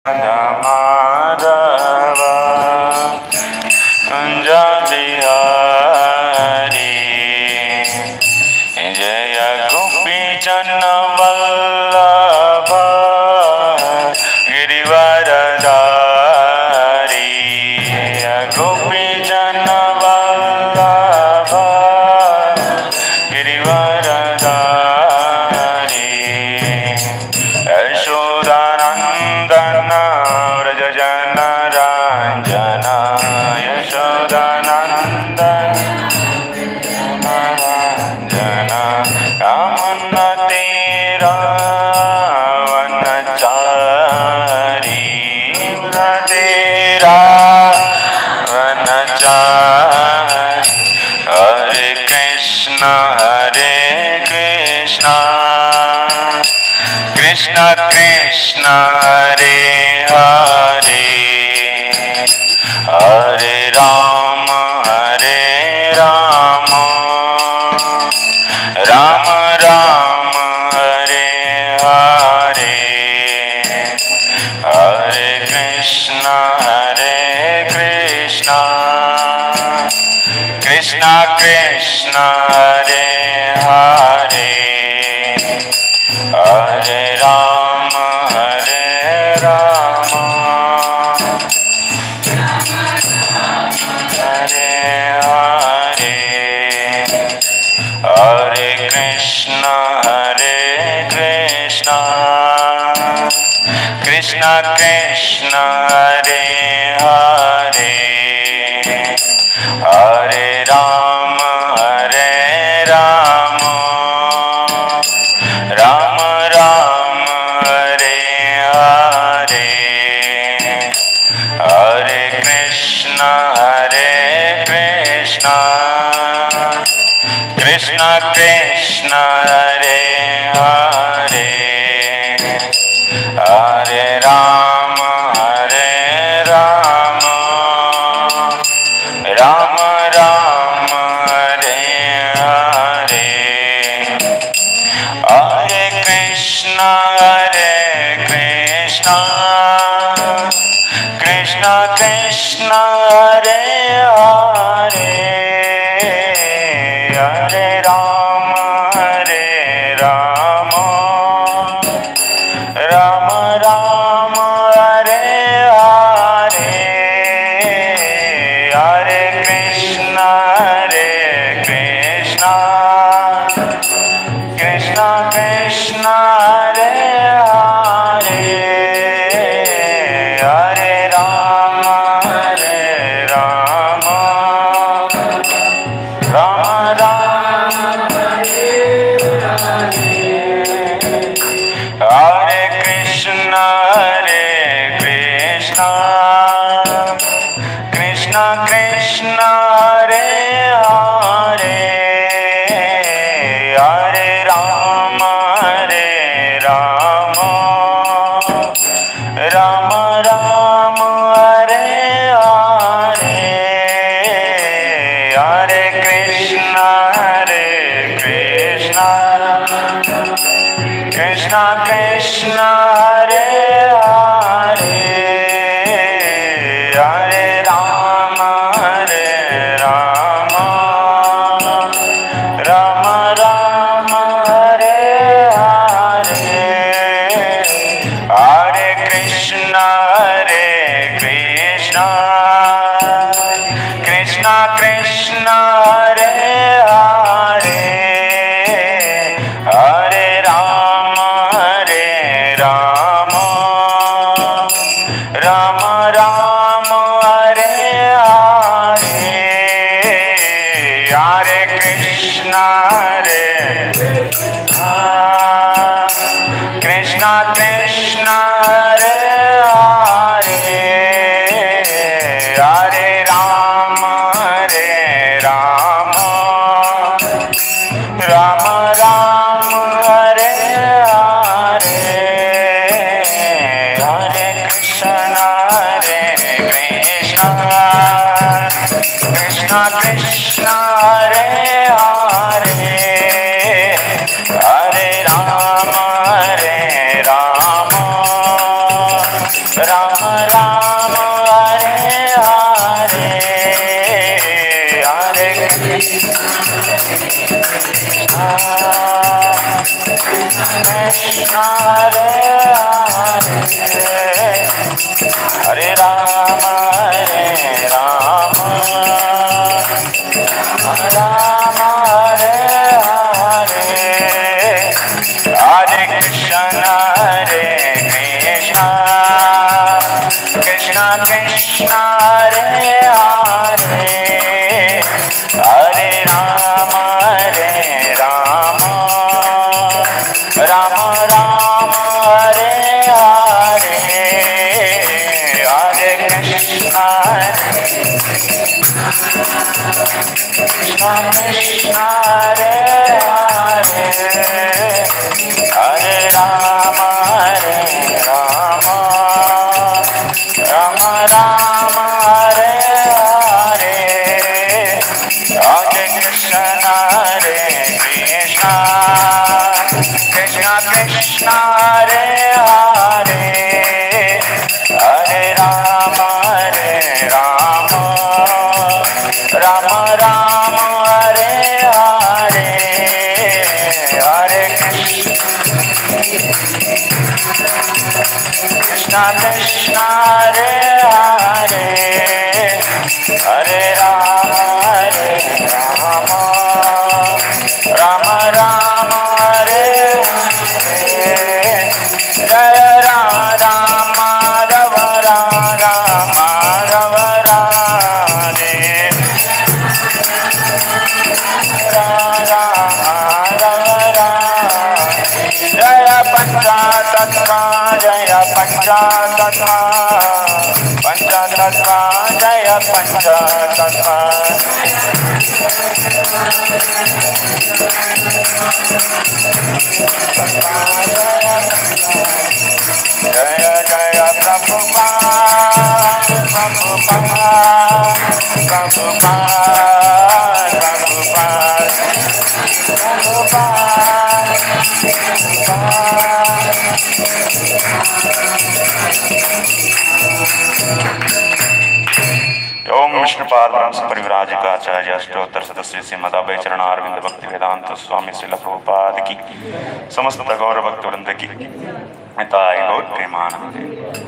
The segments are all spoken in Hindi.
माधव कुंज बिहारी जय गोपी जन वल्लभ गिरिवरधारी गोपी जन वल्लभ गिरिवरधारी यशोदानंदन व्रज जन रंजन यशोदानंदन रंजन रामन तेरा वनचारी तेरा वनचारी हरे कृष्ण कृष्ण कृष्ण हरे हरे हरे राम राम राम हरे हरे हरे कृष्ण कृष्ण कृष्ण हरे हरे हरे राम हरे हरे हरे कृष्ण कृष्ण कृष्ण हरे हरे हरे राम राम राम हरे हरे हरे कृष्ण कृष्ण कृष्ण हरे हरे हरे राम राम राम हरे हरे हरे कृष्ण कृष्ण कृष्ण हरे हरे हरे राम राम राम हरे हरे हरे कृष्ण कृष्ण कृष्ण हरे हरे हरे राम राम राम हरे कृष्ण कृष्ण कृष्ण हरे हरे हरे राम राम राम हरे हरे हरे कृष्ण कृष्ण कृष्ण हरे हरे हरे राम राम राम हरे हरे हरे कृष्ण कृष्ण कृष्ण हरे हरे हरे राम राम राम हरे हरे हरे कृष्ण कृष्ण कृष्ण हरे हरे हरे राम राम राम हरे हरे हरे कृष्ण हरे राम राम हरे हरे, हरे कृष्ण कृष्ण कृष्ण हरे हरे, हरे राम राम राम हरे हरे, हरे कृष्ण कृष्ण कृष्ण हरे हरे, हरे राम राम राम हरे हरे, हरे कृष्ण कृष्ण कृष्ण हरे हरे, हरे राम राम हरे हरे, हरे कृष्ण कृष्ण हरे हरे, हरे राम राम हरे हरे, जय राधा माधव राधा माधव राधे, राधा माधव राधे, जय पंचातत्मा जय पंचातत्मा, पंचातत्मा जय पंचातत्मा, जय जय प्रभुपाद प्रभुपाद प्रभुपाद प्रभुपाद ओम विष्णुपाद ब्रह्म परिव्राजकाचार्य अष्टोत्तर सदस्य श्रीमदाभय चरणारविंद भक्ति वेदांत स्वामी श्रील प्रभुपाद की समस्त गौर भक्त वृंद की हिताय गौर प्रेमानंदे।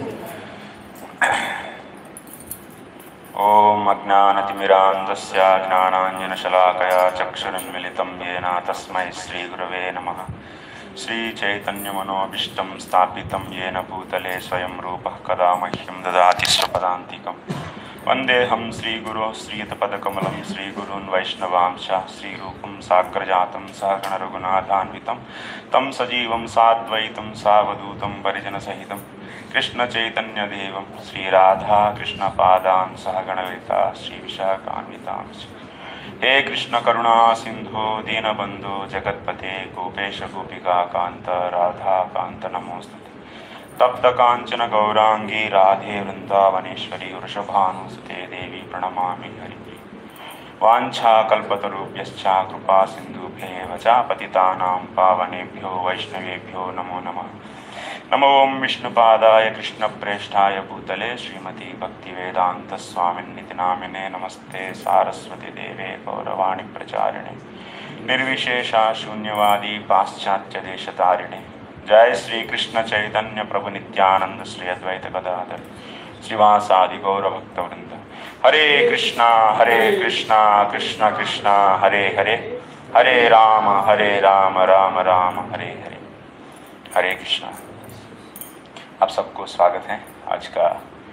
ओम अज्ञानतिमिरान्धस्य ज्ञानाञ्जनशलाकया चक्षुरुन्मिलितं येन तस्मै श्रीगुरवे नमः। श्रीचैतन्यमनोभीष्टं स्थापितं येन भूतले स्वयं रूपः कदा मह्यं ददाति स्वपदान्तिकम्। वन्देऽहं श्रीगुरो श्रीयुतपदकमलं श्रीगुरून् वैष्णवांश श्रीरूपं साग्रजातं सहगणरघुनाथान्वितं तं सजीवं साद्वैतं सावधूतं परिजनसहितं कृष्णचैतन्यदेवं श्रीराधा कृष्णपादान् सहगणललिता श्रीविशाखान्वितांश्च। हे कृष्ण करुणा सिंधो दीनबंधो जगत्पते गोपेश गोपिका कांत राधा कांत नमोस्तुते। तप्त कांचन गौरांगी राधे वृंदावनेश्वरी वृषभानुसुते देवी प्रणमामि हरिप्रिये। वाञ्छा कल्पतरुभ्यश्च कृपा सिन्धुभ्येव च पतितानां पावनेभ्यो वैष्णवेभ्यो नमो नमः। नमो ओं विष्णुपादाय कृष्णप्रेष्ठाय भूतले श्रीमती भक्तिवेदांत स्वामिन्निति नामिने नमस्ते सारस्वती देवे गौरवाणी प्रचारिणे निर्विशेषा शून्यवादी पाश्चात्य देशतारिणे। जय श्री कृष्ण चैतन्य प्रभु नित्यानंद श्री अद्वैत गदाधर श्रीवासादि गौर भक्तवृंद। हरे कृष्णा कृष्ण कृष्णा हरे हरे, हरे राम राम राम हरे हरे। हरे कृष्णा। आप सबको स्वागत है आज का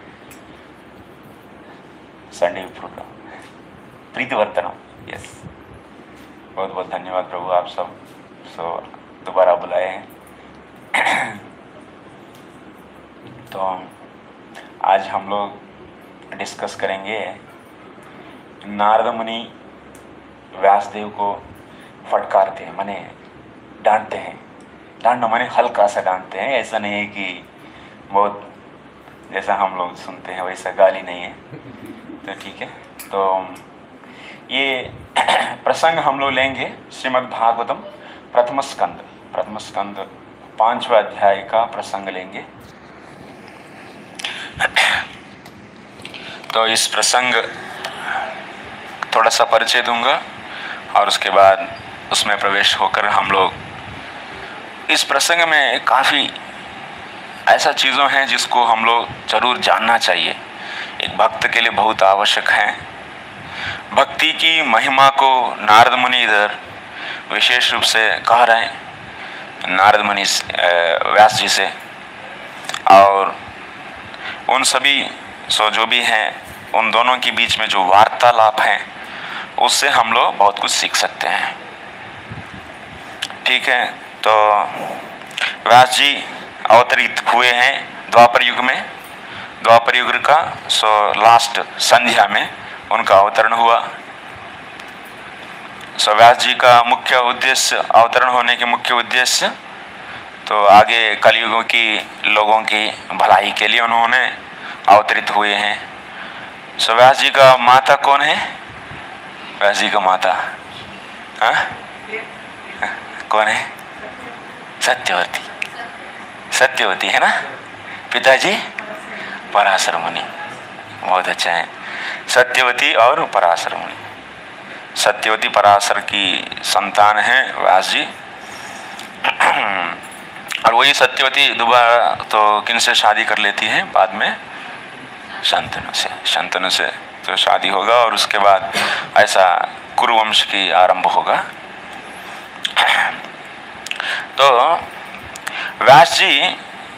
संडे प्रोग्राम प्रीतिवर्तनम। यस, बहुत बहुत धन्यवाद प्रभु, आप सब दोबारा बुलाए हैं। तो आज हम लोग डिस्कस करेंगे नारद मुनि व्यासदेव को फटकारते हैं, माने डांटते हैं। डांटना माने हल्का सा डांटते हैं, ऐसा नहीं है कि बहुत जैसा हम लोग सुनते हैं वैसा गाली नहीं है। तो ठीक है, तो ये प्रसंग हम लोग लेंगे श्रीमद् भागवतम प्रथम स्कंद 5वां अध्याय का प्रसंग लेंगे। तो इस प्रसंग थोड़ा सा परिचय दूंगा और उसके बाद उसमें प्रवेश होकर हम लोग इस प्रसंग में काफ़ी ऐसा चीज़ों हैं जिसको हम लोग जरूर जानना चाहिए, एक भक्त के लिए बहुत आवश्यक है। भक्ति की महिमा को नारद मुनि इधर विशेष रूप से कह रहे हैं, नारद मुनि व्यास जी से, और उन सभी जो भी हैं उन दोनों के बीच में जो वार्तालाप है उससे हम लोग बहुत कुछ सीख सकते हैं। ठीक है, तो व्यास जी अवतरित हुए हैं द्वापर युग में। द्वापर युग का लास्ट संध्या में उनका अवतरण हुआ। व्यास जी का मुख्य उद्देश्य, अवतरण होने के मुख्य उद्देश्य तो आगे कलयुगों की लोगों की भलाई के लिए उन्होंने अवतरित हुए हैं। व्यास जी का माता कौन है? व्यास जी का माता कौन है? सत्यवती। सत्यवती है ना। पिताजी पराशर मुनि। बहुत अच्छा है, सत्यवती और पराशर मुनि। सत्यवती पराशर की संतान है व्यास जी। और वही सत्यवती दोबारा तो किन से शादी कर लेती है बाद में? शंतनु से। शंतनु से तो शादी होगा और उसके बाद ऐसा कुरुवंश की आरंभ होगा। तो व्यास जी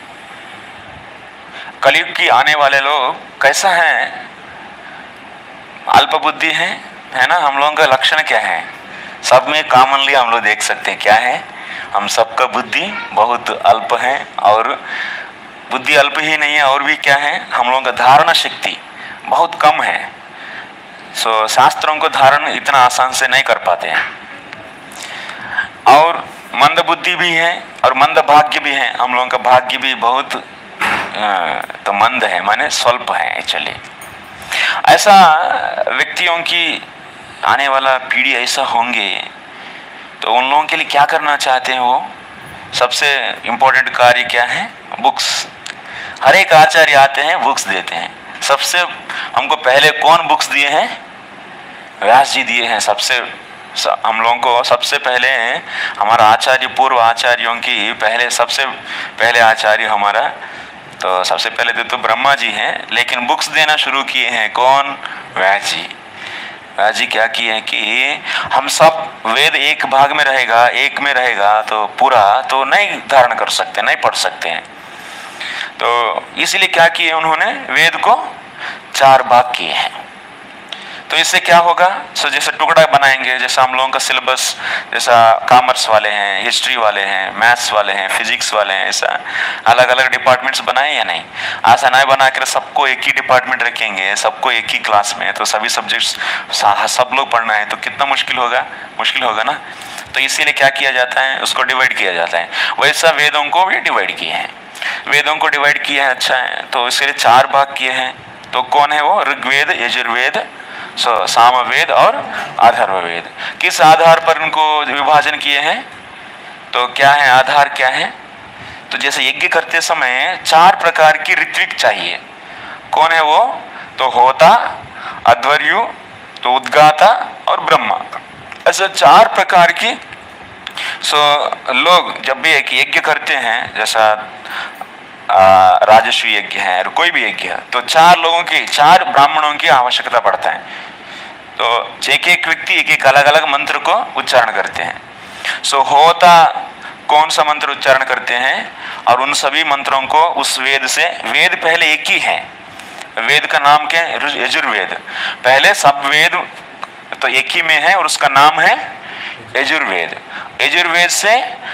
कलयुग की आने वाले लोग कैसा हैं? अल्प बुद्धि हैं, है ना। हम लोगों का लक्षण क्या है? सब में कॉमनली हम लोग देख सकते हैं क्या है, हम सबका बुद्धि बहुत अल्प है। और बुद्धि अल्प ही नहीं है, और भी क्या है, हम लोगों का धारणा शक्ति बहुत कम है। शास्त्रों को धारण इतना आसान से नहीं कर पाते हैं। और मंद बुद्धि भी है और मंद भाग्य भी है। हम लोगों का भाग्य भी बहुत तो मंद है, माने स्वल्प है एक्चुअली। ऐसा व्यक्तियों की आने वाला पीढ़ी ऐसा होंगे तो उन लोगों के लिए क्या करना चाहते हैं? वो सबसे इम्पोर्टेंट कार्य क्या है? बुक्स। हर एक आचार्य आते हैं, बुक्स देते हैं। सबसे हमको पहले कौन बुक्स दिए हैं? व्यास जी दिए हैं। हम लोगों को सबसे पहले हमारा आचार्य, पूर्व आचार्यों की पहले सबसे पहले आचार्य हमारा तो सबसे पहले तो ब्रह्मा जी हैं, लेकिन बुक्स देना शुरू किए हैं कौन? व्यास जी। व्यास जी क्या किए हैं कि हम सब वेद एक भाग में रहेगा, एक में रहेगा तो पूरा तो नहीं धारण कर सकते, नहीं पढ़ सकते हैं। तो इसीलिए क्या किए उन्होंने? वेद को 4 भाग किए हैं। तो इससे क्या होगा? जैसे टुकड़ा बनाएंगे, जैसा हम लोगों का सिलेबस, जैसा कॉमर्स वाले हैं, हिस्ट्री वाले हैं, मैथ्स वाले हैं, फिजिक्स वाले हैं, ऐसा अलग अलग डिपार्टमेंट्स बनाए या नहीं? ऐसा नहीं बना कर सबको एक ही डिपार्टमेंट रखेंगे, सबको एक ही क्लास में, तो सभी सब्जेक्ट्स सब लोग पढ़ना है तो कितना मुश्किल होगा? मुश्किल होगा ना। तो इसीलिए क्या किया जाता है? उसको डिवाइड किया जाता है। वैसा वेदों को भी डिवाइड किए हैं। वेदों को डिवाइड किया है, अच्छा है। तो इसलिए 4 भाग किए हैं। तो कौन है वो? ऋग्वेद, यजुर्वेद, सामवेद और अथर्ववेद। किस आधार पर उनको विभाजन किए हैं? तो क्या है आधार, क्या है? तो जैसे यज्ञ करते समय 4 प्रकार की ऋत्विक चाहिए। कौन है वो? तो होता, अध्वर्यु, तो उद्गाता और ब्रह्मा। ऐसे 4 प्रकार की लोग जब भी एक यज्ञ करते हैं, जैसा राजस्वी यज्ञ है और कोई भी यज्ञ है, तो 4 लोगों की, 4 ब्राह्मणों की आवश्यकता पड़ता है। तो एक एक व्यक्ति एक एक अलग अलग मंत्र को उच्चारण करते हैं। होता कौन सा मंत्र उच्चारण करते हैं? और उन सभी मंत्रों को उस वेद से, वेद पहले एक ही है, वेद का नाम क्या है? यजुर्वेद। पहले सब वेद तो एक ही में है और उसका नाम है यजुर्वेद। यजुर्वेद से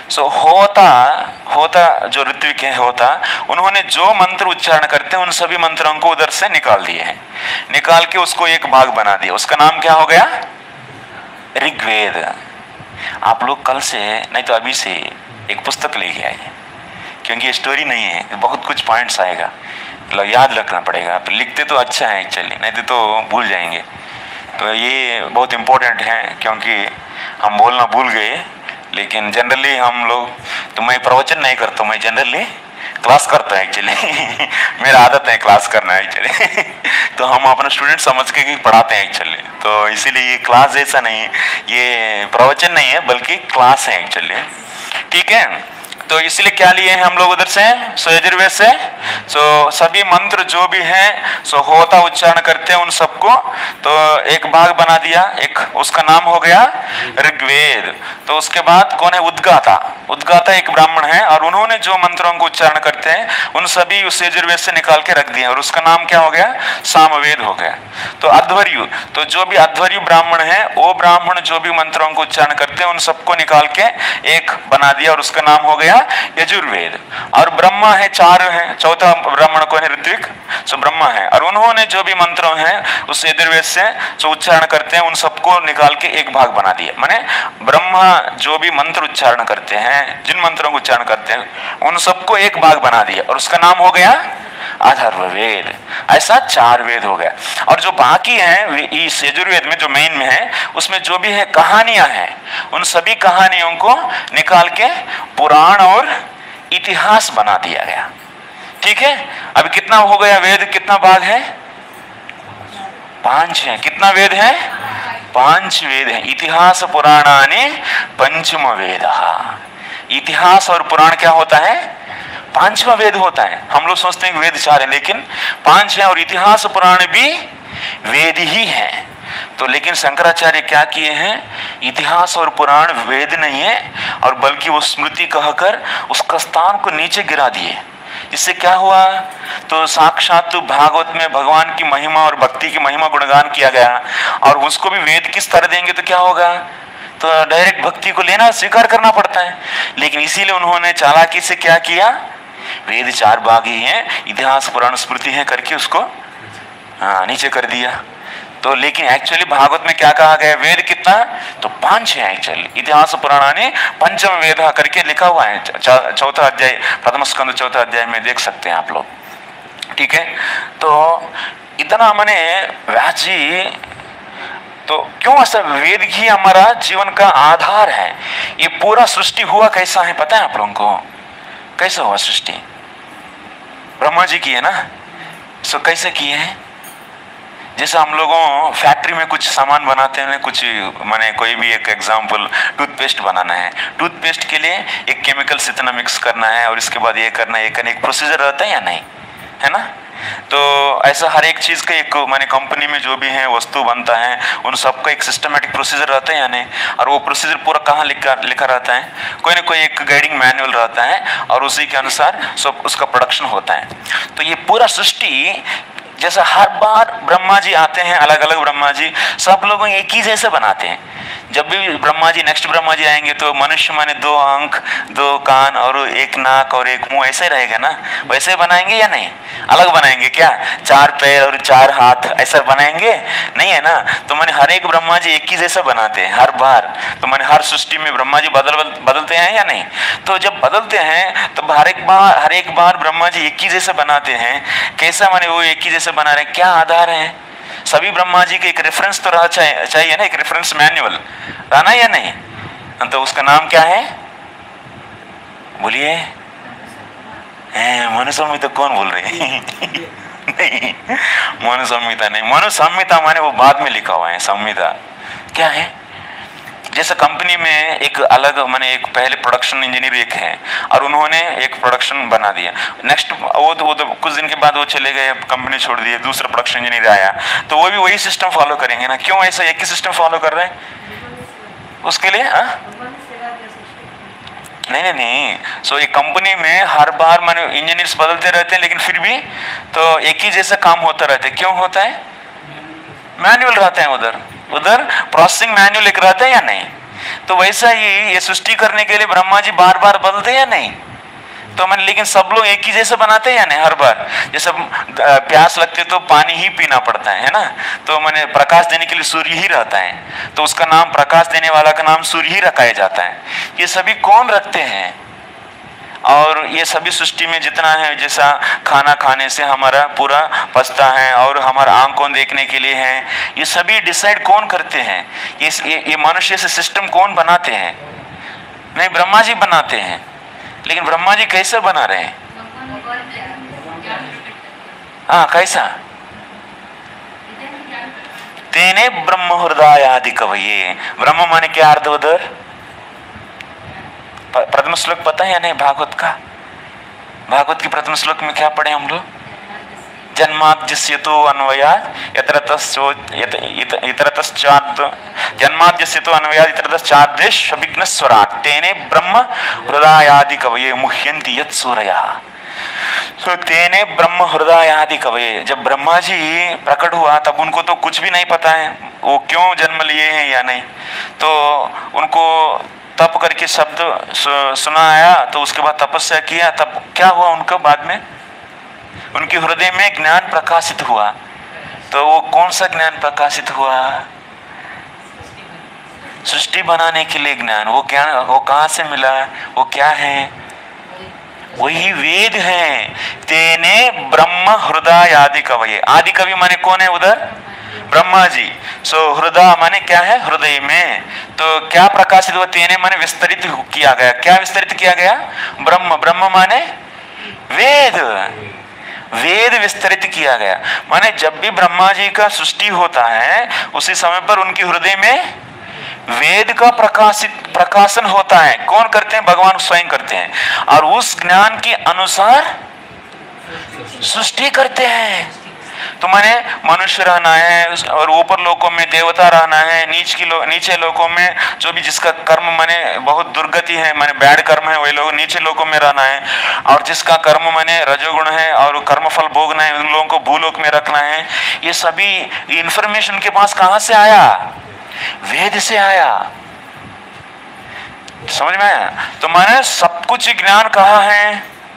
होता जो ऋत्विक है, होता, उन्होंने जो मंत्र उच्चारण करते हैं उन सभी मंत्रों को उधर से निकाल दिए हैं। निकाल के उसको एक भाग बना दिया, उसका नाम क्या हो गया? ऋग्वेद। आप लोग कल से नहीं तो अभी से एक पुस्तक लेके आइए, क्योंकि ये स्टोरी नहीं है, बहुत कुछ पॉइंट्स आएगा, मतलब याद रखना पड़ेगा। तो लिखते तो अच्छा है एक्चुअली, नहीं तो भूल जाएंगे। तो ये बहुत इम्पोर्टेंट है, क्योंकि हम बोलना भूल गए। लेकिन जनरली हम लोग, तो मैं प्रवचन नहीं करता, मैं जनरली क्लास करता है एक्चुअली। मेरा आदत है क्लास करना एक्चुअली। तो हम अपना स्टूडेंट समझ के पढ़ाते हैं एक्चुअली। तो इसीलिए ये क्लास जैसा नहीं है, ये प्रवचन नहीं है बल्कि क्लास है एक्चुअली। ठीक है। तो इसलिए क्या लिए हैं हम लोग उधर से, सो यजुर्वेद से। सो सभी मंत्र जो भी हैं सो होता उच्चारण करते हैं उन सबको तो एक भाग बना दिया, एक उसका नाम हो गया ऋग्वेद। तो उसके बाद कौन है, उद्गाता। उद्गाता एक ब्राह्मण है और उन्होंने जो मंत्रों को उच्चारण करते हैं उन सभी उस यजुर्वेद से निकाल के रख दिए और उसका नाम क्या हो गया, सामवेद हो गया। तो अध्वर्यु, तो जो भी अध्वर्यु ब्राह्मण है वो ब्राह्मण जो भी मंत्रों को उच्चारण करते हैं उन सबको निकाल के एक बना दिया और उसका नाम हो गया यजुर्वेद। और ब्रह्मा है, चार है, चौथा ब्राह्मण कौन है, ऋत्विक, सो ब्रह्मा है और उन्होंने जो भी मंत्रों हैं उस यजुर्वेद से जो उच्चारण करते हैं उन सबको निकाल के एक भाग बना दिया। माने ब्रह्मा जो भी मंत्र उच्चारण करते हैं, जिन मंत्रों को उच्चारण करते हैं उन सबको एक भाग बना दिया और उसका नाम हो गया अथर्ववेद। ऐसा 4 वेद हो गया। और जो बाकी हैं इस यजुर्वेद में जो मेन में है उसमें जो भी है कहानियां हैं उन सभी कहानियों को निकाल के पुराण और इतिहास बना दिया गया। ठीक है, अभी कितना हो गया वेद, कितना भाग है, 5 है। कितना वेद है, 5 वेद है। इतिहास पुराणानि पंचम वेद। इतिहास और पुराण क्या होता है, 5वां वेद होता है। हम लोग सोचते हैं कि वेद 4 है लेकिन 5 है और इतिहास पुराण भी वेद ही है। तो लेकिन शंकराचार्य क्या किए हैं, इतिहास और पुराण वेद नहीं है और बल्कि वो स्मृति कहकर उसका स्थान को नीचे गिरा दिए। इससे क्या हुआ, तो साक्षात तो भागवत में भगवान की महिमा और भक्ति की महिमा गुणगान किया गया और उसको भी वेद की स्तर देंगे तो क्या होगा, तो डायरेक्ट भक्ति को लेना स्वीकार करना पड़ता है। लेकिन इसीलिए उन्होंने चालाकी से क्या किया, वेद 4 भाग ही हैं, इतिहास पुराण स्मृति है करके उसको नीचे कर दिया। तो लेकिन एक्चुअली भागवत में क्या कहा गया, वेद कितना, तो 5 है एक्चुअली। इतिहास पुराणानि पंचम वेद करके लिखा हुआ है 4था अध्याय, प्रथम स्कंद 4था अध्याय में देख सकते हैं आप लोग। ठीक है, तो इतना मैंने व्यास जी, तो क्यों ऐसा, वेद ही हमारा जीवन का आधार है। ये पूरा सृष्टि हुआ कैसा है पता है आप लोगों को, कैसा हुआ सृष्टि, ब्रह्मा जी की है ना। सो कैसे किए हैं, जैसे हम लोगों फैक्ट्री में कुछ सामान बनाते हैं, कुछ माने कोई भी एक एग्जांपल, टूथपेस्ट बनाना है, टूथपेस्ट के लिए एक केमिकल्स इतना मिक्स करना है और इसके बाद ये करना है, ये करना, एक प्रोसीजर रहता है या नहीं, है ना। तो ऐसा हर एक चीज़ का एक माने कंपनी में जो भी है वस्तु बनता है उन सबका एक सिस्टमेटिक प्रोसीजर रहता है या नहीं। और वो प्रोसीजर पूरा कहाँ लिखा रहता है, कोई ना कोई एक गाइडिंग मैनुअल रहता है और उसी के अनुसार सब उसका प्रोडक्शन होता है। तो ये पूरा सृष्टि जैसा हर बार ब्रह्मा जी आते हैं, अलग अलग ब्रह्मा जी सब लोगों एक ही जैसे बनाते हैं। जब भी ब्रह्मा जी नेक्स्ट ब्रह्मा जी आएंगे तो मनुष्य माने 2 आंख 2 कान और 1 नाक और 1 मुंह ऐसे रहेगा ना, वैसे बनाएंगे या नहीं, अलग बनाएंगे क्या, 4 पैर और 4 हाथ ऐसा बनाएंगे, नहीं है ना। तो मैंने हर एक ब्रह्मा जी एक ही जैसा बनाते हैं हर बार। तो मैंने हर सृष्टि में ब्रह्मा जी बदलते हैं या नहीं। तो जब बदलते हैं तो हर एक बार ब्रह्मा जी एक ही जैसे बनाते हैं। कैसा माने वो एक ही जैसे बना रहे हैं, क्या आधार है, सभी ब्रह्मा जी के एक रेफरेंस तो रहा चाहिए ना, एक रेफरेंस मैनुअल रहना या नहीं। तो उसका नाम क्या है, बोलिए, मनुसंहिता कौन बोल रही है नहीं, मनुसंहिता नहीं, मनुसंहिता माने वो बाद में लिखा हुआ है, संहिता क्या है। जैसे कंपनी में एक अलग माने एक पहले प्रोडक्शन इंजीनियर एक है और उन्होंने एक प्रोडक्शन बना दिया, नेक्स्ट वो तो कुछ दिन के बाद वो चले गए, कंपनी छोड़ दिए, दूसरा प्रोडक्शन इंजीनियर आया तो वो भी वही सिस्टम फॉलो करेंगे ना। क्यों ऐसा एक ही सिस्टम फॉलो कर रहे हैं उसके लिए, नहीं। सो ये कंपनी में हर बार माने इंजीनियर्स बदलते रहते हैं लेकिन फिर भी तो एक ही जैसा काम होता रहता है। क्यों होता है, मैनुअल रहते हैं, उधर प्रोसेसिंग मैनुअल एक रहता है या नहीं। तो वैसा ही ये सृष्टि करने के लिए ब्रह्मा जी बार बार बदलते हैं या नहीं। तो मैंने लेकिन सब लोग एक ही जैसे बनाते हैं या नहीं। हर बार जैसे प्यास लगती है तो पानी ही पीना पड़ता है ना। तो मैंने प्रकाश देने के लिए सूर्य ही रहता है, तो उसका नाम, प्रकाश देने वाला का नाम सूर्य ही रखा जाता है। ये सभी कौन रखते हैं, और ये सभी सृष्टि में जितना है, जैसा खाना खाने से हमारा पूरा पचता है और हमारा आंखों देखने के लिए है, ये सभी डिसाइड कौन करते हैं, ये मनुष्य से सिस्टम कौन बनाते हैं, नहीं ब्रह्मा जी बनाते हैं। लेकिन ब्रह्मा जी कैसे बना रहे हैं, कैसा, तेने ब्रह्म हृदय आदि कवये। ब्रह्म माने क्या अर्थ उधर, प्रथम श्लोक पता है या नहीं भागवत का? भागवत की प्रथम श्लोक में क्या पढ़े हम लोग? जन्माद्यस्य तो अन्वयात् इतरतश्चात् जन्माद्यस्य तो अन्वयात् इतरतश्चाद्देश विघ्नस्वराट् तेने ब्रह्म हृदयादि कवये मुह्यन्ति यत् सूरयः। तो तेने ब्रह्म हृदयादि कवये, जब ब्रह्मा जी प्रकट हुआ तब उनको तो कुछ भी नहीं पता है वो क्यों जन्म लिए हैं या नहीं, तो उनको तप करके शब्द सुनाया, तो उसके बाद तपस्या किया, तब क्या हुआ उनको बाद में? उनके हृदय में ज्ञान प्रकाशित हुआ। तो वो कौन सा ज्ञान प्रकाशित हुआ? सृष्टि बनाने के लिए ज्ञान। वो ज्ञान वो कहाँ से मिला? वो क्या है? वही वेद है। तेने ब्रह्म हृदय आदि कवये। आदि कवि माने कौन है उधर? ब्रह्मा जी। सो हृदय माने क्या है? हृदय में। तो क्या प्रकाशित हुआ? तेने माने विस्तरित किया गया। क्या विस्तरित किया गया? ब्रह्म। ब्रह्म माने वेद। वेद विस्तरित किया गया माने जब भी ब्रह्मा जी का सृष्टि होता है उसी समय पर उनके हृदय में वेद का प्रकाशन होता है। कौन करते हैं? भगवान स्वयं करते हैं। और उस ज्ञान के अनुसार सृष्टि करते हैं। तो माने मनुष्य रहना है और ऊपर लोकों में देवता रहना है, नीचे लोकों में जो भी जिसका कर्म माने बहुत दुर्गति है, माने बैड कर्म है, वही लोग नीचे लोकों में रहना है। और जिसका कर्म माने रजोगुण है और कर्मफल भोगना है, उन लोगों को भूलोक में रखना है। ये सभी इंफॉर्मेशन के पास कहां से आया? वेद से आया। समझ में आया? तो माने सब कुछ ज्ञान कहाँ है?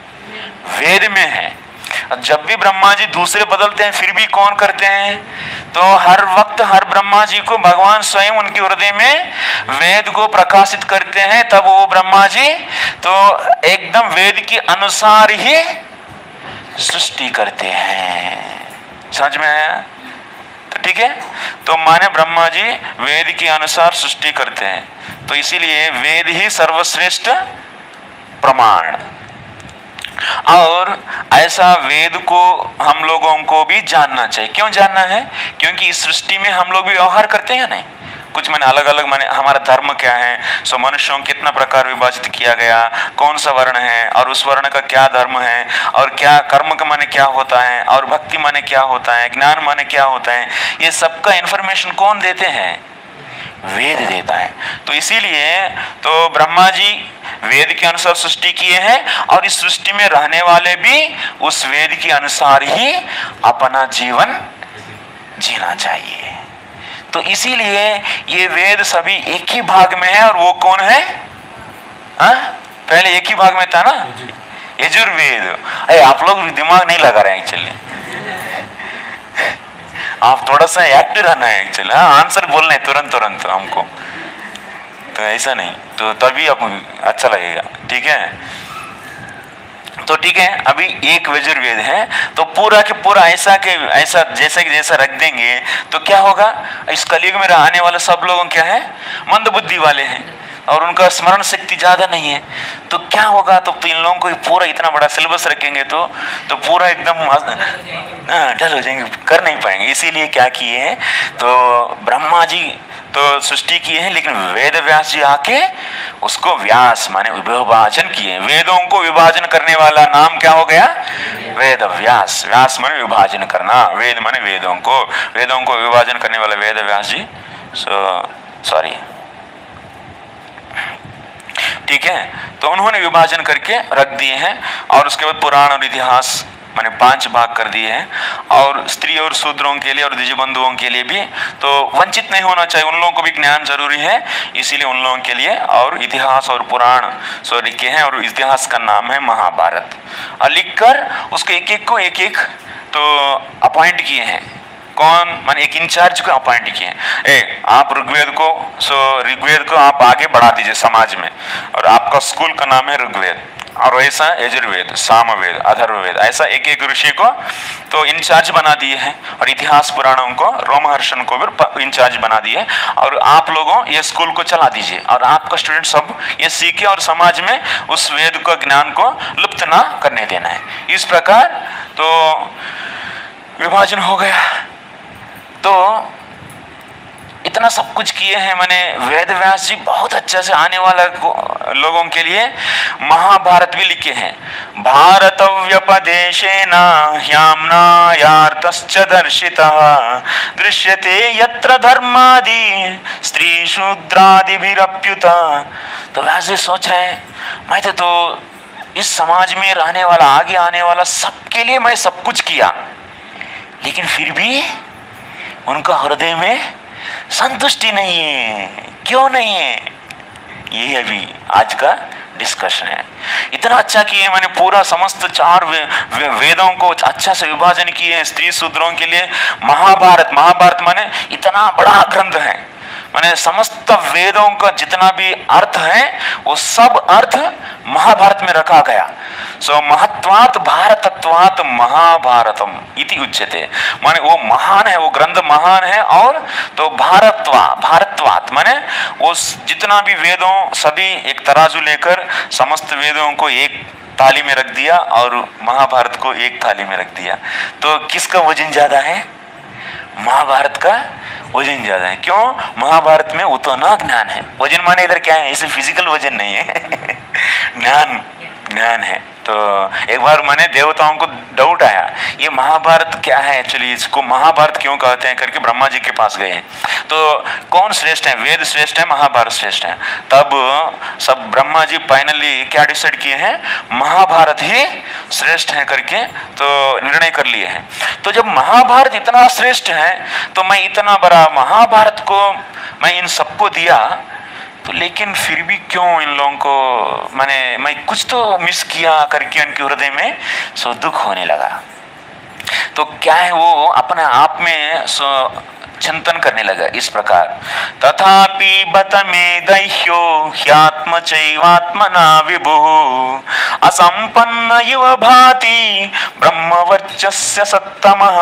वेद में है। जब भी ब्रह्मा जी दूसरे बदलते हैं फिर भी कौन करते हैं? तो हर वक्त हर ब्रह्मा जी को भगवान स्वयं उनके हृदय में वेद को प्रकाशित करते हैं। तब वो ब्रह्मा जी तो एकदम वेद के अनुसार ही सृष्टि करते हैं। समझ में आया? तो ठीक है। तो माने ब्रह्मा जी वेद के अनुसार सृष्टि करते हैं। तो इसीलिए वेद ही सर्वश्रेष्ठ प्रमाण। और ऐसा वेद को हम लोगों को भी जानना चाहिए। क्यों जानना है? क्योंकि इस सृष्टि में हम लोग भी व्यवहार करते हैं नहीं कुछ मैंने अलग अलग माने हमारा धर्म क्या है, सो मनुष्यों को कितना प्रकार विभाजित किया गया, कौन सा वर्ण है और उस वर्ण का क्या धर्म है, और क्या कर्म का माने क्या होता है, और भक्ति माने क्या होता है, ज्ञान माने क्या होता है, ये सबका इंफॉर्मेशन कौन देते हैं? वेद देता है। तो इसीलिए तो ब्रह्मा जी वेद के अनुसार सृष्टि किए हैं और इस सृष्टि में रहने वाले भी उस वेद के अनुसार ही अपना जीवन जीना चाहिए। तो इसीलिए ये वेद सभी एक ही भाग में है। और वो कौन है? पहले एक ही भाग में था ना, यजुर्वेद। अरे आप लोग दिमाग नहीं लगा रहे हैं एक्चुअली, आप थोड़ा सा एक्टिव रहना है एक्चुअली। आंसर बोलना है तुरंत तुरंत हमको, तो ऐसा नहीं, तो तभी आपको अच्छा लगेगा। ठीक है, तो ठीक है, अभी एक यजुर्वेद है तो पूरा के पूरा ऐसा के ऐसा जैसा कि जैसा रख देंगे तो क्या होगा? इस कलयुग में रहने वाले सब लोगों क्या है? मंद बुद्धि वाले हैं और उनका स्मरण शक्ति ज्यादा नहीं है। तो क्या होगा? तो इन लोगों को पूरा इतना बड़ा सिलेबस रखेंगे तो पूरा एकदम डल हो जाएंगे, कर नहीं पाएंगे। इसीलिए क्या किए हैं? तो ब्रह्मा जी तो सृष्टि किए हैं, लेकिन वेद व्यास जी आके उसको व्यास माने विभाजन किए। वेदों को विभाजन करने वाला नाम क्या हो गया? वेद व्यास। व्यास माने विभाजन करना, वेद माने वेदों को विभाजन करने वाला वेद व्यास जी। सॉरी, ठीक है। तो उन्होंने विभाजन करके रख दिए हैं और उसके बाद पुराण और इतिहास माने 5 भाग कर दिए हैं। और स्त्री और शूद्रों के लिए और द्विजबंधुओं के लिए भी तो वंचित नहीं होना चाहिए, उन लोगों को भी ज्ञान जरूरी है, इसीलिए उन लोगों के लिए और इतिहास और पुराण सो लिखे हैं। और इतिहास का नाम है महाभारत। और लिखकर उसको एक एक को एक एक तो अपॉइंट किए हैं। कौन? माने एक इंचार्ज को अपॉइंट किए। आप ऋग्वेद को आप आगे बढ़ा दीजिए समाज में, और आपका स्कूल का नाम है ऋग्वेद, और वैसा यजुर्वेद, सामवेद, अथर्ववेद, ऐसा एक एक ऋषि को तो इंचार्ज बना दिए हैं। और इतिहास पुराणों को रोमहर्षण को भी इंचार्ज बना दिए। और आप लोगों ये स्कूल को चला दीजिए और आपका स्टूडेंट सब ये सीखे और समाज में उस वेद का ज्ञान को लुप्त ना करने देना है। इस प्रकार तो विभाजन हो गया। तो इतना इतना सब कुछ किए हैं। मैंने वेद व्यास जी बहुत अच्छे से आने वाला लोगों के लिए महाभारत भी लिखे हैं। भारत व्यपदेशेन ह्याम्ना यार्तश्च दर्शितः दृश्यते यत्र धर्मादि स्त्री शूद्रादिभिरप्युत। तो व्यास जी सोच रहे हैं, मैं तो इस समाज में रहने वाला, आगे आने वाला सबके लिए मैं सब कुछ किया, लेकिन फिर भी उनका हृदय में संतुष्टि नहीं है। क्यों नहीं है? ये अभी आज का डिस्कशन है। इतना अच्छा किए मैंने, पूरा समस्त 4 वेदों को अच्छा से विभाजन किए हैं स्त्री शूद्रों के लिए। महाभारत माने इतना बड़ा ग्रंथ है, माने समस्त वेदों का जितना भी अर्थ है वो सब अर्थ महाभारत में रखा गया। सो महत्वात् भारतत्वात् महाभारतम इति उच्यते, माने वो महान है, वो ग्रंथ महान है। और तो भारतवात् माने वो जितना भी वेदों सभी एक तराजू लेकर समस्त वेदों को एक थाली में रख दिया और महाभारत को एक थाली में रख दिया। तो किसका वजन ज्यादा है? महाभारत का वजन ज्यादा है। क्यों? महाभारत में उतना ज्ञान है। वजन माने इधर क्या है, इसे फिजिकल वजन नहीं है ज्ञान है। तो एक बार मैंने देवताओं को डाउट आया, ये महाभारत क्या है एक्चुअली, इसको महाभारत क्यों कहते हैं करके ब्रह्मा जी के पास गए। तो कौन श्रेष्ठ है, वेद श्रेष्ठ है महाभारत श्रेष्ठ है? तब सब ब्रह्मा जी फाइनली क्या डिसाइड किए हैं, महाभारत ही श्रेष्ठ है करके तो निर्णय कर लिए हैं। तो जब महाभारत इतना श्रेष्ठ है तो मैं इतना बड़ा महाभारत को मैं इन सबको दिया, तो लेकिन फिर भी क्यों इन लोगों को मैं कुछ तो मिस किया करके उनके हृदय में सो दुख होने लगा। तो क्या है, वो अपने आप में चिंतन करने लगा इस प्रकार, तथापि बत मे दैह्यो ह्यात्म चैवात्मना विभुः असंपन्न इव भाति ब्रह्मवर्चस्य सत्तमः।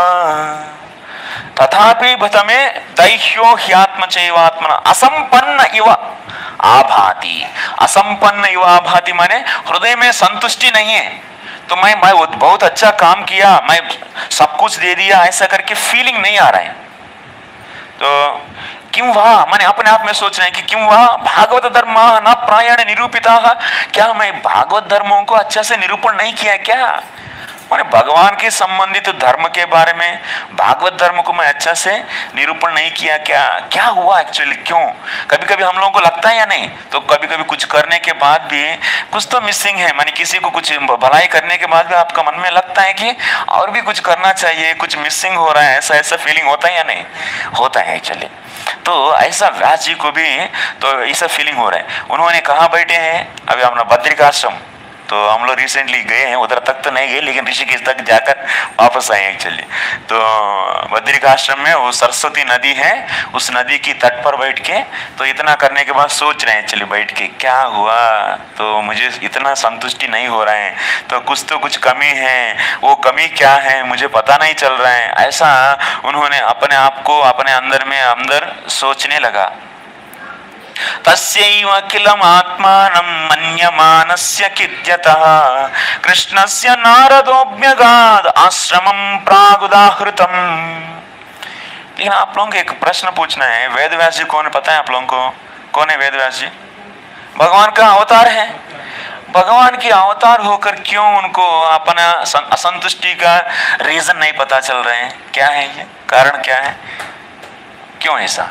तथापि बत मे दैह्यो ह्यात्म चैवात्मना असंपन्न इव आभाति। असंपन्न इव आभाति माने हृदय में संतुष्टि नहीं है। तो मैं बहुत अच्छा काम किया, मैं सब कुछ दे दिया, ऐसा करके फीलिंग नहीं आ रहा है। तो किं वा, मैंने अपने आप में सोच रहे हैं कि किं वा भागवत धर्म न प्रायण निरूपिता, क्या मैं भागवत धर्मों को अच्छा से निरूपण नहीं किया क्या? मैंने भगवान के संबंधित धर्म के बारे में भागवत धर्म को मैं अच्छा से निरूपण नहीं किया क्या? क्या हुआ एक्चुअली, क्यों? कभी कभी हम लोगों को लगता है या नहीं, तो कभी कभी कुछ करने के बाद भी कुछ तो मिसिंग है। माने किसी को कुछ भलाई करने के बाद भी आपका मन में लगता है कि और भी कुछ करना चाहिए, कुछ मिसिंग हो रहा है, ऐसा फीलिंग होता है या नहीं? होता है एक्चुअली। तो ऐसा व्यास जी को भी तो ऐसा फीलिंग हो रहा है। उन्होंने कहाँ बैठे हैं? अभी अपना बद्रिकाश्रम, तो हम लोग रिसेंटली गए हैं, उधर तक तो नहीं गए लेकिन ऋषिकेश तक जाकर वापस आए एक्चुअली। तो बद्रिकाश्रम में वो सरस्वती नदी है, उस नदी की तट पर बैठ के तो इतना करने के बाद सोच रहे हैं एक्चुअली बैठ के, क्या हुआ, तो मुझे इतना संतुष्टि नहीं हो रहा है, तो कुछ कमी है, वो कमी क्या है मुझे पता नहीं चल रहा है। ऐसा उन्होंने अपने आप को अपने अंदर सोचने लगा। तस्यैव अखिलम् आत्मानं मन्यमानस्य किद्यतः कृष्णस्य नारदोऽभ्यगाद आश्रमं प्रागुदाहृतम्। लेकिन आप लोगों को एक प्रश्न पूछना है, वेद व्यास जी कौन है पता है आप लोगों को? कौन है वेद व्यास जी? भगवान का अवतार है। भगवान के अवतार होकर क्यों उनको अपना असंतुष्टि का रीजन नहीं पता चल रहे हैं? क्या है ये कारण, क्या है, क्यों ऐसा?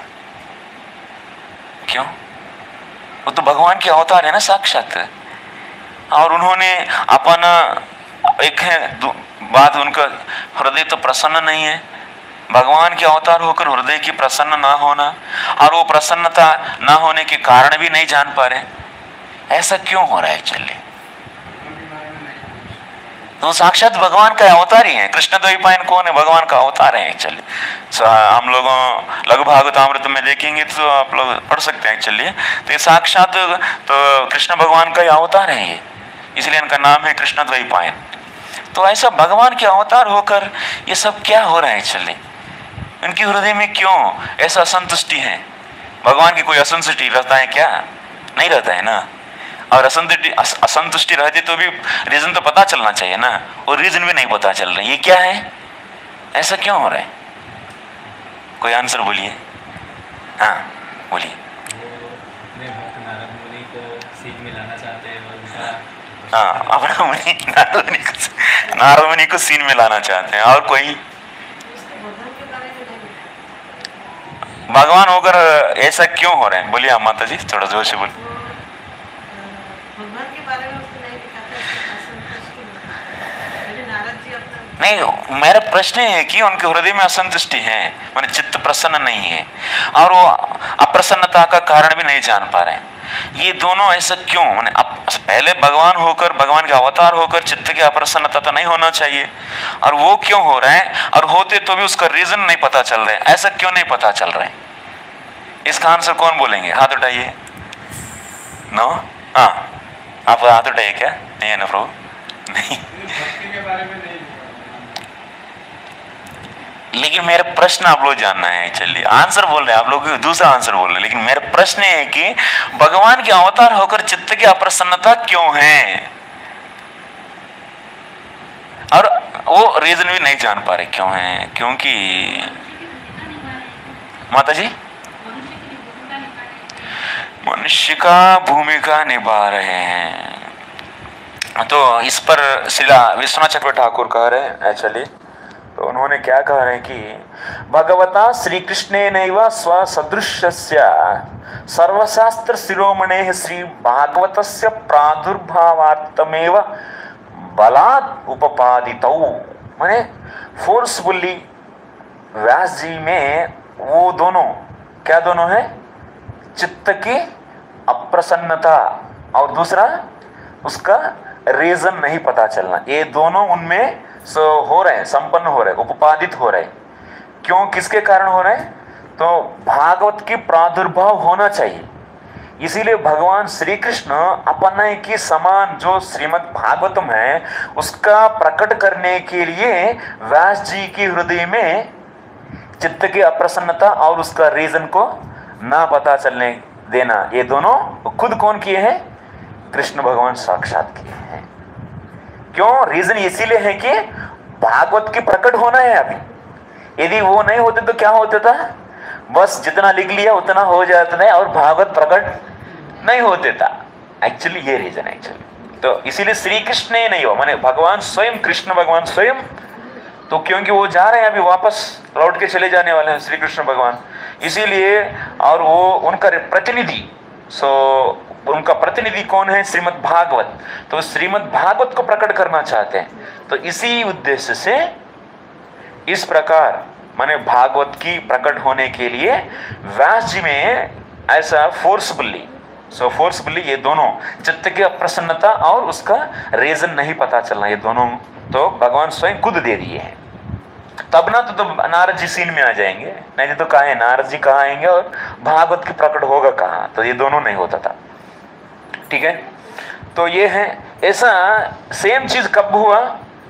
क्यों? वो तो भगवान के अवतार है ना साक्षात, और उन्होंने अपना एक है बात, उनका हृदय तो प्रसन्न नहीं है। भगवान के अवतार होकर हृदय की प्रसन्न ना होना, और वो प्रसन्नता ना होने के कारण भी नहीं जान पा रहे, ऐसा क्यों हो रहा है एक्चुअली? तो साक्षात भगवान का अवतार ही है। कृष्ण द्वैपायन कौन है? भगवान का अवतार है एक्चुअली। हम लोगों लघु भागवतामृत में देखेंगे तो आप लोग पढ़ सकते हैं एक्चुअली। तो ये साक्षात तो कृष्ण भगवान का अवतार है ये, इसलिए इनका नाम है कृष्ण द्वैपायन। तो ऐसा भगवान के अवतार होकर ये सब क्या हो रहा है एक्चुअली? इनके हृदय में क्यों ऐसा असंतुष्टि है? भगवान की कोई असंतुष्टि रहता है क्या? नहीं रहता है ना। और असंतुष्टि रहती तो भी रीजन तो पता चलना चाहिए ना, और रीजन भी नहीं पता चल रहा है। ये क्या है, ऐसा क्यों हो रहा है? कोई आंसर बोलिए। हाँ बोलिए। वो अपने भक्त नारद मुनि को सीख में लाना चाहते हैं और उनका हाँ, अपना मुनि नारद मुनि को सीन में लाना चाहते हैं। और कोई भगवान होकर ऐसा क्यों हो रहे हैं? बोलिए आप माता जी, थोड़ा जोर से बोलिए। भगवान के बारे में उसको नहीं दिखाता, असंतुष्टि नारद जी अपना नहीं, मेरा प्रश्न है कि उनके हृदय में असंतुष्टि है, माने चित्त प्रसन्न नहीं है, और वो अप्रसन्नता का कारण भी नहीं जान पा रहे हैं। ये दोनों ऐसा क्यों? माने अब पहले भगवान होकर, भगवान के अवतार होकर चित्त की अप्रसन्नता तो नहीं होना चाहिए, और वो क्यों हो रहा है? और होते तो भी उसका रीजन नहीं पता चल रहा है। ऐसा क्यों नहीं पता चल रहा है? इसका आंसर कौन बोलेंगे? हाथ उठाइए। नो, हाँ, आप हाथ उठाइए। क्या नहीं है ना प्रभु? नहीं, भक्ति के बारे में नहीं। लेकिन मेरा प्रश्न आप लोग जानना है। एक्चुअली आंसर बोल रहे हैं आप लोग, दूसरा आंसर बोल रहे हैं, लेकिन मेरा प्रश्न है कि भगवान के अवतार होकर चित्त की अप्रसन्नता क्यों है? और वो रीजन भी नहीं जान पा रहे क्यों है। क्योंकि माता जी मनुष्य का भूमिका निभा रहे हैं। तो इस पर श्रीला विश्वनाथ चक्रवर्ती ठाकुर कह रहे हैं एक्चुअली, तो उन्होंने क्या कह रहे हैं कि भगवता श्री कृष्णेनैव स्वसदृशस्य सर्वशास्त्र शिरोमणेः श्री भागवतस्य प्रादुर्भावार्थमेव बलात् उपपादितौ। माने फोर्सफुली व्यास जी में वो दोनों क्या दोनों है? चित्त की अप्रसन्नता और दूसरा उसका रीजन नहीं पता चलना, ये दोनों उनमें हो रहे हैं, संपन्न हो रहे हैं, उपपादित हो रहे हैं। क्यों, किसके कारण हो रहे हैं? तो भागवत की प्रादुर्भाव होना चाहिए, इसीलिए भगवान श्री कृष्ण अपने की समान जो श्रीमद् भागवतम है उसका प्रकट करने के लिए व्यास जी के हृदय में चित्त की अप्रसन्नता और उसका रीजन को ना पता चलने देना, ये दोनों खुद कौन किए हैं? कृष्ण भगवान साक्षात किए हैं। क्यों? रीजन इसीलिए है कि भागवत की प्रकट होना है अभी। यदि वो नहीं होते तो क्या होता था? बस जितना लिख लिया उतना हो जाता है और भागवत प्रकट नहीं होते था। एक्चुअली ये रीजन है एक्चुअली। तो इसीलिए श्री कृष्ण ने नहीं हो, माने भगवान स्वयं, कृष्ण भगवान स्वयं, तो क्योंकि वो जा रहे हैं अभी, वापस लौट के चले जाने वाले हैं श्री कृष्ण भगवान, इसीलिए। और वो उनका प्रतिनिधि, सो उनका प्रतिनिधि कौन है? श्रीमद् भागवत। तो श्रीमद् भागवत को प्रकट करना चाहते हैं, तो इसी उद्देश्य से इस प्रकार माने भागवत की प्रकट होने के लिए व्यास जी में ऐसा फोर्सफुली ये दोनों चित्त की अप्रसन्नता और उसका रीजन नहीं पता चलना, ये दोनों तो भगवान स्वयं खुद दे दिए हैं। तब ना तो नारद जी सीन में आ जाएंगे, नहीं तो कहा है नारद जी कहाँ आएंगे और भागवत की प्रकट होगा कहाँ? तो ये दोनों नहीं होता था। ठीक है, तो ये है। ऐसा सेम चीज कब हुआ?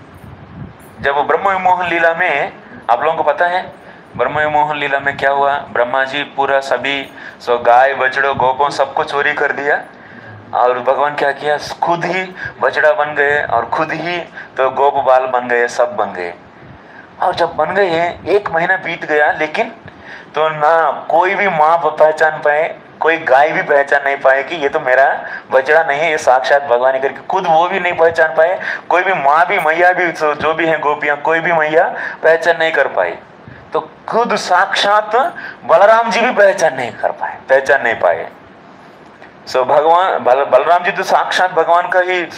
जब ब्रह्म विमोहन लीला में, आप लोगों को पता है ब्रह्म विमोहन लीला में क्या हुआ? ब्रह्मा जी पूरा सभी गाय बछड़ों गोपों सबको चोरी कर दिया, और भगवान क्या किया? खुद ही बछड़ा बन गए और खुद ही तो गोप बाल बन गए, सब बन गए। और जब बन गए 1 महीना बीत गया, लेकिन तो ना कोई भी माँ पहचान पाए, कोई गाय भी पहचान नहीं पाए कि ये तो मेरा बछड़ा नहीं है, ये साक्षात भगवान ही करके, खुद वो भी नहीं पहचान पाए, कोई भी माँ भी मैया भी जो भी है गोपियां, कोई भी मैया पहचान नहीं कर पाई। तो खुद साक्षात बलराम जी भी पहचान नहीं पाए। सो भगवान बलराम जी तो साक्षात भगवान का ही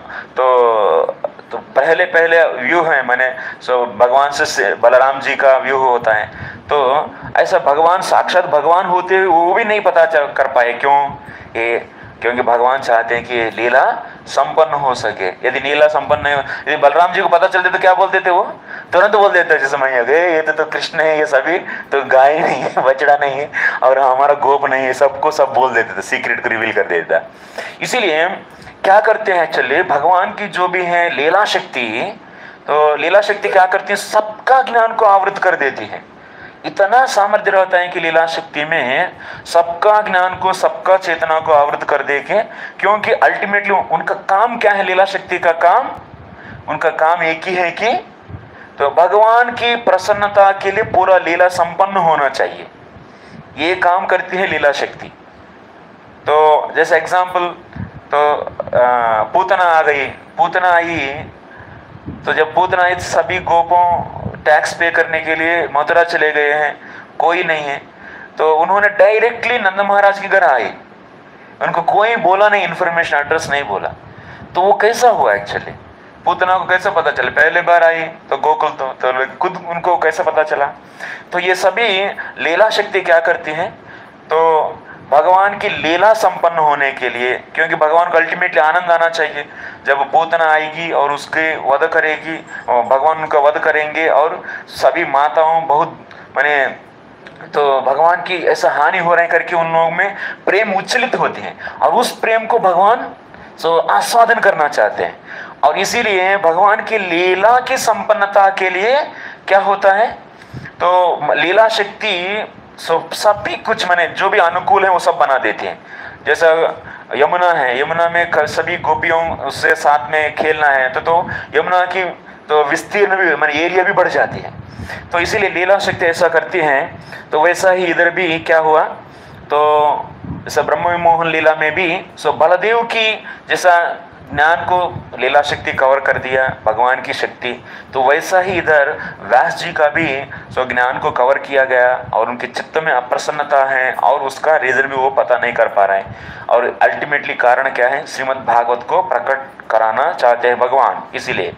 तो पहले व्यू है, मैंने भगवान से बलराम जी का व्यू होता है। तो ऐसा भगवान साक्षात भगवान होते हुए वो भी नहीं पता कर पाए। क्योंकि भगवान चाहते हैं कि लीला संपन्न हो सके। यदि लीला संपन्न नहीं हो, यदि बलराम जी को पता चलते तो क्या बोलते थे? वो तुरंत बोल देते जैसे मैं गए, ये तो कृष्ण है, ये सभी तो गाय नहीं है, बछड़ा नहीं है, और हमारा गोप नहीं है, सबको सब बोल देते थे, सीक्रेट को रिवील कर देता। इसीलिए क्या करते हैं? चलिए भगवान की जो भी है लीला शक्ति, तो लीला शक्ति क्या करती है? सबका ज्ञान को आवृत कर देती है। इतना सामर्थ्य रहता है कि लीला शक्ति में सबका ज्ञान को, सबका चेतना को आवृत कर दे के, क्योंकि अल्टीमेटली उनका काम क्या है? लीला शक्ति का काम, उनका काम एक ही है कि तो भगवान की प्रसन्नता के लिए पूरा लीला संपन्न होना चाहिए। ये काम करती है लीला शक्ति। तो जैसे एग्जाम्पल, तो पूतना आ गई, पूतना आई, तो जब पूतना आई सभी गोपों टैक्स पे करने के लिए मथुरा चले गए हैं, कोई नहीं है, तो उन्होंने डायरेक्टली नंद महाराज के घर आई, उनको कोई बोला नहीं, इन्फॉर्मेशन एड्रेस नहीं बोला। तो वो कैसा हुआ एक्चुअली, पूतना को कैसे पता चला? पहले बार आई तो गोकुल, तो खुद उनको कैसे पता चला? तो ये सभी लीला शक्ति क्या करती है, तो भगवान की लीला संपन्न होने के लिए, क्योंकि भगवान को अल्टीमेटली आनंद आना चाहिए। जब पूतना आएगी और उसके वध करेगी, भगवान उनका वध करेंगे और सभी माताओं बहुत माने, तो भगवान की ऐसा हानि हो रही करके उन लोगों में प्रेम उच्छलित होते हैं और उस प्रेम को भगवान आस्वादन करना चाहते हैं। और इसीलिए भगवान की लीला की संपन्नता के लिए क्या होता है, तो लीला शक्ति सभी कुछ माने जो भी अनुकूल है वो सब बना देती हैं। जैसा यमुना है, यमुना में सभी गोपियों उससे साथ में खेलना है, तो यमुना की तो विस्तीर्ण भी माने एरिया भी बढ़ जाती है। तो इसीलिए लीला शक्ति ऐसा करती हैं। तो वैसा ही इधर भी क्या हुआ, तो जैसा ब्रह्म विमोहन लीला में भी बलदेव की जैसा ज्ञान को लीला शक्ति कवर कर दिया, भगवान की शक्ति, तो वैसा ही इधर व्यास जी का भी ज्ञान को कवर किया गया और उनके चित्त में अप्रसन्नता है और उसका रीजन भी वो पता नहीं कर पा रहे हैं। और अल्टीमेटली कारण क्या है, श्रीमद् भागवत को प्रकट कराना चाहते हैं भगवान, इसीलिए।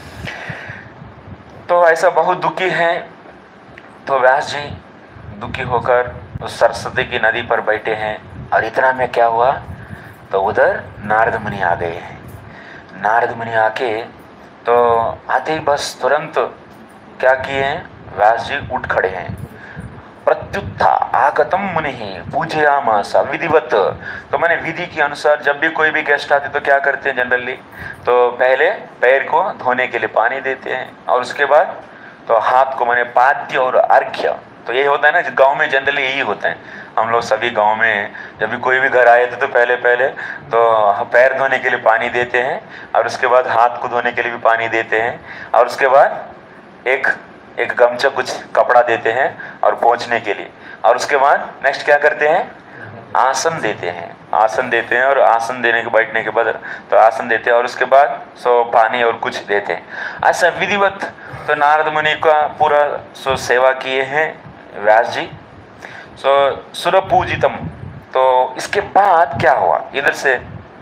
तो ऐसा बहुत दुखी है, तो व्यास जी दुखी होकर उस सरस्वती की नदी पर बैठे हैं। और इतना में क्या हुआ, तो उधर नारद मुनि आ गए हैं। नारद मुनि आके तो आते ही बस तुरंत क्या किए हैं, व्यास जी उठ खड़े हैं। प्रत्युत्था आगतम मुनि पूजयामास विधिवत। तो मैंने विधि के अनुसार जब भी कोई भी गेस्ट आते तो क्या करते हैं जनरली, तो पहले पैर को धोने के लिए पानी देते हैं और उसके बाद तो हाथ को मैंने पाद्य और अर्घ्य, तो यही होता है ना गांव में, जनरली यही होता है। हम लोग सभी गांव में जब भी कोई भी घर आए तो पहले तो पैर धोने के लिए पानी देते हैं और उसके बाद हाथ को धोने के लिए भी पानी देते हैं और उसके बाद एक गमछा कुछ कपड़ा देते हैं और पोंछने के लिए। और उसके बाद नेक्स्ट क्या करते हैं, आसन देते हैं, आसन देते हैं और आसन देने के बैठने के बाद तो आसन देते हैं और उसके बाद पानी और कुछ देते हैं। ऐसा विधिवत तो नारद मुनि का पूरा सेवा किए हैं व्यास जी। सुर पूजितम। तो इसके बाद क्या हुआ, इधर से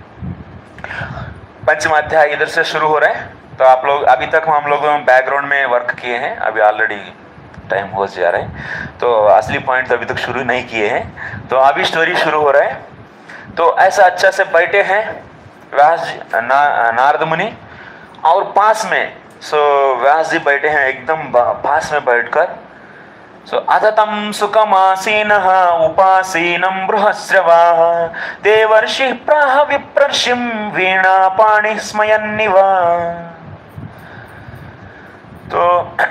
पंचम अध्याय इधर से शुरू हो रहा है। तो आप लोग अभी तक हम लोग बैकग्राउंड में वर्क किए हैं, अभी ऑलरेडी टाइम हो जा रहा है, तो असली पॉइंट तो अभी तक शुरू नहीं किए हैं, तो अभी स्टोरी शुरू हो रहा है। तो ऐसा अच्छा से बैठे हैं व्यास जी, नारद मुनि, और पास में व्यास जी बैठे हैं एकदम पास में बैठकर। अधतम सुखमासीनः उपासीनं बृहस्रवाः देवर्षि प्राह विप्रर्षिं वीणा पाणि स्मयन्निव। तो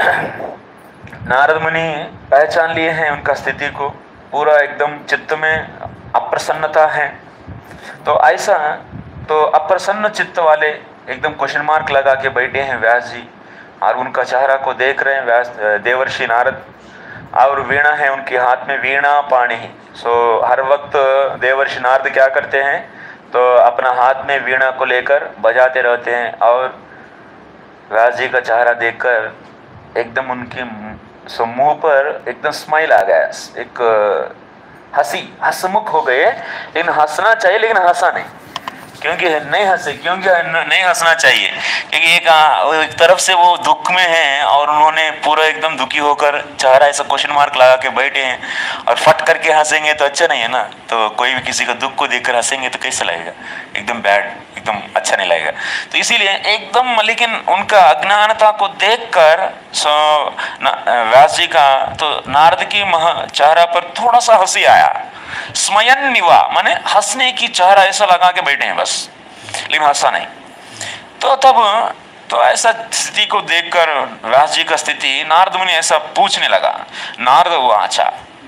नारद मुनि पहचान लिए हैं उनका स्थिति को, पूरा एकदम चित्त में अप्रसन्नता है। तो ऐसा तो अप्रसन्न चित्त वाले एकदम क्वेश्चन मार्क लगा के बैठे हैं व्यास जी, और उनका चेहरा को देख रहे हैं व्यास देवर्षि नारद, और वीणा है उनके हाथ में, वीणा पाणी। हर वक्त देवर्षि नारद क्या करते हैं, तो अपना हाथ में वीणा को लेकर बजाते रहते हैं। और व्यास जी का चेहरा देखकर एकदम उनके मुंह पर एकदम स्माइल आ गया, एक हंसमुख हो गए। लेकिन हंसना चाहिए, लेकिन हंसा नहीं, क्योंकि नहीं हंसे, क्योंकि नहीं हंसना चाहिए, क्योंकि एक तरफ से वो दुख में हैं और उन्होंने पूरा एकदम दुखी होकर चेहरा ऐसा क्वेश्चन मार्क लगा के बैठे हैं, और फट करके हंसेंगे तो अच्छा नहीं है ना। तो कोई भी किसी का दुख को देखकर हंसेंगे तो कैसा लगेगा, एकदम बैड, एकदम अच्छा नहीं लगेगा। तो इसीलिए एकदम, लेकिन उनका अज्ञानता को देखकर व्यास जी का तो नारद की चेहरा पर थोड़ा सा हंसी आया। स्मयन निवा माने हंसने की चेहरा ऐसा लगा के बैठे हैं बस, लेकिन हंसा नहीं। तो तब तो ऐसा स्थिति को देखकर व्यास जी का स्थिति नारद मुनि ऐसा पूछने लगा। नारद हुआ, अच्छा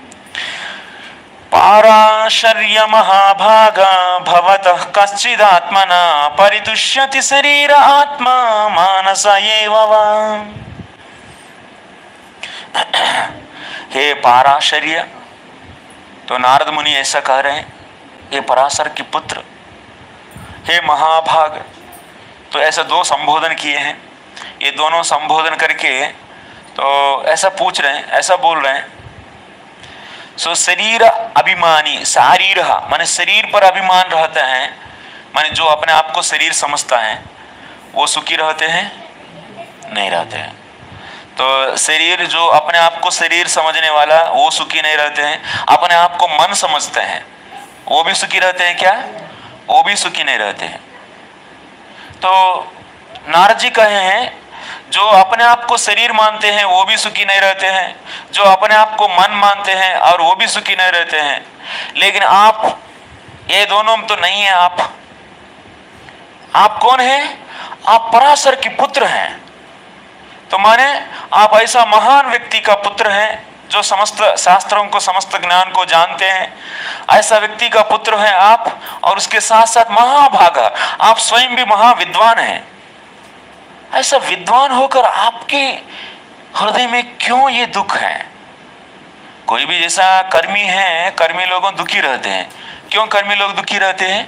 पाराशर्य महाभागा भवतः कश्चिदात्मना परितुष्यति शरीर आत्मा मानस एव वा। हे पाराशर्य, तो नारद मुनि ऐसा कह रहे हैं, हे पराशर के पुत्र, हे महाभाग। तो ऐसा 2 संबोधन किए हैं। ये दोनों संबोधन करके तो ऐसा पूछ रहे हैं, ऐसा बोल रहे हैं, सो शरीर अभिमानी, शारीर माने शरीर पर अभिमान रहता है, माने जो अपने आप को शरीर समझता है वो सुखी रहते हैं? नहीं रहते हैं। तो शरीर, जो अपने आप को शरीर समझने वाला, वो सुखी नहीं रहते हैं। अपने आप को मन समझते हैं वो भी सुखी रहते हैं क्या? वो भी सुखी नहीं रहते हैं। तो नारद जी कहे हैं, जो अपने आप को शरीर मानते हैं वो भी सुखी नहीं रहते हैं, जो अपने आप को मन मानते हैं और वो भी सुखी नहीं रहते हैं। लेकिन आप ये दोनों तो नहीं है। आप कौन हैं? आप पराशर के पुत्र हैं। तो माने आप ऐसा महान व्यक्ति का पुत्र हैं जो समस्त शास्त्रों को, समस्त ज्ञान को जानते हैं। ऐसा व्यक्ति का पुत्र है आप, और उसके साथ साथ महाभागा, आप स्वयं भी महाविद्वान हैं। ऐसा विद्वान होकर आपके हृदय में क्यों ये दुख है? कोई भी जैसा कर्मी है, कर्मी लोगों दुखी रहते हैं। क्यों कर्मी लोग दुखी रहते हैं?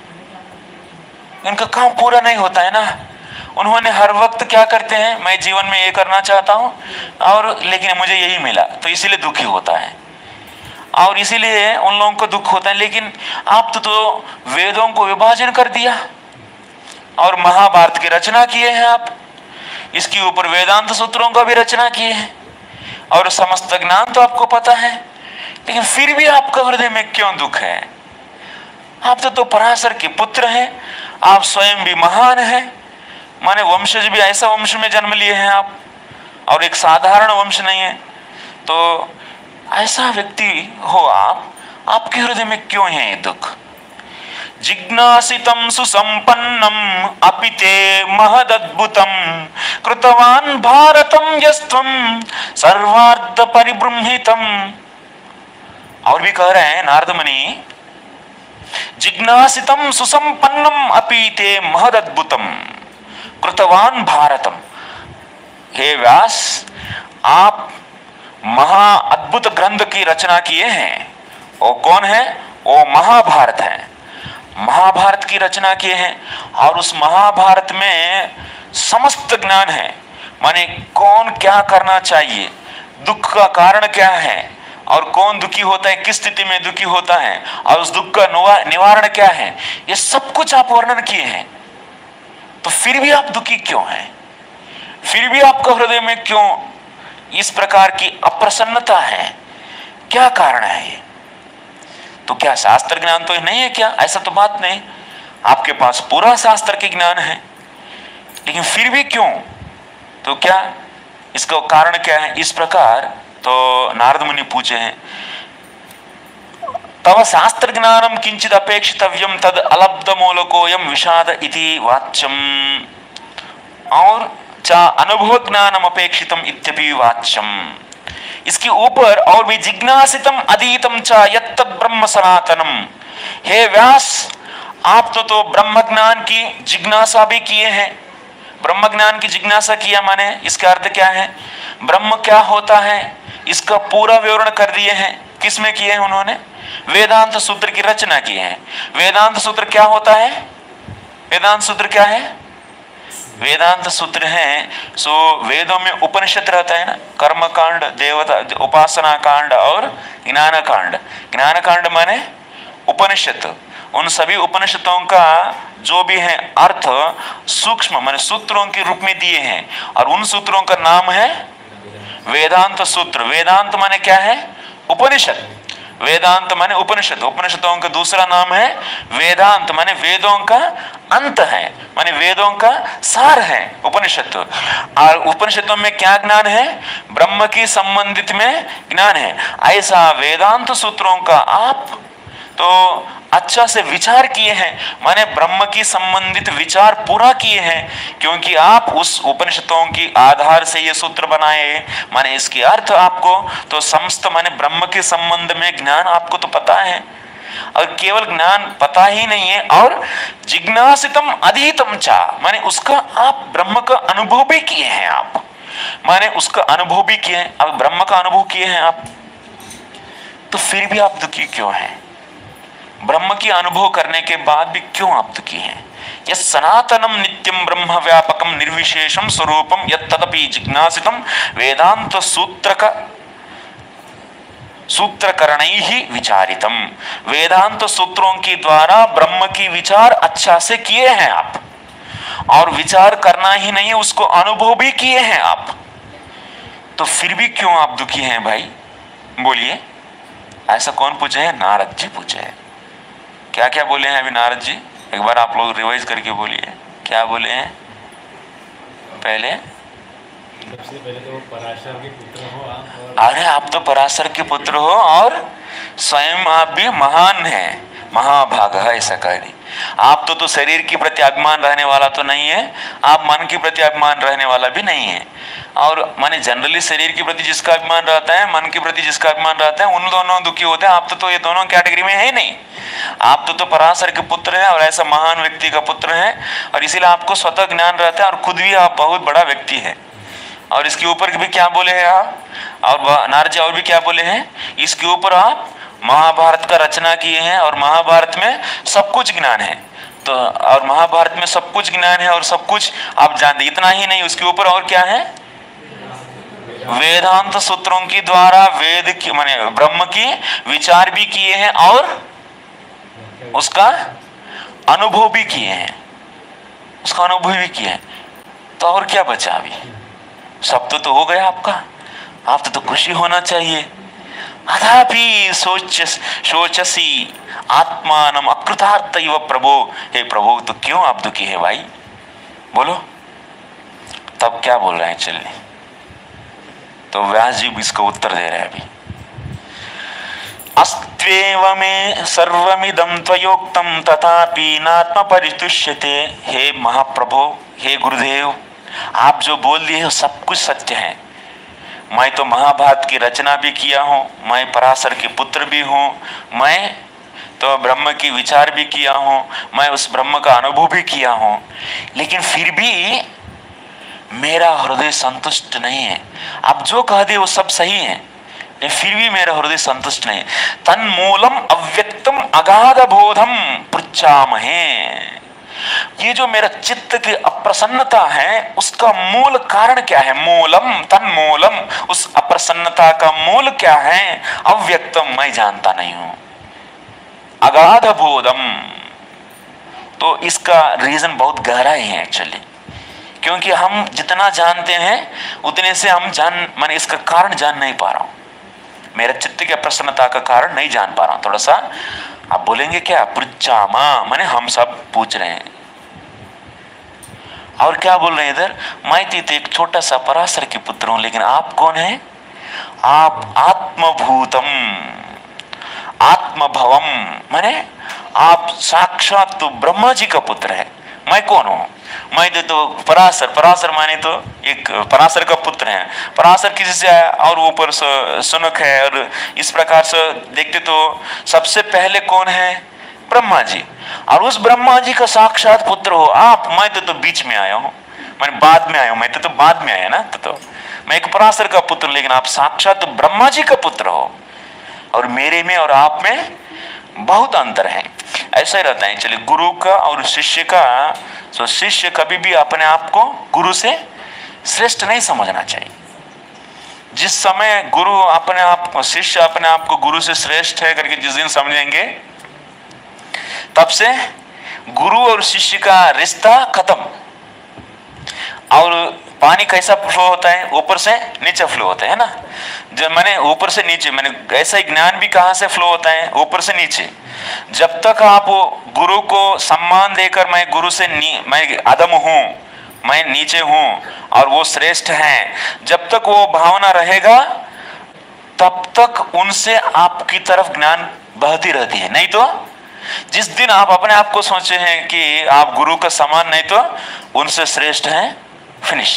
उनका काम पूरा नहीं होता है ना। उन्होंने हर वक्त क्या करते हैं, मैं जीवन में ये करना चाहता हूँ और लेकिन मुझे यही मिला, तो इसीलिए दुखी होता है और इसीलिए उन लोगों को दुख होता है। लेकिन आप तो वेदों को विभाजन कर दिया और महाभारत की रचना किए हैं आप, इसके ऊपर वेदांत सूत्रों का भी रचना किए हैं और समस्त ज्ञान तो आपको पता है, लेकिन फिर भी आपका हृदय में क्यों दुख है? आप तो पराशर के पुत्र हैं, आप स्वयं भी महान हैं, माने वंशज भी ऐसा वंश में जन्म लिए हैं आप, और एक साधारण वंश नहीं है। तो ऐसा व्यक्ति हो आप, आपके हृदय में क्यों है ये दुख? जिज्ञासितं सुसंपन्नम अपिते महदद्भुतम कृतवान भारतम यस्त्वं सर्वार्थ परिबृंहितम। और भी कह रहे हैं नारद मुनि, जिज्ञासितं सुसंपन्नम अपिते महदद्भुतम कृतवान भारतम। हे व्यास, आप महा अद्भुत ग्रंथ की रचना किए हैं। वो कौन है? वो महाभारत है। महाभारत की रचना किए हैं और उस महाभारत में समस्त ज्ञान है, माने कौन क्या करना चाहिए, दुख का कारण क्या है और कौन दुखी होता है, किस स्थिति में दुखी होता है और उस दुख का निवारण क्या है, ये सब कुछ आप वर्णन किए हैं। तो फिर भी आप दुखी क्यों हैं? फिर भी आपका हृदय में क्यों इस प्रकार की अप्रसन्नता है? क्या कारण है ये? तो क्या शास्त्र ज्ञान तो नहीं है क्या? ऐसा तो बात नहीं, आपके पास पूरा शास्त्र के ज्ञान है, लेकिन फिर भी क्यों? तो क्या इसका कारण क्या है? इस प्रकार तो नारद मुनि पूछे हैं, तव शास्त्र ज्ञानम किंचित अपेक्षितव्यम तद अलब्ध मूलकोयम विषाद इति वाच्यम, और चा अनुभव ज्ञानम अपेक्षितम इत्यपि वाच्यम। इसके ऊपर और भी जिज्ञासितम अधीतम चा यत्तद् ब्रह्म सनातनम। हे व्यास, आप तो ब्रह्म ज्ञान की जिज्ञासा भी किए हैं। ब्रह्म ज्ञान की जिज्ञासा किया माने इसका अर्थ क्या है, ब्रह्म क्या होता है, इसका पूरा विवरण कर दिए हैं। किसमें किए हैं उन्होंने? वेदांत सूत्र की रचना की है। वेदांत सूत्र क्या होता है? वेदांत सूत्र क्या है? वेदांत सूत्र है सो वेदों में उपनिषद रहता है ना, कर्म कांड, देवता उपासना कांड और ज्ञान कांड। ज्ञान कांड माने उपनिषद। उन सभी उपनिषदों का जो भी है अर्थ सूक्ष्म माने सूत्रों के रूप में दिए हैं और उन सूत्रों का नाम है वेदांत सूत्र। वेदांत माने क्या है? उपनिषद। वेदांत माने उपनिषद। उपनिषदों का दूसरा नाम है वेदांत, माने वेदों का अंत है, माने वेदों का सार है उपनिषद। और उपनिषदों में क्या ज्ञान है? ब्रह्म की संबंधित में ज्ञान है। ऐसा वेदांत सूत्रों का आप तो अच्छा से विचार किए हैं, माने ब्रह्म की संबंधित विचार पूरा किए हैं, क्योंकि आप उस उपनिषदों की आधार से ये सूत्र बनाए। माने इसके अर्थ आपको तो समस्त माने ब्रह्म के संबंध में ज्ञान आपको तो पता है, और केवल ज्ञान पता ही नहीं है और जिज्ञासितम अधीतम चा, माने उसका आप ब्रह्म का अनुभव भी किए हैं। आप माने उसका अनुभव भी किए हैं, अब ब्रह्म का अनुभव किए हैं आप। तो फिर भी आप दुखी क्यों हैं? ब्रह्म की अनुभव करने के बाद भी क्यों आप दुखी हैं? यह सनातनम नित्यम ब्रह्म व्यापकम निर्विशेषम स्वरूपम यत्तदपि जिज्ञासितम वेदांत सूत्रकरण ही विचारितम। वेदांत सूत्रों के द्वारा ब्रह्म की विचार अच्छा से किए हैं आप, और विचार करना ही नहीं उसको अनुभव भी किए हैं आप, तो फिर भी क्यों आप दुखी हैं भाई? बोलिए। ऐसा कौन पूछे है? नारद जी पूछे हैं। क्या क्या बोले हैं अभी नारद जी? एक बार आप लोग रिवाइज करके बोलिए, क्या बोले हैं? पहले सबसे पहले तो पराशर के पुत्र हो आप, अरे आप तो पराशर के पुत्र हो और स्वयं आप भी महान हैं, महाभाग है, ऐसा कह दी। आप तो शरीर के प्रति अभिमान रहने वाला तो नहीं है, आप मन के प्रति अभिमान रहने वाला भी नहीं है। और माने जनरली शरीर के प्रति जिसका अभिमान रहता है, मन के प्रति जिसका अभिमान रहता है, उन दोनों दुखी होते हैं। आप तो ये दोनों कैटेगरी में है नहीं। आप तो पराशर के पुत्र हैं और ऐसा महान व्यक्ति का पुत्र हैं, और इसीलिए आपको स्वतः ज्ञान रहता है, और खुद भी आप बहुत बड़ा व्यक्ति है। और इसके ऊपर भी क्या बोले हैं आप, और नारद जी और भी क्या बोले हैं, इसके ऊपर आप महाभारत का रचना किए हैं, और महाभारत में सब कुछ ज्ञान है। तो और महाभारत में सब कुछ ज्ञान है और सब कुछ आप जानते। इतना ही नहीं, उसके ऊपर और क्या है, वेदांत सूत्रों के द्वारा वेद की माने ब्रह्म की विचार भी किए हैं और उसका अनुभव भी किए हैं, उसका अनुभव भी किए हैं। तो और क्या बचा? अभी सब तो हो गया आपका। आप तो खुशी होना चाहिए। अथापि शोचसी आत्मानम अकृतार्थैव प्रभो। हे प्रभु, तो क्यों आप दुखी है भाई? बोलो। तब क्या बोल रहे हैं? चलिए, तो व्यास जी इसको उत्तर दे रहे हैं अभी। अस्त्वेव में सर्वमिदं त्वयोक्तं तथापि नात्म परितुष्यते। हे महाप्रभु, हे गुरुदेव, आप जो बोल दिए हो सब कुछ सत्य है। मैं तो महाभारत की रचना भी किया हूँ, मैं पराशर के पुत्र भी हूँ, मैं तो ब्रह्म की विचार भी किया हूँ, मैं उस ब्रह्म का अनुभव भी किया हूँ, लेकिन फिर भी मेरा हृदय संतुष्ट नहीं है। आप जो कह दिए वो सब सही है, लेकिन फिर भी मेरा हृदय संतुष्ट नहीं। तन्मूलम अव्यक्तम अगाध बोधम पृच्छामहे। ये जो मेरा चित्त की अप्रसन्नता है, उसका मूल कारण क्या है? मूलम तन्मूलम, उस अप्रसन्नता का मूल क्या है? अव्यक्तम, मैं जानता नहीं हूं। अगाध बोधम, तो इसका रीजन बहुत गहरा ही है एक्चुअली, क्योंकि हम जितना जानते हैं उतने से हम माने इसका कारण जान नहीं पा रहा हूं। मेरा चित्त की अप्रसन्नता का कारण नहीं जान पा रहा हूं। थोड़ा सा आप बोलेंगे क्या? पृच्छामा, माने हम सब पूछ रहे हैं। और क्या बोल रहे हैं इधर? मैं तो एक छोटा सा पराशर के पुत्र हूं, लेकिन आप कौन है? आप आत्मभूतम आत्मभवम, माने आप साक्षात तो ब्रह्मा जी का पुत्र है। मैं कौन हूं? मैं तो पराशर माने तो एक पराशर का पुत्र है। पराशर किसी से आया और ऊपर सुनक है, और इस प्रकार से देखते तो सबसे पहले कौन है? ब्रह्मा जी। और उस ब्रह्मा जी का साक्षात पुत्र हो आप। मैं तो बीच में आया हूँ, मैंने बाद में आया हूँ। मैं तो बाद में आया ना, तो मैं एक पराशर का पुत्र, लेकिन आप साक्षात ब्रह्मा जी का पुत्र हो, और मेरे में और आप में बहुत अंतर है। ऐसा ही रहता है। चलिए, गुरु का और शिष्य का, तो शिष्य कभी भी अपने आप को गुरु से श्रेष्ठ नहीं समझना चाहिए। जिस समय गुरु अपने आप को, शिष्य अपने आप को गुरु से श्रेष्ठ है करके जिस दिन समझेंगे, तब से गुरु और शिष्य का रिश्ता खत्म। और पानी कैसा फ्लो होता है? ऊपर से नीचे फ्लो होता है ना। जब मैंने ऊपर से नीचे, मैंने ऐसा ही ज्ञान भी कहाँ से फ्लो होता है? ऊपर से नीचे। जब तक आप गुरु को सम्मान देकर मैं गुरु से मैं अधम हूँ, मैं नीचे हूँ और वो श्रेष्ठ हैं, जब तक वो भावना रहेगा तब तक उनसे आपकी तरफ ज्ञान बहती रहती है। नहीं तो जिस दिन आप अपने आप को सोचे हैं कि आप गुरु का समान नहीं तो उनसे श्रेष्ठ हैं, फिनिश।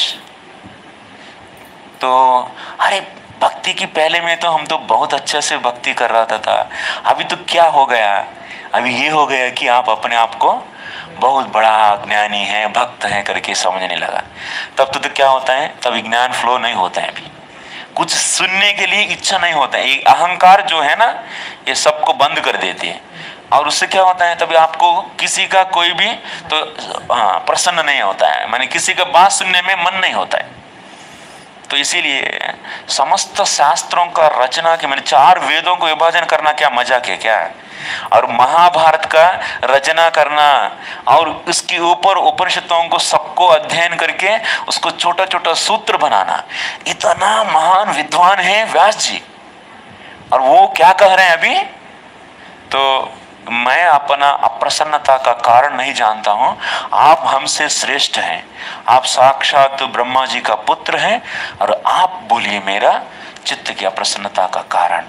तो अरे भक्ति की पहले में तो हम तो बहुत अच्छे से भक्ति कर रहा था, अभी तो क्या हो गया? अभी ये हो गया कि आप अपने आप को बहुत बड़ा ज्ञानी है, भक्त है करके समझने लगा। तब तो क्या होता है? तब ज्ञान फ्लो नहीं होता है। अभी कुछ सुनने के लिए इच्छा नहीं होता है। ये अहंकार जो है ना, ये सबको बंद कर देती है, और उससे क्या होता है, तभी आपको किसी का कोई भी तो प्रसन्न नहीं होता है, माने किसी का बात सुनने में मन नहीं होता है। तो इसीलिए समस्त शास्त्रों का रचना के, मैंने 4 वेदों को विभाजन करना क्या मजाक है क्या, और महाभारत का रचना करना, और उसके ऊपर उपनिषदों को सबको अध्ययन करके उसको छोटा छोटा सूत्र बनाना, इतना महान विद्वान है व्यास जी। और वो क्या कह रहे हैं अभी, तो मैं अपना अप्रसन्नता का कारण नहीं जानता हूं, आप हमसे श्रेष्ठ हैं, आप साक्षात ब्रह्मा जी का पुत्र हैं, और आप बोलिए मेरा चित्त की अप्रसन्नता का कारण।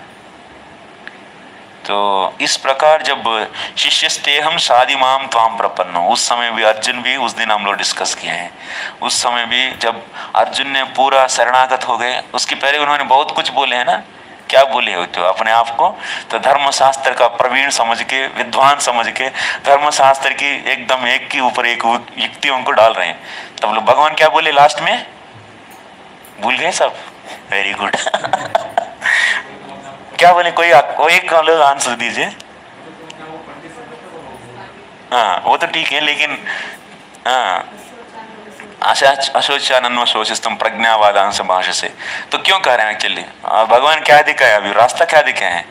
तो इस प्रकार जब शिष्यस्तेहम शादिमाम त्वाम प्रपन्नो, उस समय भी अर्जुन भी, उस दिन हम लोग डिस्कस किए हैं, उस समय भी जब अर्जुन ने पूरा शरणागत हो गए, उसके पहले उन्होंने बहुत कुछ बोले हैं ना, क्या बोले हो तो अपने आप को तो धर्मशास्त्र का प्रवीण समझ के, विद्वान समझ के, धर्मशास्त्र की एकदम एक के ऊपर एक युक्तियों को डाल रहे हैं। तब लोग भगवान क्या बोले लास्ट में, भूल गए सब, वेरी गुड क्या बोले, कोई एक लोग आंसर दीजिए। हाँ वो तो ठीक है, लेकिन हाँ अशोचानन्व शोचिस्तम प्रज्ञावादांश भाष से, तो क्यों कह रहे हैं एक्चुअली, भगवान क्या दिखाया अभी, रास्ता क्या दिखाए हैं?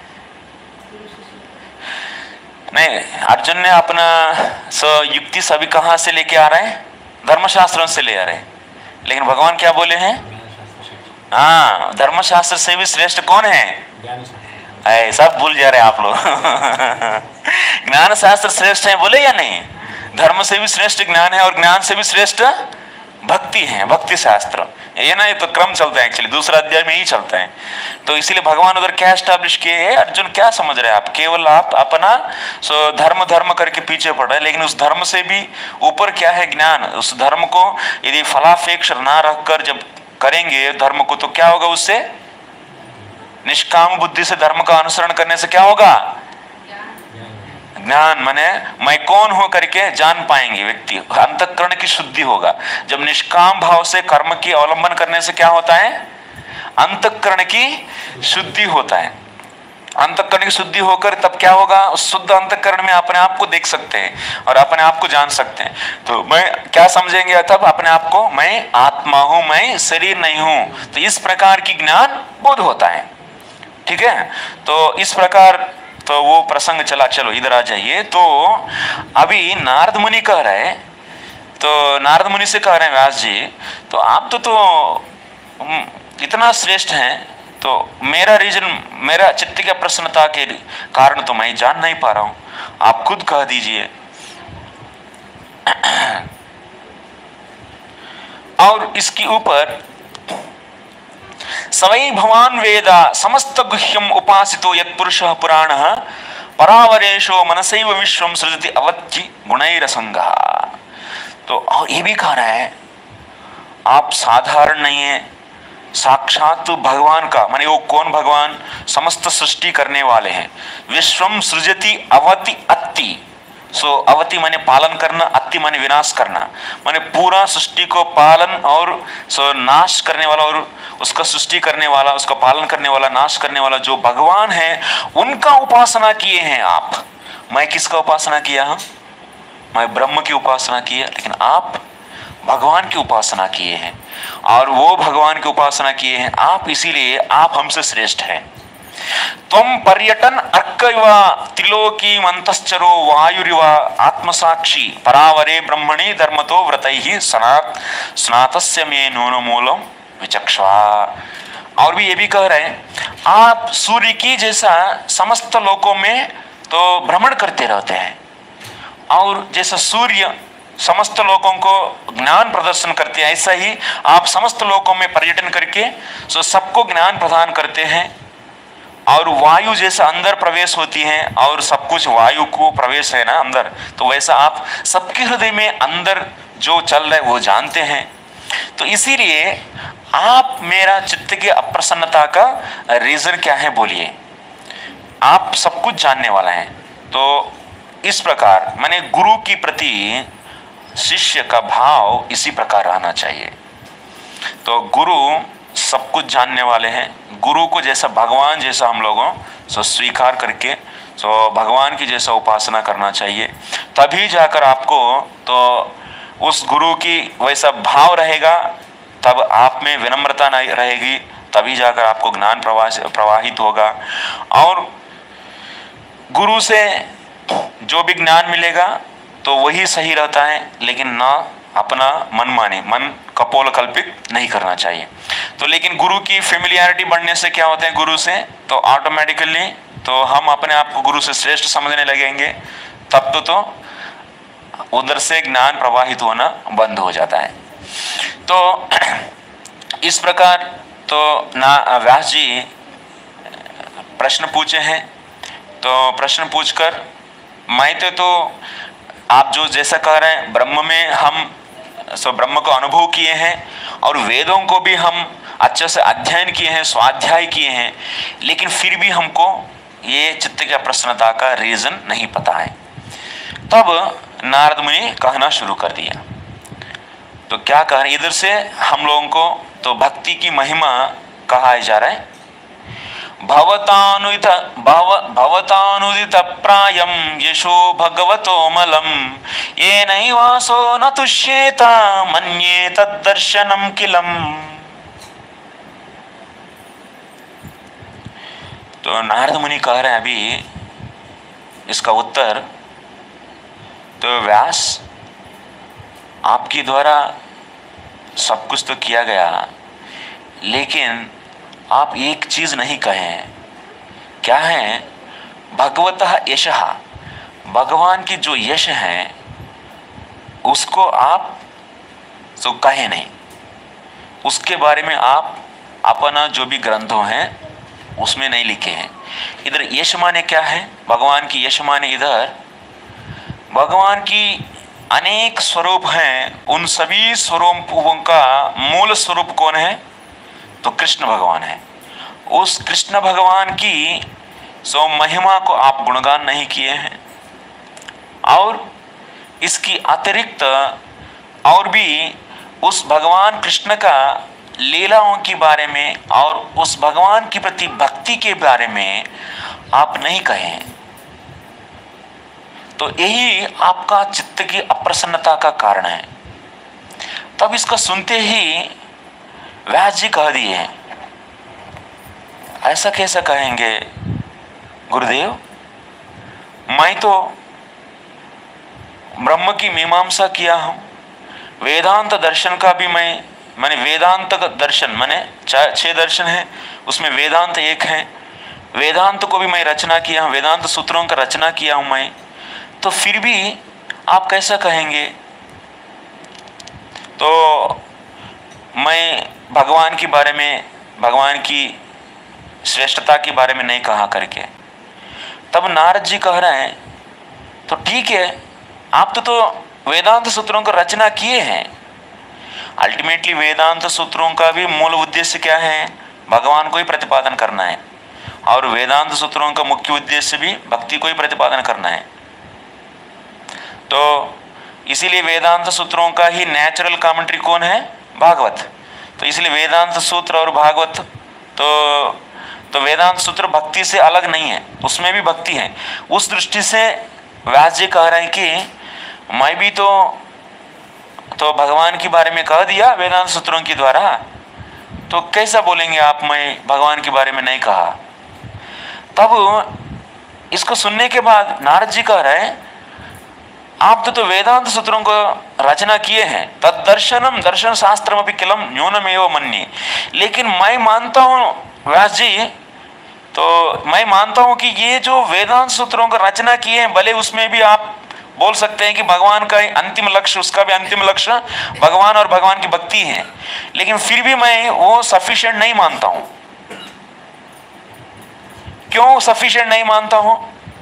नहीं, अर्जुन ने अपना युक्ति सभी कहां से लेके आ रहे हैं, धर्मशास्त्रों से ले आ रहे हैं, लेकिन भगवान क्या बोले हैं, हाँ धर्मशास्त्र से भी श्रेष्ठ कौन है, सब भूल जा रहे हैं आप लोग ज्ञान शास्त्र श्रेष्ठ है बोले या नहीं, धर्म से भी श्रेष्ठ ज्ञान है, और ज्ञान से भी श्रेष्ठ भक्ति है, भक्ति शास्त्र ये ना, ये तो क्रम चलता है एक्चुअली, दूसरा अध्याय में ही चलता है। तो इसीलिए भगवान उधर क्या एस्टैब्लिश किए हैं, अर्जुन क्या समझ रहे हैं आप, केवल आप अपना धर्म करके पीछे पड़ रहे हैं, लेकिन उस धर्म से भी ऊपर क्या है ज्ञान, उस धर्म को यदि फलापेक्ष ना रखकर जब करेंगे धर्म को, तो क्या होगा, उससे निष्काम बुद्धि से धर्म का अनुसरण करने से क्या होगा, ज्ञान, माने मैं कौन हूं करके जान पाएंगे व्यक्ति, अंतःकरण की शुद्धि होगा। जब निष्काम भाव से कर्म की अवलंबन करने से क्या होता है, अंतःकरण की शुद्धि होता है। अंतःकरण की शुद्धि होकर तब क्या होगा, शुद्ध अंतःकरण में अपने आप को देख सकते हैं और अपने आप को जान सकते हैं। तो मैं क्या समझेंगे तब अपने आप को, मैं आत्मा हूं, मैं शरीर नहीं हूं। तो इस प्रकार की ज्ञान बोध होता है, ठीक है। तो इस प्रकार तो वो प्रसंग चला। चलो इधर आ जाइए। तो अभी नारद मुनि कह रहे, तो नारद मुनि से कह रहे हैं व्यास जी, तो आप तो इतना श्रेष्ठ हैं, तो मेरा रीजन, मेरा चित्त की प्रसन्नता के कारण तो मैं जान नहीं पा रहा हूं, आप खुद कह दीजिए। और इसके ऊपर सवै भवान वेदा समस्त गुह्यम उपासितो यत्पुरुषः पुराणः परावरेशो मनसैव विश्वम सृजति अवत्ति गुणैरसंगः। तो और ये भी कह रहा है, आप साधारण नहीं है, साक्षात भगवान का, माने वो कौन भगवान, समस्त सृष्टि करने वाले हैं। विश्वम सृजति अवति अत्ति, सो अवति माने पालन करना, अति माने विनाश करना, माने पूरा सृष्टि को पालन और सो नाश करने वाला, और उसका सृष्टि करने वाला, उसका पालन करने वाला, नाश करने वाला जो भगवान है, उनका उपासना किए हैं आप। मैं किसका उपासना किया हूं, मैं ब्रह्म की उपासना की है, लेकिन आप भगवान की उपासना किए हैं, और वो भगवान की उपासना किए हैं आप, इसीलिए आप हमसे श्रेष्ठ हैं। त्वं पर्यटन अर्कइव त्रिलोकी मंतश्चरो वायुरिव आत्मसाक्षी परावरे ब्रह्मणि धर्मतो व्रतैहि स्नातस्य मे नूनो मूलम विचक्षा। और भी ये भी कह रहे हैं, आप सूर्य की जैसा समस्त लोकों में तो भ्रमण करते रहते हैं, और जैसा सूर्य समस्त लोगों को ज्ञान प्रदर्शन करते हैं, ऐसा ही आप समस्त लोकों में पर्यटन करके सो सबको ज्ञान प्रदान करते हैं। और वायु जैसा अंदर प्रवेश होती है, और सब कुछ वायु को प्रवेश है ना अंदर, तो वैसा आप सबके हृदय में अंदर जो चल रहा है वो जानते हैं। तो इसीलिए आप मेरा चित्त की अप्रसन्नता का रीजन क्या है बोलिए, आप सब कुछ जानने वाला है। तो इस प्रकार माने गुरु की प्रति शिष्य का भाव इसी प्रकार रहना चाहिए। तो गुरु सब कुछ जानने वाले हैं, गुरु को जैसा भगवान जैसा हम लोगों सो स्वीकार करके सो भगवान की जैसा उपासना करना चाहिए। तभी जाकर आपको तो उस गुरु की वैसा भाव रहेगा, तब आप में विनम्रता नहीं रहेगी, तभी जाकर आपको ज्ञान प्रवाहित होगा। और गुरु से जो भी ज्ञान मिलेगा तो वही सही रहता है, लेकिन ना अपना मनमानी, मन कपोल कल्पित नहीं करना चाहिए। तो लेकिन गुरु की फेमिलियरिटी बढ़ने से क्या होता है, गुरु से तो ऑटोमेटिकली तो हम अपने आप को गुरु से श्रेष्ठ समझने लगेंगे, तब तो उधर से ज्ञान प्रवाहित होना बंद हो जाता है। तो इस प्रकार तो व्यास जी प्रश्न पूछे हैं। तो प्रश्न पूछकर मैं तो आप जो जैसा कह रहे हैं, ब्रह्म में हम ब्रह्म को अनुभव किए हैं और वेदों को भी हम अच्छे से अध्ययन किए हैं, स्वाध्याय किए हैं, लेकिन फिर भी हमको ये चित्त की अप्रसन्नता का रीजन नहीं पता है। तब नारद मुनि कहना शुरू कर दिया। तो क्या कह रहे, इधर से हम लोगों को तो भक्ति की महिमा कहा जा रहा है। भवतानुदित प्रायम यशो भगवतो मलम ये नैवासो न तुष्येत मन्ये तद्दर्शनम किलम। तो नारद मुनि कह रहे हैं अभी इसका उत्तर, तो व्यास आपके द्वारा सब कुछ तो किया गया, लेकिन आप एक चीज नहीं कहे। क्या है? भगवतः यशः, भगवान की जो यश है उसको आप तो कहे नहीं, उसके बारे में आप अपना जो भी ग्रंथों हैं उसमें नहीं लिखे हैं। इधर यश माने क्या है? भगवान की यश माने इधर भगवान की अनेक स्वरूप हैं, उन सभी स्वरूपों का मूल स्वरूप कौन है? तो कृष्ण भगवान है। उस कृष्ण भगवान की महिमा को आप गुणगान नहीं किए हैं, और इसकी अतिरिक्त और भी उस भगवान कृष्ण का लीलाओं के बारे में और उस भगवान के प्रति भक्ति के बारे में आप नहीं कहे हैं। तो यही आपका चित्त की अप्रसन्नता का कारण है। तब इसको सुनते ही व्यास जी कह दिए, ऐसा कैसा कहेंगे गुरुदेव, मैं तो ब्रह्म की मीमांसा किया हूं, वेदांत दर्शन का भी मैंने वेदांत का दर्शन माने 6 दर्शन है, उसमें वेदांत एक है, वेदांत को भी मैं रचना किया हूं, वेदांत सूत्रों का रचना किया हूं मैं, तो फिर भी आप कैसा कहेंगे? तो मैं भगवान के बारे में, भगवान की श्रेष्ठता के बारे में नहीं कहा करके। तब नारद जी कह रहे हैं, तो ठीक है, आप तो वेदांत सूत्रों को रचना किए हैं। अल्टीमेटली वेदांत सूत्रों का भी मूल उद्देश्य क्या है? भगवान को ही प्रतिपादन करना है, और वेदांत सूत्रों का मुख्य उद्देश्य भी भक्ति को ही प्रतिपादन करना है। तो इसीलिए वेदांत सूत्रों का ही नेचुरल कमेंट्री कौन है? भागवत। तो इसलिए वेदांत सूत्र और भागवत तो वेदांत सूत्र भक्ति से अलग नहीं है, उसमें भी भक्ति है। उस दृष्टि से व्यास जी कह रहे हैं कि मैं भी तो भगवान के बारे में कह दिया वेदांत सूत्रों के द्वारा, तो कैसा बोलेंगे आप मैं भगवान के बारे में नहीं कहा? तब इसको सुनने के बाद नारद जी कह रहे हैं, आप तो वेदांत सूत्रों को रचना किए हैं, तद्दर्शनम दर्शन शास्त्रम अपि किलम न्यूनमेव मन्ये, लेकिन मैं मानता हूँ व्यास जी, तो मैं मानता हूँ कि ये जो वेदांत सूत्रों को रचना किए हैं, भले उसमें भी आप बोल सकते हैं कि भगवान का अंतिम लक्ष्य, उसका भी अंतिम लक्ष्य भगवान और भगवान की भक्ति है, लेकिन फिर भी मैं वो सफिशिएंट नहीं मानता हूँ। क्यों सफिशिएंट नहीं मानता हूँ?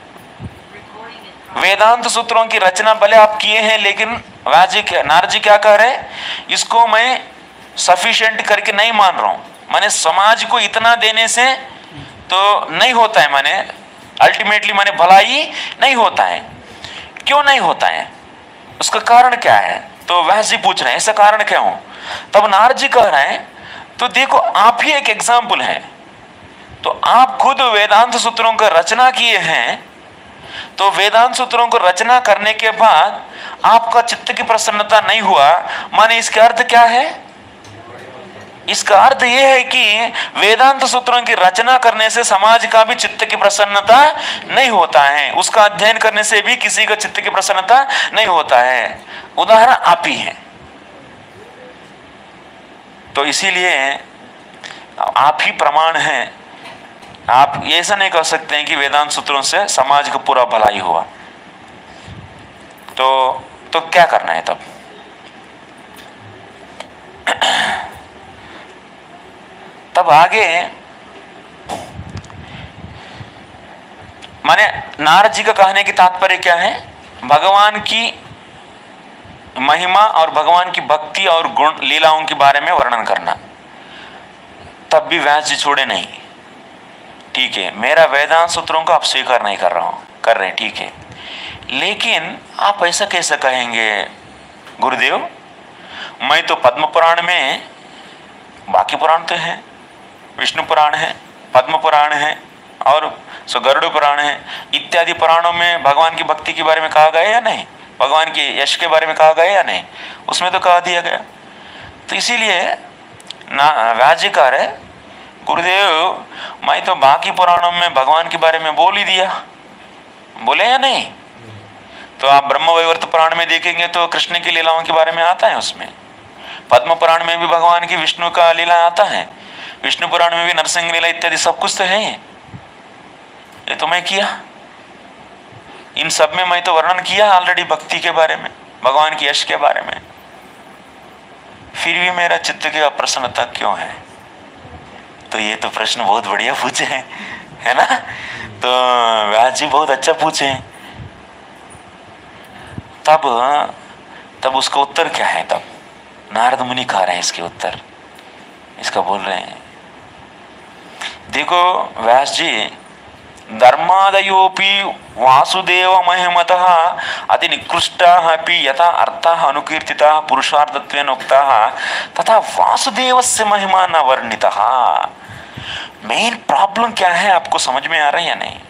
वेदांत सूत्रों की रचना भले आप किए हैं, लेकिन नारद जी क्या कह रहे हैं, इसको मैं सफिशिएंट करके नहीं मान रहा हूँ। माने समाज को इतना देने से तो नहीं होता है, माने अल्टीमेटली माने भलाई नहीं होता है। क्यों नहीं होता है? उसका कारण क्या है? तो व्यास जी पूछ रहे हैं, ऐसा कारण क्या हो? तब नारद जी कह रहे हैं, तो देखो आप ही एक एग्जाम्पल है। तो आप खुद वेदांत सूत्रों का रचना किए हैं, तो वेदांत सूत्रों को रचना करने के बाद आपका चित्त की प्रसन्नता नहीं हुआ, माने इसका अर्थ क्या है? इसका अर्थ यह है कि वेदांत सूत्रों की रचना करने से समाज का भी चित्त की प्रसन्नता नहीं होता है, उसका अध्ययन करने से भी किसी का चित्त की प्रसन्नता नहीं होता है। उदाहरण आप ही है। तो इसीलिए आप ही प्रमाण हैं। आप ऐसा नहीं कह सकते हैं कि वेदांत सूत्रों से समाज का पूरा भलाई हुआ। तो क्या करना है तब? तब आगे माने नारद जी का कहने की तात्पर्य क्या है? भगवान की महिमा और भगवान की भक्ति और गुण लीलाओं के बारे में वर्णन करना। तब भी व्यास जी छोड़े नहीं। ठीक है, मेरा वेदांत सूत्रों को आप स्वीकार नहीं कर रहे हैं, ठीक है, लेकिन आप ऐसा कैसे कहेंगे गुरुदेव? मैं तो पद्म पुराण में, बाकी पुराण तो हैं, विष्णु पुराण है, पद्म पुराण है और गरुड़ पुराण है, इत्यादि पुराणों में भगवान की भक्ति के बारे में कहा गया या नहीं? भगवान के यश के बारे में कहा गया या नहीं? उसमें तो कहा दिया गया। तो इसीलिए व्यास जी कह रहे, गुरुदेव मैं तो बाकी पुराणों में भगवान के बारे में बोल ही दिया, बोले या नहीं? तो आप ब्रह्म वैवर्त पुराण में देखेंगे तो कृष्ण की लीलाओं के बारे में आता है उसमें। पद्म पुराण में भी भगवान की विष्णु का लीला आता है, विष्णु पुराण में भी नरसिंह लीला इत्यादि सब कुछ तो है। ये तो मैं किया, इन सब में मैं तो वर्णन किया ऑलरेडी भक्ति के बारे में, भगवान की यश के बारे में। फिर भी मेरा चित्त की अप्रसन्नता क्यों है? तो ये तो प्रश्न बहुत बढ़िया पूछे हैं, है ना? तो व्यास जी बहुत अच्छा पूछे हैं। तब उसका उत्तर क्या है? तब नारद मुनि कह रहे हैं इसके उत्तर, इसका बोल रहे हैं। देखो व्यास जी, धर्मादयोपि वासुदेव महिमतः अति निकृष्टाः अपि यथा अर्थाः अनुकीर्तिताः पुरुषार्थत्वेन उक्ताः तथा वासुदेवस्य महिमा न वर्णितः। मेन प्रॉब्लम क्या है आपको समझ में आ रहा है या नहीं?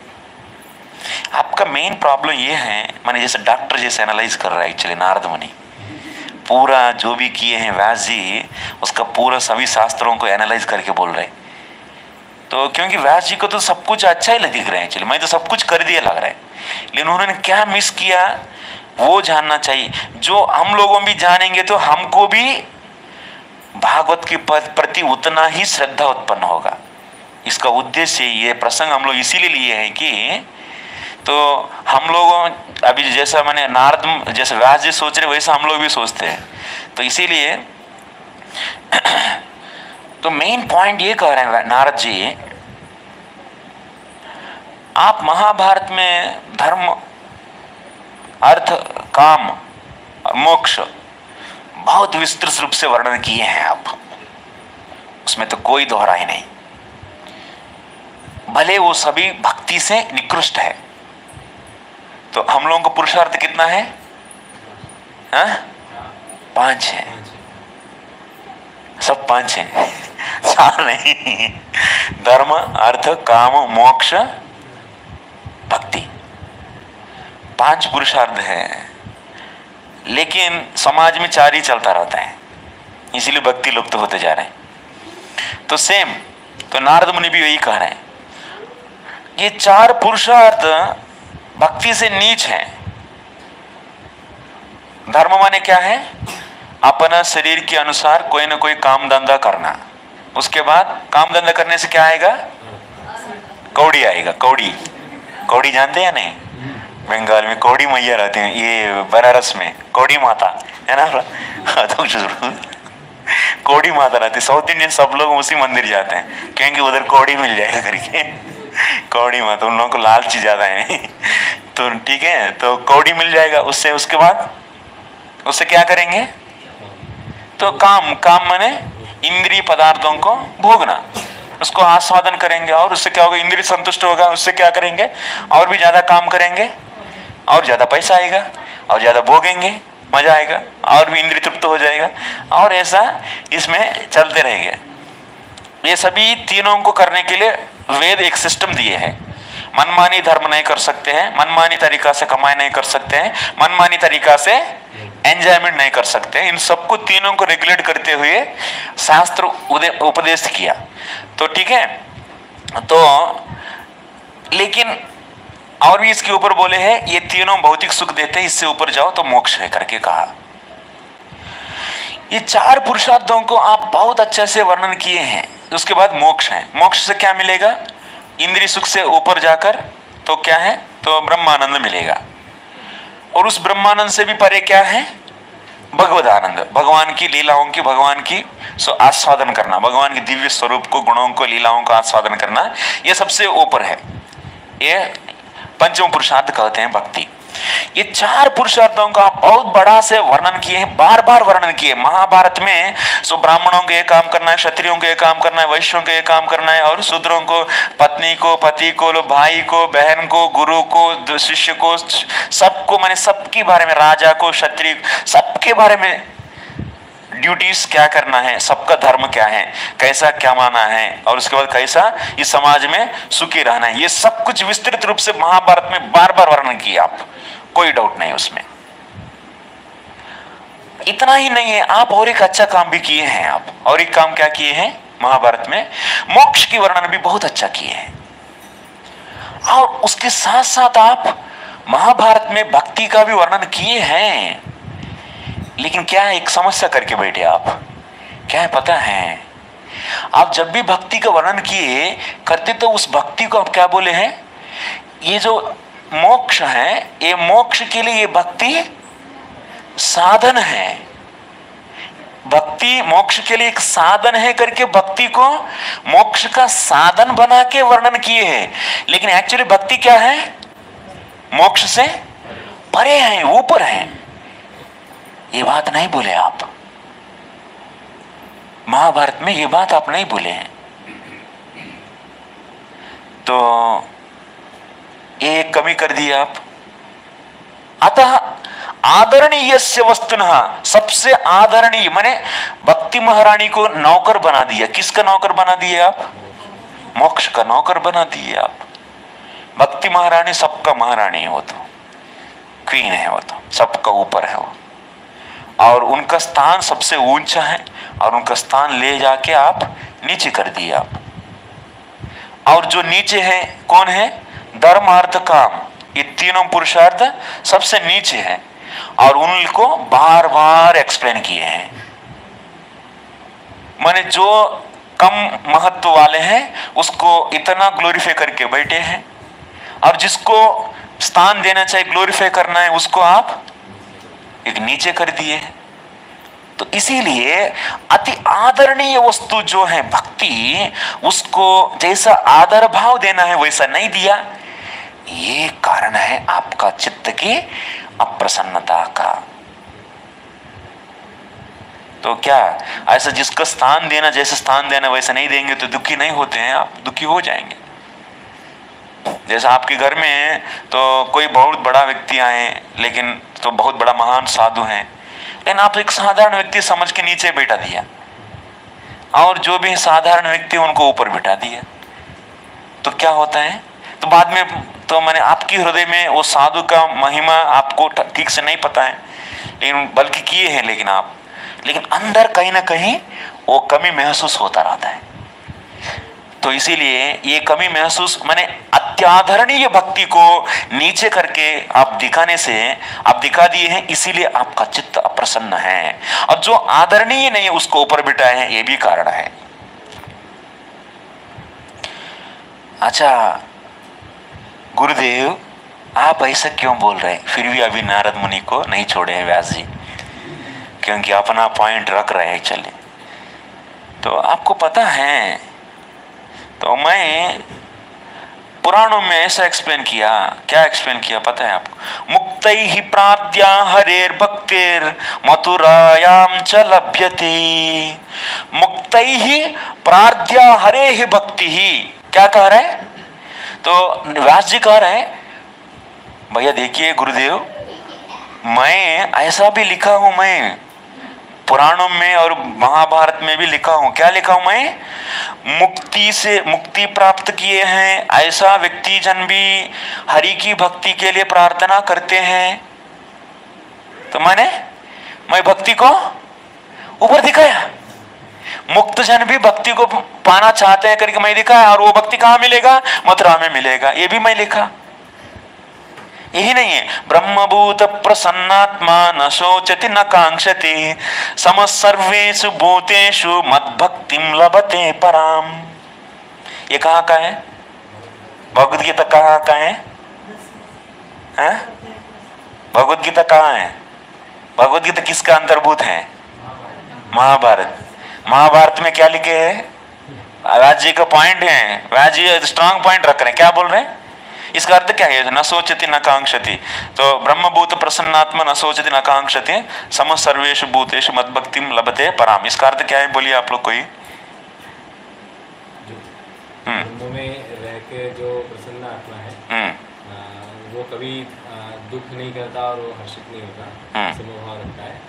आपका मेन प्रॉब्लम ये है, माने जैसे डॉक्टर जैसे एनालाइज कर रहा है एक्चुअली नारद मुनि, पूरा जो भी किए हैं व्यास जी उसका पूरा सभी शास्त्रों को एनालाइज करके बोल रहे हैं। तो क्योंकि व्यास जी को तो सब कुछ अच्छा ही दिख रहा है, चलिए मैं तो सब कुछ कर दिया लग रहा है, लेकिन उन्होंने क्या मिस किया वो जानना चाहिए। जो हम लोगों भी जानेंगे तो हमको भी भागवत के प्रति उतना ही श्रद्धा उत्पन्न होगा। इसका उद्देश्य ये प्रसंग हम लोग इसीलिए लिए हैं कि तो हम लोग अभी जैसा मैंने नारद जैसे व्यास जी सोच रहे वैसा हम लोग भी सोचते हैं। तो इसीलिए तो मेन पॉइंट ये कह रहे हैं नारद जी, आप महाभारत में धर्म अर्थ काम और मोक्ष बहुत विस्तृत रूप से वर्णन किए हैं आप, उसमें तो कोई दोहरा ही नहीं। भले वो सभी भक्ति से निकृष्ट है। तो हम लोगों को पुरुषार्थ कितना है? 5 है, सब 5 है, 4 नहीं। धर्म अर्थ काम मोक्ष भक्ति, 5 पुरुषार्थ है, लेकिन समाज में 4 ही चलता रहता है, इसीलिए भक्ति लुप्त होते जा रहे हैं। तो सेम तो नारद मुनि भी यही कह रहे हैं, ये 4 पुरुषार्थ भक्ति से नीच है। धर्म माने क्या है? अपना शरीर के अनुसार कोई ना कोई काम धंधा करना, उसके बाद काम धंधा करने से क्या आएगा? कौड़ी आएगा। कौड़ी जानते हैं नहीं? बंगाल में कौड़ी मैया रहते हैं, ये बनारस में कौड़ी माता है ना, तो कौड़ी माता रहती है। साउथ इंडियन सब लोग उसी मंदिर जाते हैं क्योंकि उधर कौड़ी मिल जाएगा करके, कौड़ी माता, उन लोगों को लालची ज्यादा है। तो ठीक है, तो कौड़ी मिल जाएगा, उससे उसके बाद उससे क्या करेंगे? तो काम माने इंद्रिय पदार्थों को भोगना, उसको आस्वादन करेंगे, और उससे क्या होगा? इंद्रिय संतुष्ट होगा, उससे क्या करेंगे? और भी ज्यादा काम करेंगे और ज्यादा पैसा आएगा और ज्यादा भोगेंगे, मजा आएगा और भी इंद्रिय तृप्त हो जाएगा, और ऐसा इसमें चलते रहेगा। ये सभी तीनों को करने के लिए वेद एक सिस्टम दिए हैं। मनमानी धर्म नहीं कर सकते हैं, मनमानी तरीका से कमाई नहीं कर सकते हैं, मनमानी तरीका से एंजॉयमेंट नहीं कर सकते। इन सबको तीनों को रेगुलेट करते हुए शास्त्र उपदेश किया। तो ठीक है, तो लेकिन और भी इसके ऊपर बोले हैं ये तीनों भौतिक सुख देते हैं, इससे ऊपर जाओ तो मोक्ष है करके कहा। ये चार पुरुषार्थों को आप बहुत अच्छे से वर्णन किए हैं। उसके बाद मोक्ष है। मोक्ष से क्या मिलेगा? इंद्रिय सुख से ऊपर जाकर तो क्या है? तो ब्रह्मानंद मिलेगा। और उस ब्रह्मानंद से भी परे क्या है? भगवत आनंद, भगवान की लीलाओं की, भगवान की आस्वादन करना, भगवान के दिव्य स्वरूप को, गुणों को, लीलाओं का आस्वादन करना, ये सबसे ऊपर है। ये पंचम पुरुषार्थ कहते हैं भक्ति। ये चार पुरुषार्थों का बहुत बड़ा से वर्णन किए हैं, बार बार वर्णन किए। महाभारत में सो ब्राह्मणों को ये काम करना है, क्षत्रियों को ये काम करना है, वैश्यों को ये काम करना है, और शूद्रों को, पत्नी को, पति को, भाई को, बहन को, गुरु को, शिष्य को, सबको, मैंने सबके बारे में, राजा को, क्षत्रिय, सबके बारे में ड्यूटीज क्या करना है, सबका धर्म क्या है, कैसा क्या माना है, और उसके बाद कैसा इस समाज में सुखी रहना है, ये सब कुछ विस्तृत रूप से महाभारत में बार बार वर्णन किया। आप कोई डाउट नहीं उसमें। इतना ही नहीं है, आप और एक अच्छा काम भी किए हैं। आप और एक काम क्या किए हैं? महाभारत में मोक्ष की वर्णन भी बहुत अच्छा किए हैं। और उसके साथ साथ आप महाभारत में भक्ति का भी वर्णन किए हैं। लेकिन क्या है, एक समस्या करके बैठे आप। क्या है पता है? आप जब भी भक्ति का वर्णन किए करते तो उस भक्ति को आप क्या बोले हैं? ये जो मोक्ष है, ये मोक्ष के लिए ये भक्ति साधन है। भक्ति मोक्ष के लिए एक साधन है करके भक्ति को मोक्ष का साधन बना के वर्णन किए हैं। लेकिन एक्चुअली भक्ति क्या है? मोक्ष से परे है, ऊपर है। ये बात नहीं बोले आप महाभारत में, ये बात आप नहीं बोले हैं। तो ये कमी कर दी आप। अतः आदरणीय वस्तुनः, सबसे आदरणीय माने भक्ति महारानी को नौकर बना दिया। किसका नौकर बना दिए आप? मोक्ष का नौकर बना दिए आप। भक्ति महारानी सबका महारानी है, वो तो क्वीन है, वो तो सबका ऊपर है वो, और उनका स्थान सबसे ऊंचा है, और उनका स्थान ले जाके आप नीचे कर दिए आप। और जो नीचे है कौन है? धर्म अर्थ काम, ये तीनों पुरुषार्थ सबसे नीचे है, और उनको बार बार एक्सप्लेन किए हैं। माने जो कम महत्व वाले हैं उसको इतना ग्लोरीफाई करके बैठे हैं, और जिसको स्थान देना चाहिए, ग्लोरीफाई करना है, उसको आप एक नीचे कर दिए हैं। तो इसीलिए अति आदरणीय वस्तु जो है भक्ति, उसको जैसा आदर भाव देना है वैसा नहीं दिया। ये कारण है आपका चित्त की अप्रसन्नता का। तो क्या ऐसा जिसका स्थान देना, जैसे स्थान देना वैसा नहीं देंगे तो दुखी नहीं होते हैं आप? दुखी हो जाएंगे। जैसा आपके घर में तो कोई बहुत बड़ा व्यक्ति आए, लेकिन तो बहुत बड़ा महान साधु है, लेकिन आप एक साधारण व्यक्ति समझ के नीचे बैठा दिया, और जो भी साधारण व्यक्ति उनको ऊपर बैठा दिया, तो क्या होता है? तो बाद में तो मैंने आपकी हृदय में वो साधु का महिमा आपको ठीक से नहीं पता है, लेकिन बल्कि किए हैं, लेकिन अंदर कहीं ना कहीं वो कमी महसूस होता रहता है। तो इसीलिए ये कमी महसूस, माने अत्यादरणीय भक्ति को नीचे करके आप दिखाने से आप दिखा दिए हैं, इसीलिए आपका चित्त अप्रसन्न है। और जो आदरणीय नहीं है उसको ऊपर बिठाए हैं, ये भी कारण है। अच्छा गुरुदेव, आप ऐसा क्यों बोल रहे हैं? फिर भी अभी नारद मुनि को नहीं छोड़े हैं व्यास जी, क्योंकि अपना पॉइंट रख रहे हैं। चले, तो आपको पता है, तो मैं पुराणों में ऐसा एक्सप्लेन किया। क्या एक्सप्लेन किया पता है आपको? मुक्तैहि प्राद्या हरेर भक्तिर मथुरायाम च लभ्यते। मुक्तैहि प्राद्या हरेहि भक्ति ही, क्या कह रहे हैं? तो व्यास जी कह रहे हैं, भैया देखिए गुरुदेव, मैं ऐसा भी लिखा हूं, मैं पुराणों में और महाभारत में भी लिखा हूं। क्या लिखा हूं मैं? मुक्ति प्राप्त किए हैं ऐसा व्यक्ति जन भी हरि की भक्ति के लिए प्रार्थना करते हैं। तो मैं भक्ति को ऊपर दिखाया, मुक्त जन भी भक्ति को पाना चाहते हैं करके मैं दिखाया। और वो भक्ति कहां मिलेगा? मथुरा में मिलेगा, ये भी मैं लिखा। यही नहीं है, ब्रह्मभूत प्रसन्नात्मा न शोचति न कांक्षति सम सर्वेषु भूतेषु मद्भक्तिं लभते पराम। ये कहाँ का है? भगवद गीता कहाँ का है? भगवद गीता कहाँ है? भगवद गीता किसका अंतर्भूत है? महाभारत। महाभारत में क्या लिखे है? व्यास जी का पॉइंट है, व्यास जी स्ट्रांग पॉइंट रख रहे हैं। क्या बोल रहे हैं? इसका अर्थ क्या है? न सोचति न कांक्षति। तो ब्रह्मभूत प्रसन्नात्मा न सोचति न कांक्षति सम सर्वेषु भूतेषु मद्भक्तिं लभते पराम। इसका अर्थ क्या है? बोलिए आप लोग कोई। ब्रह्म में रह के जो प्रसन्न आत्मा है वो कभी दुख नहीं करता और वो हर्षित नहीं होता, समभाव रखता है,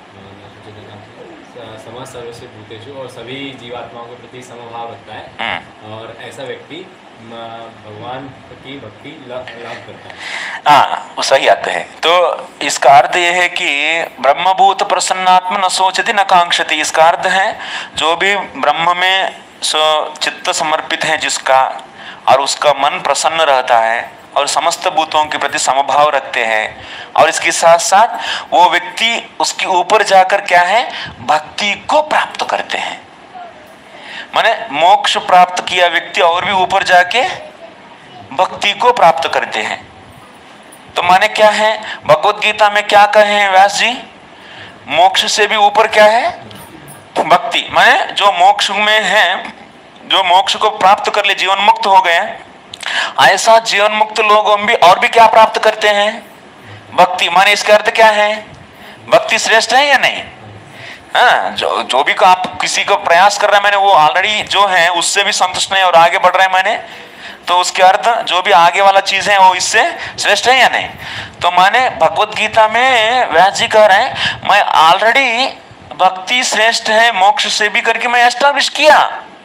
समाज सर्वस्व भूतेषु, और सभी जीवात्माओं के प्रति समभाव रखता है, और ऐसा व्यक्ति भगवान की भक्ति लाभ करता है। हाँ, वो सही आता है। तो इसका अर्थ यह है कि ब्रह्मभूत प्रसन्नात्मा न सोचति न कांक्षति। इसका अर्थ है जो भी ब्रह्म में चित्त समर्पित है जिसका, और उसका मन प्रसन्न रहता है और समस्त भूतों के प्रति समभाव रखते हैं, और इसके साथ साथ वो व्यक्ति उसके ऊपर जाकर क्या है? भक्ति को प्राप्त करते हैं। माने मोक्ष प्राप्त किया व्यक्ति और भी ऊपर जाके भक्ति को प्राप्त करते हैं। तो माने क्या है? भगवत गीता में क्या कहे हैं व्यास जी? मोक्ष से भी ऊपर क्या है? भक्ति। माने जो मोक्ष में है, जो मोक्ष को प्राप्त कर ले, जीवन मुक्त हो गए, ऐसा जीवन मुक्त लोगों भी और भी क्या प्राप्त करते हैं? भक्ति। माने इसका अर्थ क्या है? भक्ति श्रेष्ठ है या नहीं? हाँ, जो भी आप किसी को प्रयास कर रहे हैं, मैंने वो ऑलरेडी जो है उससे भी संतुष्ट नहीं और आगे बढ़ रहे हैं मैंने, तो उसके अर्थ जो भी आगे वाला चीज है वो इससे श्रेष्ठ है या नहीं? तो माने भगवत गीता में व्यास जी कह रहे हैं मैं ऑलरेडी भक्ति श्रेष्ठ है मोक्ष से भी करके मैं एस्टैब्लिश किया।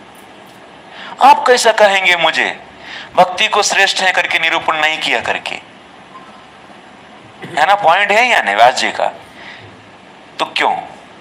आप कैसा कहेंगे मुझे भक्ति को श्रेष्ठ है करके निरूपण नहीं किया करके? है ना, पॉइंट है या नहीं व्यास जी का? तो क्यों,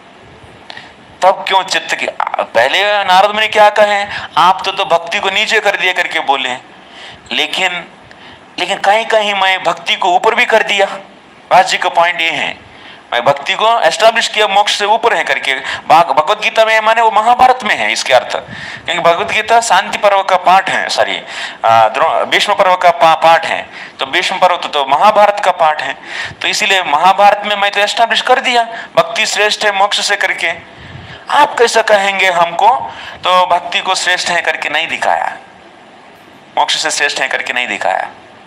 तब क्यों चित्त की? पहले नारद मुनि क्या कहे? आप तो भक्ति को नीचे कर दिया करके बोले, लेकिन कहीं कहीं मैं भक्ति को ऊपर भी कर दिया। व्यास जी का पॉइंट ये है मैं भक्ति को एस्टैब्लिश किया, मोक्ष से ऊपर है करके। भगवत गीता में माने वो महाभारत में है इसके अर्थ, क्योंकि भगवत गीता शांति पर्व का पाठ है, सॉरी भीष्म पर्व का पाठ है। तो भीष्म पर्व तो महाभारत का पाठ है, तो इसीलिए महाभारत में मैं तो एस्टैब्लिश कर दिया भक्ति श्रेष्ठ है मोक्ष से करके। आप कैसा कहेंगे हमको तो भक्ति को श्रेष्ठ है करके नहीं दिखाया, मोक्ष से श्रेष्ठ है करके नहीं दिखाया?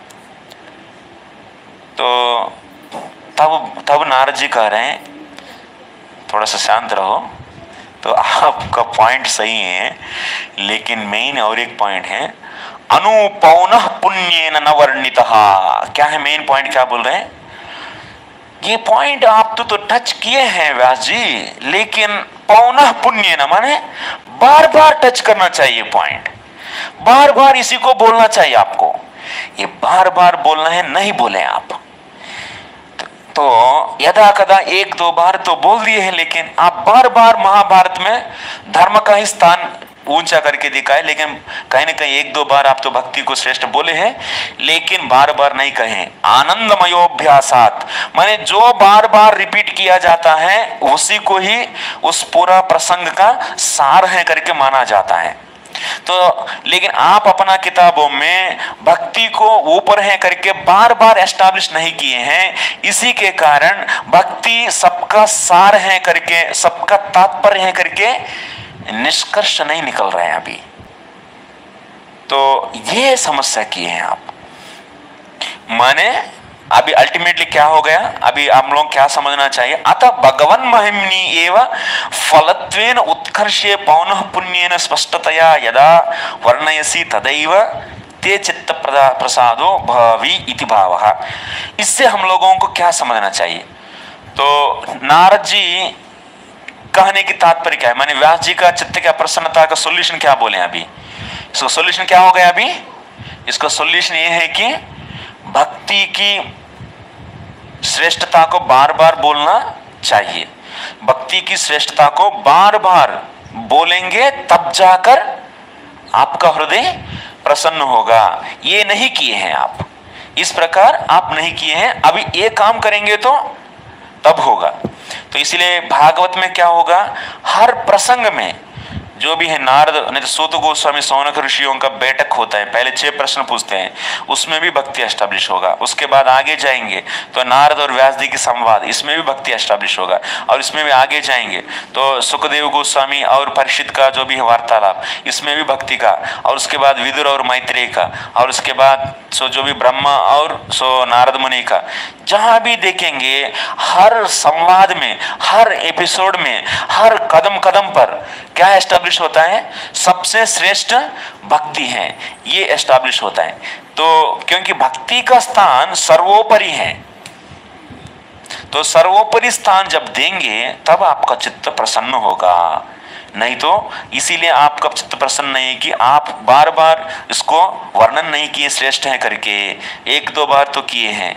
तो तब नारद जी कह रहे हैं थोड़ा सा शांत रहो। तो आपका पॉइंट सही है, लेकिन मेन और एक पॉइंट है, अनुपौनः पुण्येन न वर्णितः। क्या है मेन पॉइंट? क्या बोल रहे हैं? ये पॉइंट आप तो टच किए हैं व्यास जी, लेकिन पौनः पुण्येन माने बार बार टच करना चाहिए पॉइंट, बार बार इसी को बोलना चाहिए आपको। ये बार बार बोलना है, नहीं बोले आप तो यदा कदा एक दो बार तो बोल दिए हैं, लेकिन आप बार बार महाभारत में धर्म का ही स्थान ऊंचा करके दिखाए, लेकिन कहीं ना कहीं एक दो बार आप तो भक्ति को श्रेष्ठ बोले हैं, लेकिन बार बार नहीं कहे। आनंदमयोभ्यासात माने जो बार बार रिपीट किया जाता है उसी को ही उस पूरा प्रसंग का सार है करके माना जाता है। तो लेकिन आप अपना किताबों में भक्ति को ऊपर है करके बार बार एस्टैब्लिश नहीं किए हैं, इसी के कारण भक्ति सबका सार है करके, सबका तात्पर्य है करके निष्कर्ष नहीं निकल रहे हैं अभी। तो ये समस्या की है आप। माने अभी अल्टीमेटली क्या हो गया, अभी आप लोग क्या समझना चाहिए? अतः भगवन् महिम्नि एव फलत्वेन उत्कर्षे पौनः पुण्येन स्पष्टतया यदा वर्णयसि तदैव ते चित्त प्रसादो भवि इति भावः। इससे हम लोगों को क्या समझना चाहिए? तो नारद जी कहने की तात्पर्य क्या है, माने व्यास जी का चित्त क्या प्रसन्नता का सॉल्यूशन क्या बोले अभी, इसका सॉल्यूशन क्या हो गया अभी, इसका सॉल्यूशन ये है कि भक्ति की श्रेष्ठता को बार बार बोलना चाहिए। भक्ति की श्रेष्ठता को बार बार बोलेंगे तब जाकर आपका हृदय प्रसन्न होगा। ये नहीं किए हैं आप, इस प्रकार आप नहीं किए हैं, अभी ये काम करेंगे तो तब होगा। तो इसलिए भागवत में क्या होगा, हर प्रसंग में जो भी है, नारद नहीं तो सूत गोस्वामी सौनक ऋषियों का बैठक होता है, पहले 6 प्रश्न पूछते हैं, उसमें भी भक्ति एस्टेब्लिश होगा। उसके बाद आगे जाएंगे तो नारद और व्यास जी की संवाद, इसमें भी भक्ति एस्टेब्लिश होगा। और इसमें भी आगे जाएंगे तो सुखदेव गोस्वामी और परीक्षित का जो भी है वार्तालाप, इसमें भी भक्ति का। और उसके बाद विदुर और मैत्रेय का, और उसके बाद सो जो भी ब्रह्मा और सो नारद मुनि का। जहां भी देखेंगे हर संवाद में, हर एपिसोड में, हर कदम कदम पर क्या एस्टेब्लिश होता है, सबसे श्रेष्ठ भक्ति है, ये एस्टेब्लिश होता है। तो क्योंकि भक्ति का स्थान सर्वोपरि है, तो सर्वोपरि स्थान जब देंगे तब आपका चित्त प्रसन्न होगा। नहीं तो इसीलिए आपका चित्त प्रसन्न नहीं है कि आप बार बार इसको वर्णन नहीं किए श्रेष्ठ है करके, 1-2 बार तो किए हैं।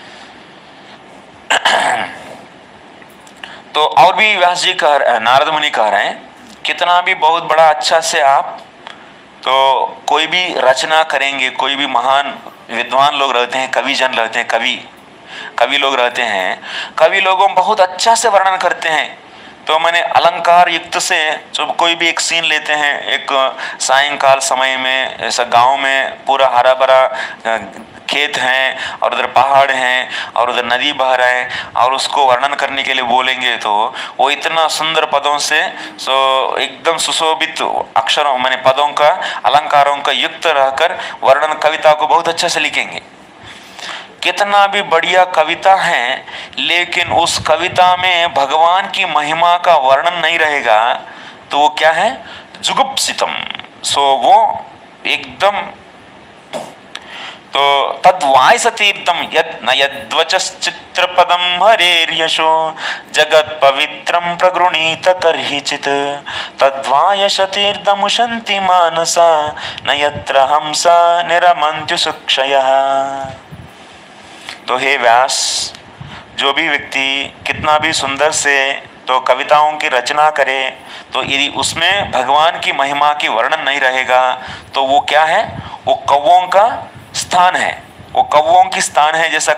तो और भी व्यास जी नारद मुनि कह रहे हैं, कितना भी बहुत बड़ा अच्छा से आप तो कोई भी रचना करेंगे, कोई भी महान विद्वान लोग रहते हैं, कवि जन रहते हैं, कवि लोग रहते हैं, कवि लोगों बहुत अच्छा से वर्णन करते हैं। तो मैंने अलंकार युक्त से जब कोई भी एक सीन लेते हैं, एक सायंकाल समय में ऐसा गांव में पूरा हरा भरा खेत हैं और उधर पहाड़ हैं और उधर नदी बह रहा है, और उसको वर्णन करने के लिए बोलेंगे तो वो इतना सुंदर पदों से एकदम सुशोभित अक्षरों माने पदों का, अलंकारों का युक्त रहकर वर्णन कविता को बहुत अच्छा से लिखेंगे। कितना भी बढ़िया कविता है, लेकिन उस कविता में भगवान की महिमा का वर्णन नहीं रहेगा तो वो क्या है, जुगुप्सितम। वो एकदम तो तद्वायसतीर्थम यद न यद्वचश्चित्रपदम हरेर्यशो जगत पवित्रम प्रगृणीत कर्हिचित् तद्वायसतीर्थमुशन्ति मानसा न यत्र हंसा निरमन्त्यु सुक्षयः। तो हे व्यास, जो भी व्यक्ति कितना भी सुंदर से तो कविताओं की रचना करे, तो यदि उसमें भगवान की महिमा की वर्णन नहीं रहेगा तो वो क्या है, वो कौवों का स्थान है, वो कौवों की स्थान है। जैसा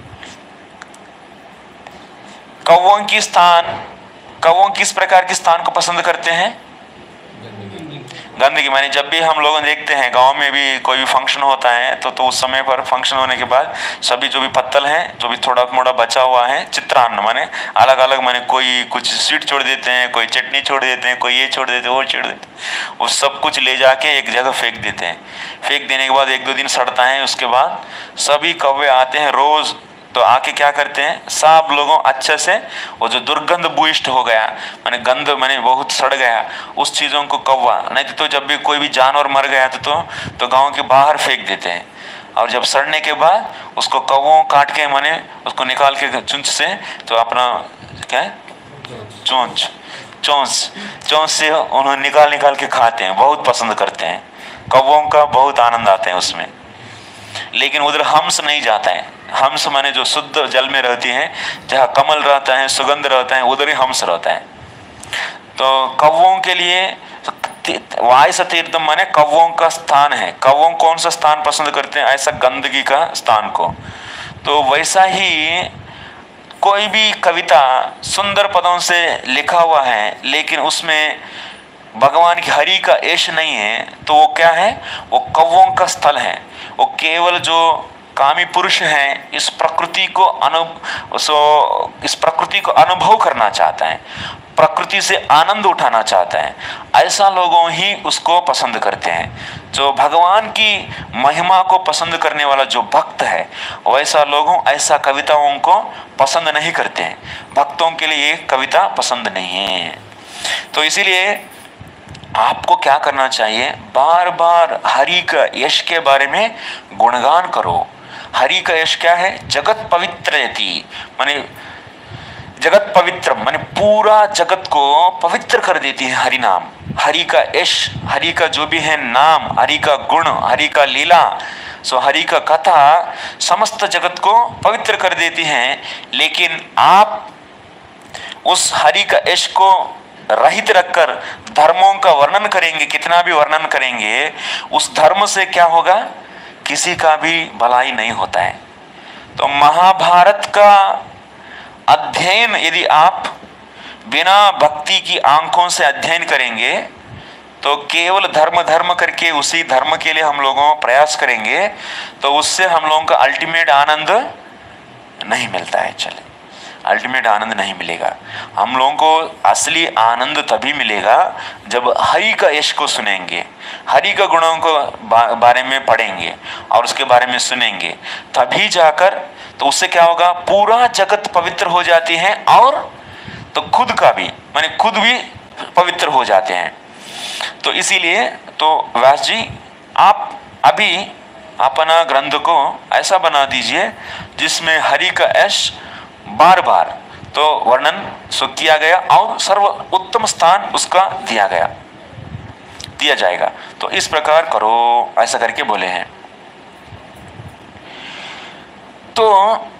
कौवों किस प्रकार के स्थान को पसंद करते हैं, गंदगी। माने जब भी हम लोग देखते हैं गांव में भी कोई भी फंक्शन होता है तो उस समय पर फंक्शन होने के बाद सभी जो भी पत्तल हैं, जो भी थोड़ा मोड़ा बचा हुआ है, चित्रान्न माने अलग अलग, माने कोई कुछ स्वीट छोड़ देते हैं, कोई चटनी छोड़ देते हैं, कोई ये छोड़ देते हैं, वो छोड़ देते हैं, वो सब कुछ ले जाके एक जगह फेंक देते हैं। फेंक देने के बाद 1-2 दिन सड़ता है, उसके बाद सभी कौवे आते हैं रोज, तो आके क्या करते हैं, सब लोगों अच्छे से वो जो दुर्गंध बुइष्ट हो गया, माने गंध माने बहुत सड़ गया, उस चीज़ों को कौवा, नहीं तो जब भी कोई भी जानवर मर गया तो गांव के बाहर फेंक देते हैं। और जब सड़ने के बाद उसको कौवों काट के माने उसको निकाल के चुंच से, तो अपना क्या है, चोंच से उन्हें निकाल के खाते हैं, बहुत पसंद करते हैं, कौवों का बहुत आनंद आता है उसमें। लेकिन उधर हंस नहीं जाता है, हंस माने जो शुद्ध जल में रहती है, जहाँ कमल रहता है, सुगंध रहता है, उधर ही हंस रहता है। तो कौवों के लिए वायस तीर्थम माने कौवों का स्थान है। कौवों कौन सा स्थान पसंद करते हैं, ऐसा गंदगी का स्थान को। तो वैसा ही कोई भी कविता सुंदर पदों से लिखा हुआ है, लेकिन उसमें भगवान की हरि का यश नहीं है, तो वो क्या है, वो कौवों का स्थल है। वो केवल जो कामी पुरुष हैं, इस प्रकृति को अनुभव करना चाहता है, प्रकृति से आनंद उठाना चाहता है, ऐसा लोगों ही उसको पसंद करते हैं। जो भगवान की महिमा को पसंद करने वाला जो भक्त है, वैसा लोगों ऐसा कविताओं को पसंद नहीं करते हैं। भक्तों के लिए ये कविता पसंद नहीं है। तो इसीलिए आपको क्या करना चाहिए, बार बार हरि का यश के बारे में गुणगान करो। हरि का यश क्या है, जगत पवित्रयति, माने जगत पवित्र माने पूरा जगत को पवित्र कर देती है हरि नाम, हरि का यश, हरि का जो भी है नाम, हरि का गुण, हरि का लीला, सो हरि का कथा समस्त जगत को पवित्र कर देती है। लेकिन आप उस हरि का यश को रहित रखकर धर्मों का वर्णन करेंगे, कितना भी वर्णन करेंगे, उस धर्म से क्या होगा, किसी का भी भलाई नहीं होता है। तो महाभारत का अध्ययन यदि आप बिना भक्ति की आंखों से अध्ययन करेंगे तो केवल धर्म धर्म करके उसी धर्म के लिए हम लोगों प्रयास करेंगे तो उससे हम लोगों का अल्टीमेट आनंद नहीं मिलता है। चले, अल्टीमेट आनंद नहीं मिलेगा। हम लोगों को असली आनंद तभी मिलेगा जब हरि का यश को सुनेंगे, हरि का गुणों को बारे में पढ़ेंगे और उसके बारे में सुनेंगे, तभी जाकर तो उससे क्या होगा, पूरा जगत पवित्र हो जाती है और तो खुद का भी माने खुद भी पवित्र हो जाते हैं। तो इसीलिए तो व्यास जी आप अभी अपना ग्रंथ को ऐसा बना दीजिए जिसमें हरि का यश बार बार तो वर्णन किया गया और सर्व उत्तम स्थान उसका दिया जाएगा। तो इस प्रकार करो, ऐसा करके बोले हैं। तो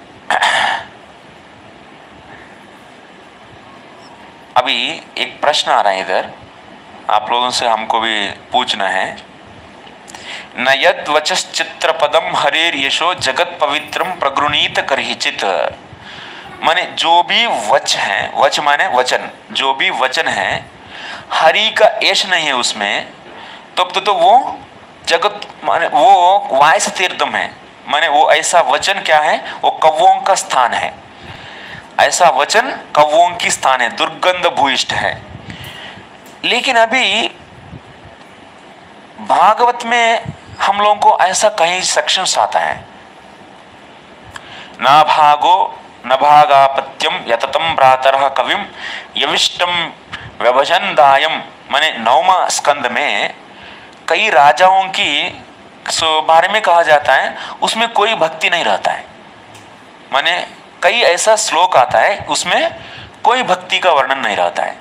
अभी एक प्रश्न आ रहा है इधर, आप लोगों से हमको भी पूछना है। न यद वचश्चित्र पदम हरेर यशो जगत पवित्रम प्रगृणीत करहिचित, माने जो भी वच है, वच माने वचन, जो भी वचन है हरि का यश नहीं है उसमें, तब तो वो जगत माने वो वायस तीर्थम है, माने वो ऐसा वचन क्या है, वो कव्वों का स्थान है। ऐसा वचन कव्वों की स्थान है, दुर्गंध भूयिष्ठ है। लेकिन अभी भागवत में हम लोगों को ऐसा कहीं सेक्शंस आता है, ना भागो न भागापत्यम यततम भ्रातरः कविम यविष्टम व्यभजन दायम, माने 9वां स्कंद में कई राजाओं की बारे में कहा जाता है, उसमें कोई भक्ति नहीं रहता है। माने कई ऐसा श्लोक आता है उसमें कोई भक्ति का वर्णन नहीं रहता है।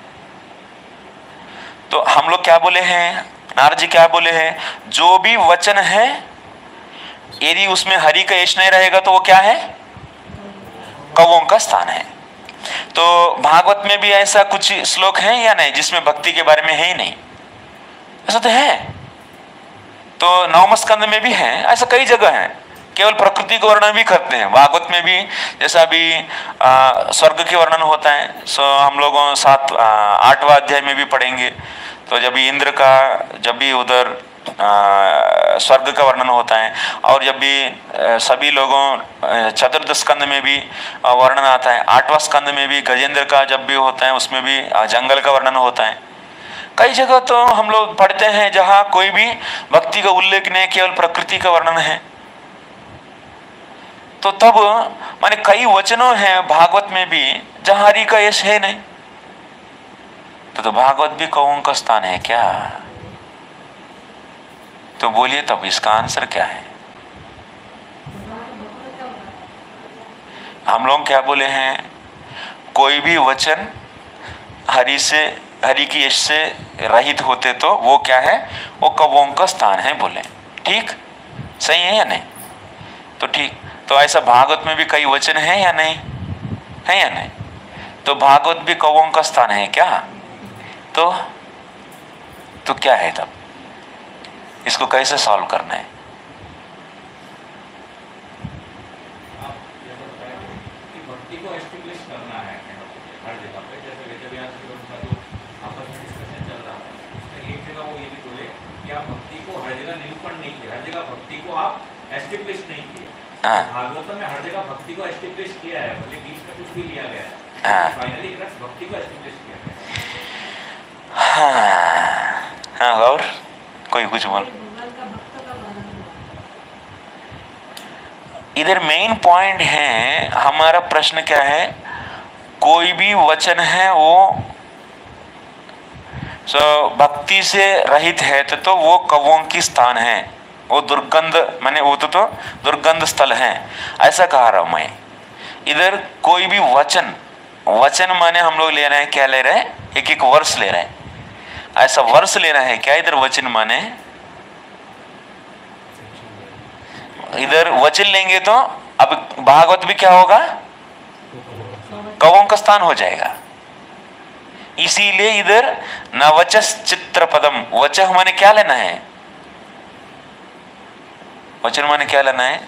तो हम लोग क्या बोले हैं, नारद जी क्या बोले हैं, जो भी वचन है यदि उसमें हरि का यश नहीं रहेगा तो वो क्या है, कवों का स्थान है। तो भागवत में भी ऐसा कुछ श्लोक है या नहीं जिसमें भक्ति के बारे में है ही नहीं? ऐसा तो है। तो 9वें स्कंद में भी है, ऐसा कई जगह है, केवल प्रकृति को वर्णन भी करते हैं। भागवत में भी जैसा अभी स्वर्ग के वर्णन होता है, सो हम लोगों 8वां अध्याय में भी पढ़ेंगे। तो जब भी इंद्र का, जब भी उधर स्वर्ग का वर्णन होता है, और जब भी सभी लोगों चतुर्थ स्कंद में भी वर्णन आता है, 8वां स्कंद में भी गजेंद्र का जब भी होता है उसमें भी जंगल का वर्णन होता है। कई जगह तो हम लोग पढ़ते हैं जहाँ कोई भी भक्ति का उल्लेख नहीं, केवल प्रकृति का वर्णन है। तो तब माने कई वचनों हैं भागवत में भी जहाँ हरि का यश है नहीं, तो भागवत भी कौओं का स्थान है क्या? तो बोलिए तब इसका आंसर क्या है? हम लोग क्या बोले हैं, कोई भी वचन हरि से, हरि की यश से रहित होते तो वो क्या है, वो कौओं का स्थान है बोले। ठीक, सही है या नहीं? तो ठीक, तो ऐसा भागवत में भी कई वचन है या नहीं, है या नहीं? तो भागवत भी कौओं का स्थान है क्या? तो क्या है तब? इसको कैसे सॉल्व करना है? भक्ति को एस्टेब्लिश करना है हर जगह पे। जैसे वेदव्यास का जो आपस में डिस्कशन चल रहा है, एक जगह वो ये भी बोले कि आप भक्ति को हर जगह निरूपण नहीं किया, हर जगह भक्ति को आप एस्टेब्लिश नहीं किया। भागवत में हर जगह भक्ति को एस्टेब्लिश किया है, भले बीच में कुछ भी लिया गया है, फाइनली भक्ति को एस्टेब्लिश किया है। हाँ, और कोई कुछ बोल। इधर मेन पॉइंट है, हमारा प्रश्न क्या है, कोई भी वचन है वो भक्ति से रहित है तो वो कौओं की स्थान है, वो दुर्गंध माने वो तो दुर्गंध स्थल है, ऐसा कह रहा हूं मैं। इधर कोई भी वचन वचन माने हम लोग ले रहे हैं, क्या ले रहे हैं, एक एक वर्ष ले रहे हैं, ऐसा वर्ष लेना है क्या? इधर वचन माने इधर वचन लेंगे तो अब भागवत भी क्या होगा, कवों का स्थान हो जाएगा। इसीलिए इधर न वचस चित्र पदम, वचह माने क्या लेना है, वचन माने क्या लेना है,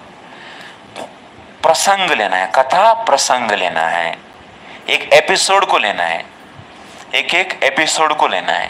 प्रसंग लेना है, कथा प्रसंग लेना है, एक एपिसोड को लेना है, एक एक एपिसोड को लेना है।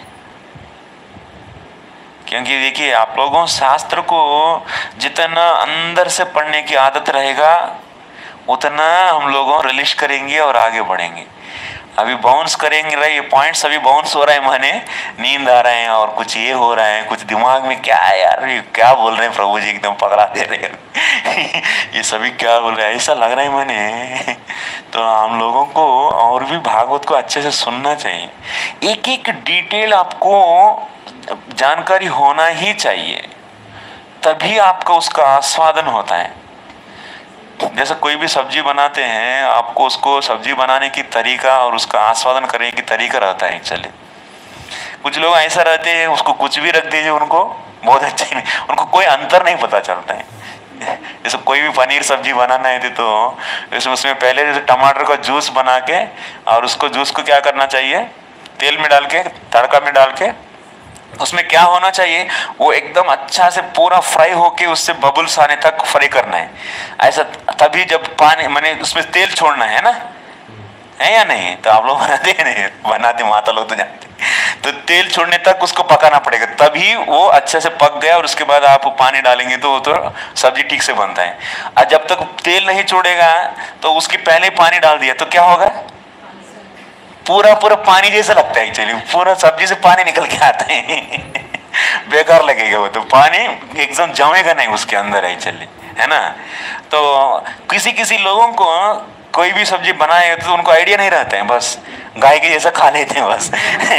क्योंकि देखिए आप लोगों शास्त्र को जितना अंदर से पढ़ने की आदत रहेगा उतना हम लोगों रिलीज करेंगे और आगे बढ़ेंगे। अभी बाउंस करेंगे रहे, ये पॉइंट्स अभी बाउंस हो रहा है, माने नींद आ रहे हैं और कुछ ये हो रहा है, कुछ दिमाग में क्या है यार, ये क्या बोल रहे हैं प्रभु जी, एकदम पकड़ा दे रहे हैं ये सभी क्या बोल रहे हैं, ऐसा लग रहा है माने। तो हम लोगों को और भी भागवत को अच्छे से सुनना चाहिए, एक एक डिटेल आपको जानकारी होना ही चाहिए, तभी आपका उसका आस्वादन होता है। जैसे कोई भी सब्जी बनाते हैं, आपको उसको सब्जी बनाने की तरीका और उसका आस्वादन करने की तरीका रहता है एक्चुअली। कुछ लोग ऐसा रहते हैं, उसको कुछ भी रख दीजिए उनको बहुत अच्छे नहीं, उनको कोई अंतर नहीं पता चलता है। जैसे कोई भी पनीर सब्जी बनाना है तो उसमें पहले जैसे टमाटर का जूस बना के और उसको जूस को क्या करना चाहिए, तेल में डाल के, तड़का में डाल के, उसमें क्या होना चाहिए, वो एकदम अच्छा से पूरा फ्राई होके उससे बबल्स आने तक फ्राई करना है। ऐसा तभी जब पानी माने उसमें तेल छोड़ना है ना, है या नहीं? तो आप लोग बनाते हैं नहीं, बनाते माता लोग तो जानते, तो तेल छोड़ने तक उसको पकाना पड़ेगा, तभी वो अच्छे से पक गया और उसके बाद आप पानी डालेंगे तो वो तो सब्जी ठीक से बनता है। और जब तक तेल नहीं छोड़ेगा तो उसके पहले पानी डाल दिया तो क्या होगा, पूरा पूरा पानी जैसा लगता है एक्चुअली, पूरा सब्जी से पानी निकल के आता है बेकार लगेगा वो, तो पानी एकदम जमेगा नहीं उसके अंदर एक्चुअली, है ना। तो किसी किसी लोगों को कोई भी सब्जी बनाए तो उनको आइडिया नहीं रहता है, बस गाय के जैसा खा लेते हैं बस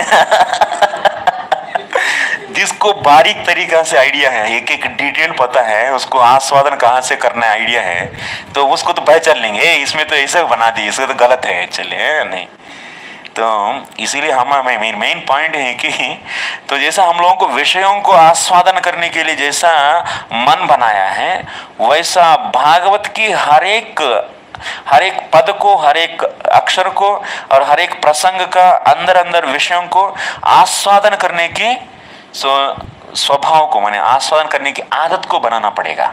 जिसको बारीक तरीका से आइडिया है, एक एक डिटेल पता है, उसको आस्वादन कहाँ से करना है आइडिया है, तो उसको तो पहचान लेंगे इसमें तो ऐसा बना दी, इसको तो गलत है एक्चुअली, है नहीं। तो इसीलिए हमें मेन पॉइंट है कि तो जैसा हम लोगों को विषयों को आस्वादन करने के लिए जैसा मन बनाया है, वैसा भागवत की हर एक पद को, हर एक अक्षर को और हर एक प्रसंग का अंदर अंदर विषयों को आस्वादन करने की स्वभाव को माने आस्वादन करने की आदत को बनाना पड़ेगा।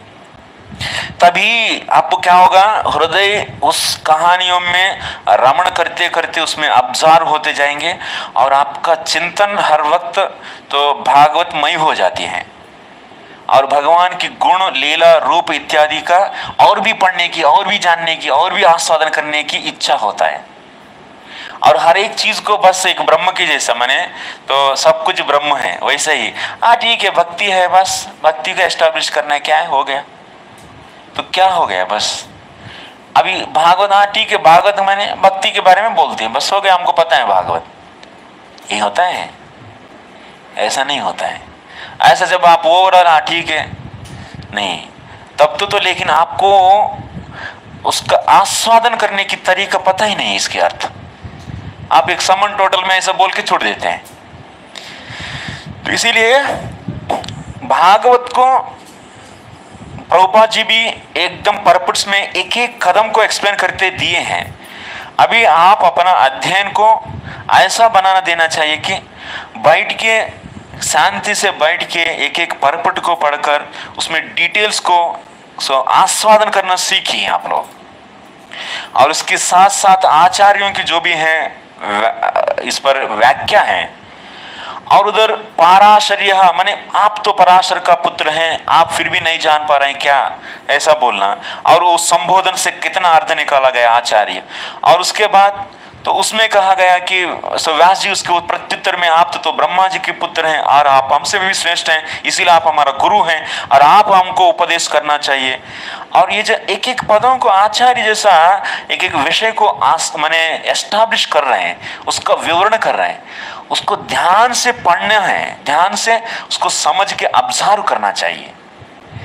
तभी आपको क्या होगा, हृदय उस कहानियों में रमण करते करते उसमें अब्जॉर्व होते जाएंगे और आपका चिंतन हर वक्त तो भागवतमय हो जाती है और भगवान की गुण, लीला, रूप इत्यादि का और भी पढ़ने की, और भी जानने की, और भी आस्वादन करने की इच्छा होता है। और हर एक चीज को बस एक ब्रह्म की जैसा माने तो सब कुछ ब्रह्म है, वैसे ही ठीक है भक्ति है, बस भक्ति को एस्टैब्लिश करना है, क्या है, हो गया तो क्या हो गया बस। अभी भागवत ठीक है, भागवत मैंने भक्ति के बारे में बोलती है, बस हो गया, हमको पता है भागवत, ये होता है, ऐसा नहीं होता है। ऐसा जब आप वो रहा ठीक है नहीं, तब तो लेकिन आपको उसका आस्वादन करने की तरीका पता ही नहीं, इसके अर्थ आप एक समन टोटल में ऐसा बोल के छोड़ देते हैं। तो इसीलिए भागवत को प्रभुपाद जी भी एकदम परपुट्स में एक एक कदम को एक्सप्लेन करते दिए हैं। अभी आप अपना अध्ययन को ऐसा बनाना देना चाहिए कि बैठ के शांति से बैठ के एक एक परपुट को पढ़कर उसमें डिटेल्स को आस्वादन करना सीखिए आप लोग। और उसके साथ साथ आचार्यों की जो भी है इस पर व्याख्या है, और उधर पाराशर्य माने आप तो पराशर का पुत्र हैं, आप फिर भी नहीं जान पा रहे हैं क्या, ऐसा बोलना। और उस संबोधन से कितना अर्थ निकाला गया आचार्य, और उसके बाद तो उसमें कहा गया कि व्यास जी उसके प्रत्युत्तर में आप तो ब्रह्मा जी के पुत्र हैं और आप हमसे भी श्रेष्ठ हैं, इसीलिए आप हमारा गुरु हैं और आप हमको उपदेश करना चाहिए। और ये जो एक एक पदों को आचार्य जैसा एक एक विषय को माने एस्टैब्लिश कर रहे हैं, उसका विवरण कर रहे हैं, उसको ध्यान से पढ़ना है, ध्यान से उसको समझ के ऑब्जर्व करना चाहिए।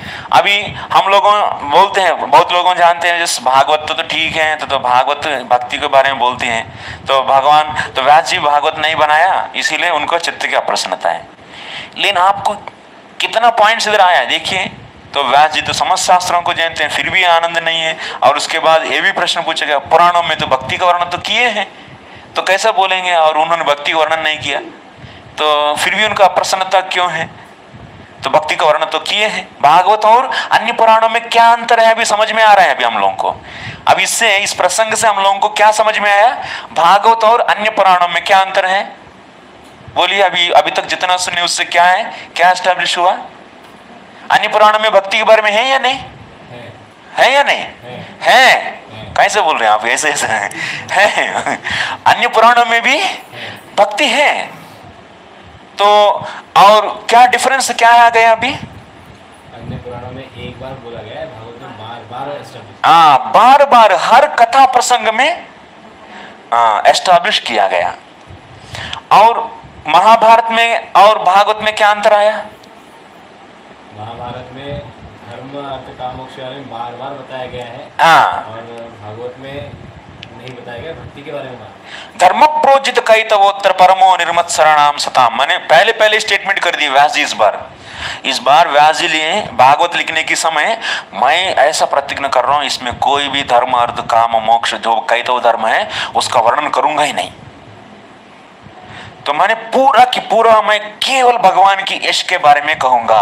अभी हम लोगों बोलते हैं, बहुत लोगों जानते हैं जैसे भागवत तो ठीक है, तो भागवत भक्ति के बारे में बोलते हैं, तो भगवान तो व्यास जी भागवत नहीं बनाया इसीलिए उनको चित्त की अप्रसन्नता है। लेकिन आपको कितना पॉइंट्स इधर आया देखिए, तो व्यास जी तो समस्त शास्त्रों को जानते हैं फिर भी आनंद नहीं है। और उसके बाद ये भी प्रश्न पूछा गया, पुराणों में तो भक्ति का वर्णन तो किए हैं, तो कैसा बोलेंगे, और उन्होंने भक्ति का वर्णन नहीं किया तो फिर भी उनका अप्रसन्नता क्यों है? तो भक्ति का वर्णन तो किए हैं। भागवत और अन्य पुराणों में क्या अंतर है अभी समझ में आ रहा है अभी हम लोगों को। अब इससे इस प्रसंग से हम लोगों को क्या समझ में आया, भागवत और अन्य पुराणों में क्या अंतर है? बोलिए, अभी तक जितना सुने उससे क्या है, क्या एस्टैब्लिश हुआ? अन्य पुराणों में भक्ति के बारे में है या नहीं है या नहीं है? कैसे बोल रहे हैं आप, ऐसे ऐसे है? अन्य पुराणों में भी भक्ति है, तो और क्या डिफरेंस क्या आ गया अभी? अन्य पुराणों में एक बार बोला गया है, भागवत में बार बार बार बार हर कथा प्रसंग में एस्टैब्लिश किया गया। और महाभारत में और भागवत में क्या अंतर आया? महाभारत में धर्म अर्थ काम मोक्ष के बारे में बार बार बताया गया है, और भागवत में नहीं बताया गया भक्ति के बारे में। धर्म प्रोजित कैतवोत्तर परमो निर्मत शरणाम सताम, मैंने पहले स्टेटमेंट कर दी व्यास जी इस बार व्यास जी लिए भागवत लिखने के समय मैं ऐसा प्रतिज्ञा कर रहा हूं, इसमें कोई भी धर्म अर्थ काम मोक्ष जो कैतव धर्म है उसका वर्णन करूंगा ही नहीं। तो मैंने पूरा की पूरा मैं केवल भगवान की यश के बारे में कहूंगा।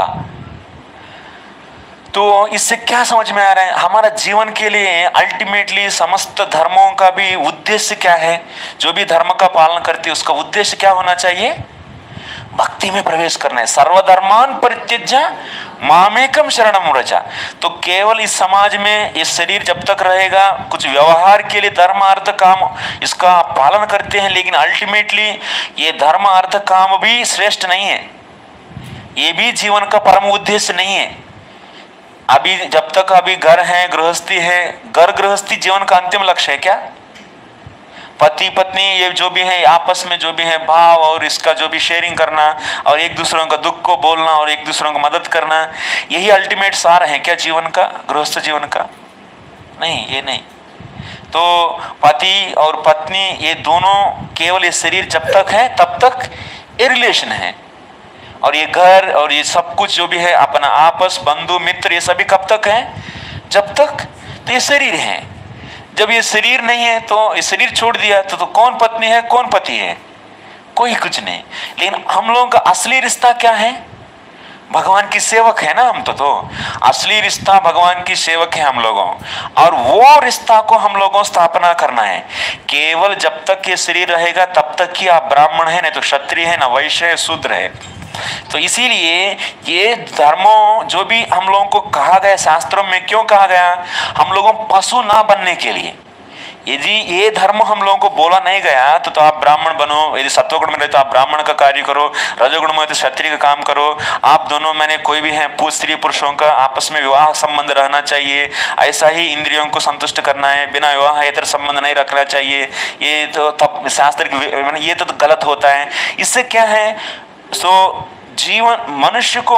तो इससे क्या समझ में आ रहा है, हमारा जीवन के लिए अल्टीमेटली समस्त धर्मों का भी उद्देश्य क्या है? जो भी धर्म का पालन करती है उसका उद्देश्य क्या होना चाहिए? भक्ति में प्रवेश करना है। सर्वधर्मान परित्यज्य मामेकम शरणम व्रज। तो केवल इस समाज में ये शरीर जब तक रहेगा कुछ व्यवहार के लिए धर्म अर्थ काम इसका पालन करते हैं, लेकिन अल्टीमेटली ये धर्म अर्थ काम भी श्रेष्ठ नहीं है, ये भी जीवन का परम उद्देश्य नहीं है। अभी जब तक अभी घर है, गृहस्थी है, घर गृहस्थी जीवन का अंतिम लक्ष्य है क्या? पति पत्नी ये जो भी है आपस में जो भी है भाव और इसका जो भी शेयरिंग करना और एक दूसरों का दुख को बोलना और एक दूसरों को मदद करना, यही अल्टीमेट सार है क्या जीवन का, गृहस्थ जीवन का? नहीं, ये नहीं। तो पति और पत्नी ये दोनों केवल ये शरीर जब तक है तब तक ये रिलेशन है, और ये घर और ये सब कुछ जो भी है अपना आपस बंधु मित्र ये सभी कब तक है? जब तक तो ये शरीर है। जब ये शरीर नहीं है तो ये शरीर छोड़ दिया तो कौन पत्नी है कौन पति है? कोई कुछ नहीं। लेकिन हम लोगों का असली रिश्ता क्या है? भगवान की सेवक है ना हम तो असली रिश्ता भगवान की सेवक है हम लोगों, और वो रिश्ता को हम लोगों स्थापना करना है। केवल जब तक ये शरीर रहेगा तब तक ही आप ब्राह्मण है, नहीं तो क्षत्रिय है, ना वैश्य है, शूद्र है। तो इसीलिए ये धर्मों जो भी हम लोगों को कहा गया शास्त्रों में, क्यों कहा गया? हम लोगों पशु ना बनने के लिए। यदि ये धर्म हम लोगों को बोला नहीं गया तो आप ब्राह्मण बनो, यदि सत्वगुण में रहे तो आप ब्राह्मण का कार्य करो, रजोगुण में तो क्षत्रिय का काम करो, आप दोनों मैंने कोई भी है स्त्री पुरुषों का आपस में विवाह संबंध रहना चाहिए, ऐसा ही इंद्रियों को संतुष्ट करना है, बिना विवाह इतर संबंध नहीं रखना चाहिए, ये तो शास्त्र ये तो गलत होता है। इससे क्या है, सो जीवन मनुष्य को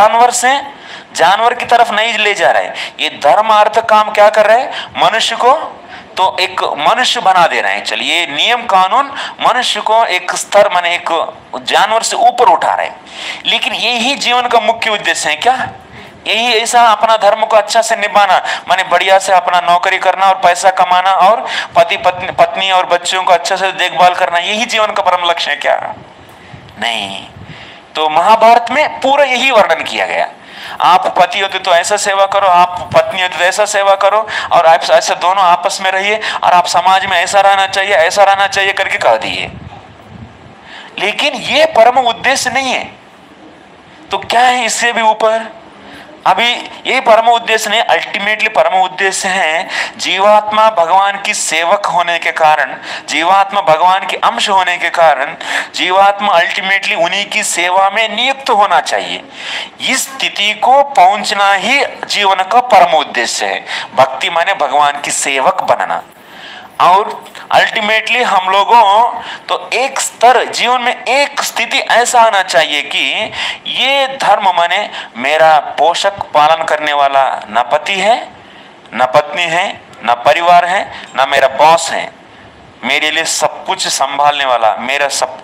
जानवर की तरफ नहीं ले जा रहा है। ये धर्म अर्थ काम क्या कर रहा है? मनुष्य को तो एक मनुष्य बना दे रहे हैं। चलिए नियम कानून मनुष्य को एक स्तर माने एक जानवर से ऊपर उठा रहे हैं, लेकिन यही जीवन का मुख्य उद्देश्य है क्या? यही ऐसा अपना धर्म को अच्छा से निभाना, माने बढ़िया से अपना नौकरी करना और पैसा कमाना और पति पत्नी और बच्चों को अच्छे से देखभाल करना, यही जीवन का परम लक्ष्य है क्या? नहीं। तो महाभारत में पूरा यही वर्णन किया गया। आप पति होते तो ऐसा सेवा करो, आप पत्नी होते तो ऐसा सेवा करो, और आप ऐसे दोनों आपस में रहिए, और आप समाज में ऐसा रहना चाहिए करके कह दिए। लेकिन ये परम उद्देश्य नहीं है। तो क्या है इससे भी ऊपर? अभी ये परम उद्देश्य नहीं, अल्टीमेटली परम उद्देश्य है जीवात्मा भगवान की सेवक होने के कारण, जीवात्मा भगवान के अंश होने के कारण जीवात्मा अल्टीमेटली उन्हीं की सेवा में नियुक्त होना चाहिए। इस स्थिति को पहुंचना ही जीवन का परम उद्देश्य है। भक्ति माने भगवान की सेवक बनना। और अल्टीमेटली हम लोगों तो एक स्तर जीवन में एक स्थिति ऐसा आना चाहिए कि ये धर्म माने मेरा पोषक पालन करने वाला न पति है, न पत्नी है, न परिवार है, न मेरा बॉस है, मेरे लिए सब कुछ संभालने वाला मेरा सब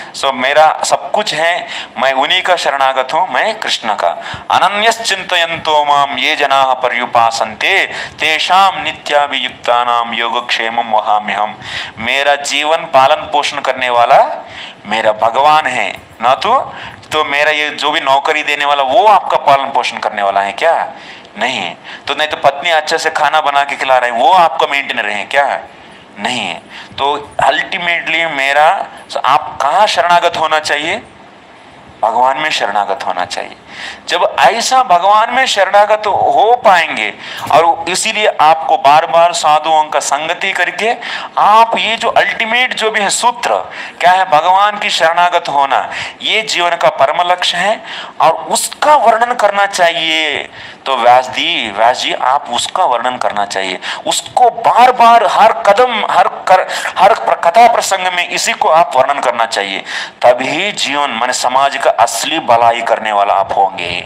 कुछ है, मैं उन्हीं का शरणागत हूं, मैं कृष्ण का। अनन्यश्चिन्तयन्तो माम ये जनाः पर्युपासन्ते तेषां नित्याभियुक्तानां योगक्षेमं वहाम्यहम्। मेरा जीवन पालन पोषण करने वाला मेरा भगवान है, ना तो मेरा ये जो भी नौकरी देने वाला वो आपका पालन पोषण करने वाला है क्या? नहीं। तो नहीं तो पत्नी अच्छे से खाना बना के खिला रहे वो आपका मेंटेनर है क्या? नहीं है। तो अल्टीमेटली मेरा आप कहाँ शरणागत होना चाहिए? भगवान में शरणागत होना चाहिए। जब ऐसा भगवान में शरणागत हो पाएंगे और इसीलिए आपको बार बार साधुओं का संगति करके आप ये जो अल्टीमेट जो भी है सूत्र क्या है, भगवान की शरणागत होना, ये जीवन का परम लक्ष्य है और उसका वर्णन करना चाहिए। तो व्यास जी आप उसका वर्णन करना चाहिए, उसको बार बार हर कदम हर कथा प्रसंग में इसी को आप वर्णन करना चाहिए, तभी जीवन माने समाज का असली भलाई करने वाला आप होंगे।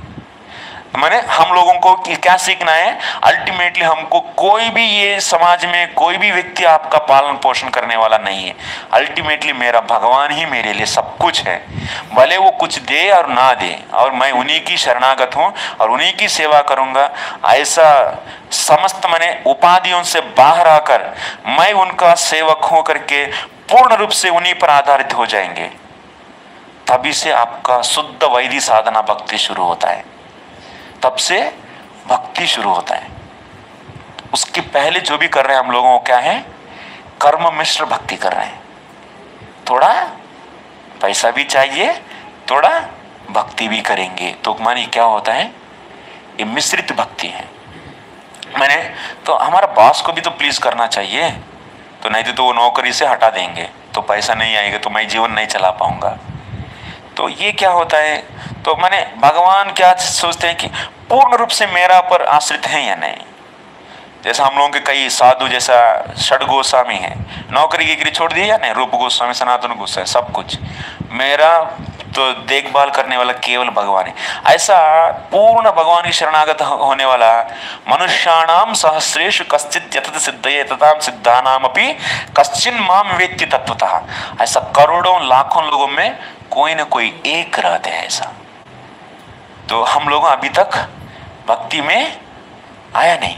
माने हम लोगों को क्या सीखना है? अल्टीमेटली हमको कोई भी ये समाज में कोई भी व्यक्ति आपका पालन पोषण करने वाला नहीं है। अल्टीमेटली मेरा भगवान ही मेरे लिए सब कुछ है, भले वो कुछ दे और ना दे, और मैं उन्हीं की शरणागत हूँ और उन्हीं की सेवा करूंगा। ऐसा समस्त माने उपाधियों से बाहर आकर मैं उनका सेवक हो करके पूर्ण रूप से उन्हीं पर आधारित हो जाएंगे, तभी से आपका शुद्ध वैदिक साधना भक्ति शुरू होता है। तब से भक्ति शुरू होता है। उसके पहले जो भी कर रहे हैं हम लोगों को क्या है? कर्म मिश्र भक्ति कर रहे हैं। थोड़ा पैसा भी चाहिए, थोड़ा भक्ति भी करेंगे, तो मानी क्या होता है? ये मिश्रित भक्ति है। मैंने तो हमारा बॉस को भी तो प्लीज करना चाहिए, तो नहीं तो वो नौकरी से हटा देंगे, तो पैसा नहीं आएगा, तो मैं जीवन नहीं चला पाऊंगा। तो ये क्या होता है? तो माने भगवान क्या सोचते हैं कि पूर्ण रूप से मेरा पर आश्रित है या नहीं। जैसा हम लोगों के कई साधु जैसा षड गोस्वामी है, नौकरी की गिरी छोड़ दी या नहीं, रूप गोस्वामी, सनातन गोस्वामी, सब कुछ मेरा तो देखभाल करने वाला केवल भगवान है। ऐसा पूर्ण भगवान की शरणागत होने वाला मनुष्याणाम सहस्रेषु कश्चित् यतत सिद्धये तथाम सिद्धानामपि कश्चिन् माम वेत्ति तत्वतः। ऐसा करोड़ों लाखों लोगों में कोई ना कोई एक रहते हैं ऐसा। तो हम लोग अभी तक भक्ति में आया नहीं,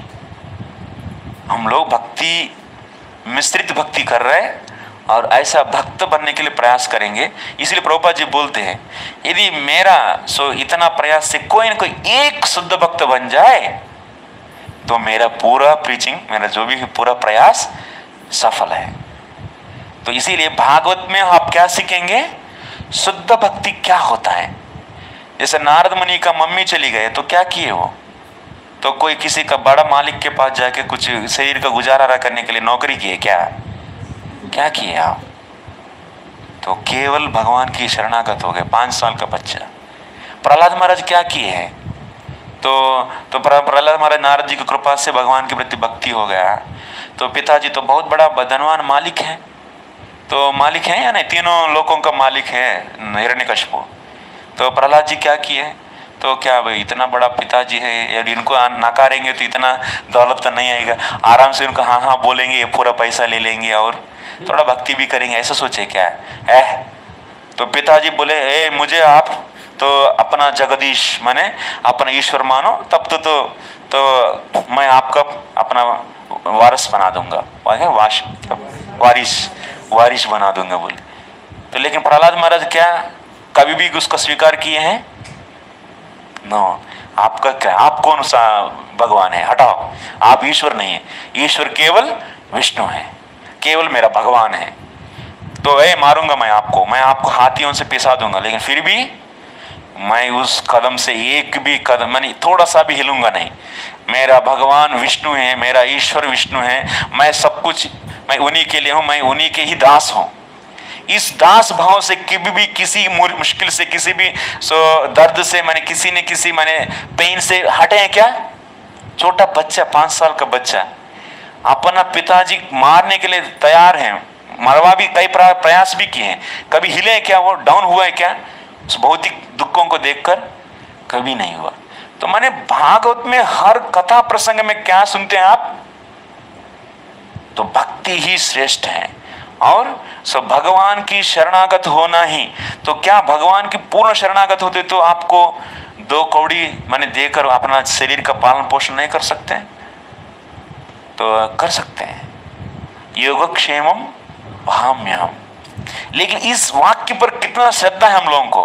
हम लोग भक्ति मिश्रित भक्ति कर रहे हैं और ऐसा भक्त बनने के लिए प्रयास करेंगे। इसलिए प्रभुपाद जी बोलते हैं यदि मेरा इतना प्रयास से कोई ना कोई एक शुद्ध भक्त बन जाए तो मेरा पूरा प्रीचिंग, मेरा जो भी पूरा प्रयास सफल है। तो इसीलिए भागवत में आप क्या सीखेंगे? शुद्ध भक्ति क्या होता है। जैसे नारद मुनि का मम्मी चली गए तो क्या किए वो? तो कोई किसी का बड़ा मालिक के पास जाके कुछ शरीर का गुजारा करने के लिए नौकरी किए क्या किए आप? तो केवल भगवान की शरणागत हो गए। 5 साल का बच्चा। प्रहलाद महाराज क्या किए हैं? तो प्रहलाद महाराज नारद जी की कृपा से भगवान के प्रति भक्ति हो गया। तो पिताजी तो बहुत बड़ा धनवान मालिक है, तो मालिक है या नहीं, तीनों लोगों का मालिक है हिरण्यकशिपु। तो प्रहलाद जी क्या किए? तो क्या भाई इतना बड़ा पिताजी है, यार इनको नकारेंगे तो इतना दौलत तो नहीं आएगा, आराम से उनको हाँ बोलेंगे, ये पूरा पैसा ले लेंगे और थोड़ा भक्ति भी करेंगे, ऐसा सोचे क्या है? तो पिताजी बोले मुझे आप तो अपना जगदीश माने अपना ईश्वर मानो, तब तो मैं आपका अपना वारिस बना दूंगा, वारिस बना दूंगा बोले। तो लेकिन प्रहलाद महाराज क्या कभी भी उसको स्वीकार किए हैं? नो। आपका क्या, आप कौन सा भगवान है? हटाओ, आप ईश्वर नहीं है, ईश्वर केवल विष्णु है, केवल मेरा भगवान है। तो मारूंगा मैं आपको हाथियों से पिसा दूंगा, लेकिन फिर भी मैं उस कदम से एक भी कदम मैंने थोड़ा सा भी हिलूंगा नहीं। मेरा भगवान विष्णु है, मेरा ईश्वर विष्णु है, मैं सब कुछ मैं उन्हीं के लिए हूं, मैं उन्हीं के ही दास हूं। इस दास भाव से कभी भी किसी मुश्किल से, किसी भी दर्द से मैंने किसी ने किसी मैंने पेन से हटे हैं क्या? छोटा बच्चा, 5 साल का बच्चा, अपना पिताजी मारने के लिए तैयार हैं, मरवा भी कई प्रयास भी किए हैं, कभी हिले क्या, वो डाउन हुआ है क्या उस भौतिक दुखों को देखकर? कभी नहीं हुआ। तो माने भागवत में हर कथा प्रसंग में क्या सुनते हैं आप? तो भक्ति ही श्रेष्ठ है और सब भगवान की शरणागत होना ही। तो क्या भगवान की पूर्ण शरणागत होते तो आपको 2 कौड़ी माने देकर अपना शरीर का पालन पोषण नहीं कर सकते? तो कर सकते हैं। योगक्षेमम भाम्यहम। लेकिन इस वाक्य पर कितना श्रद्धा है हम लोगों को?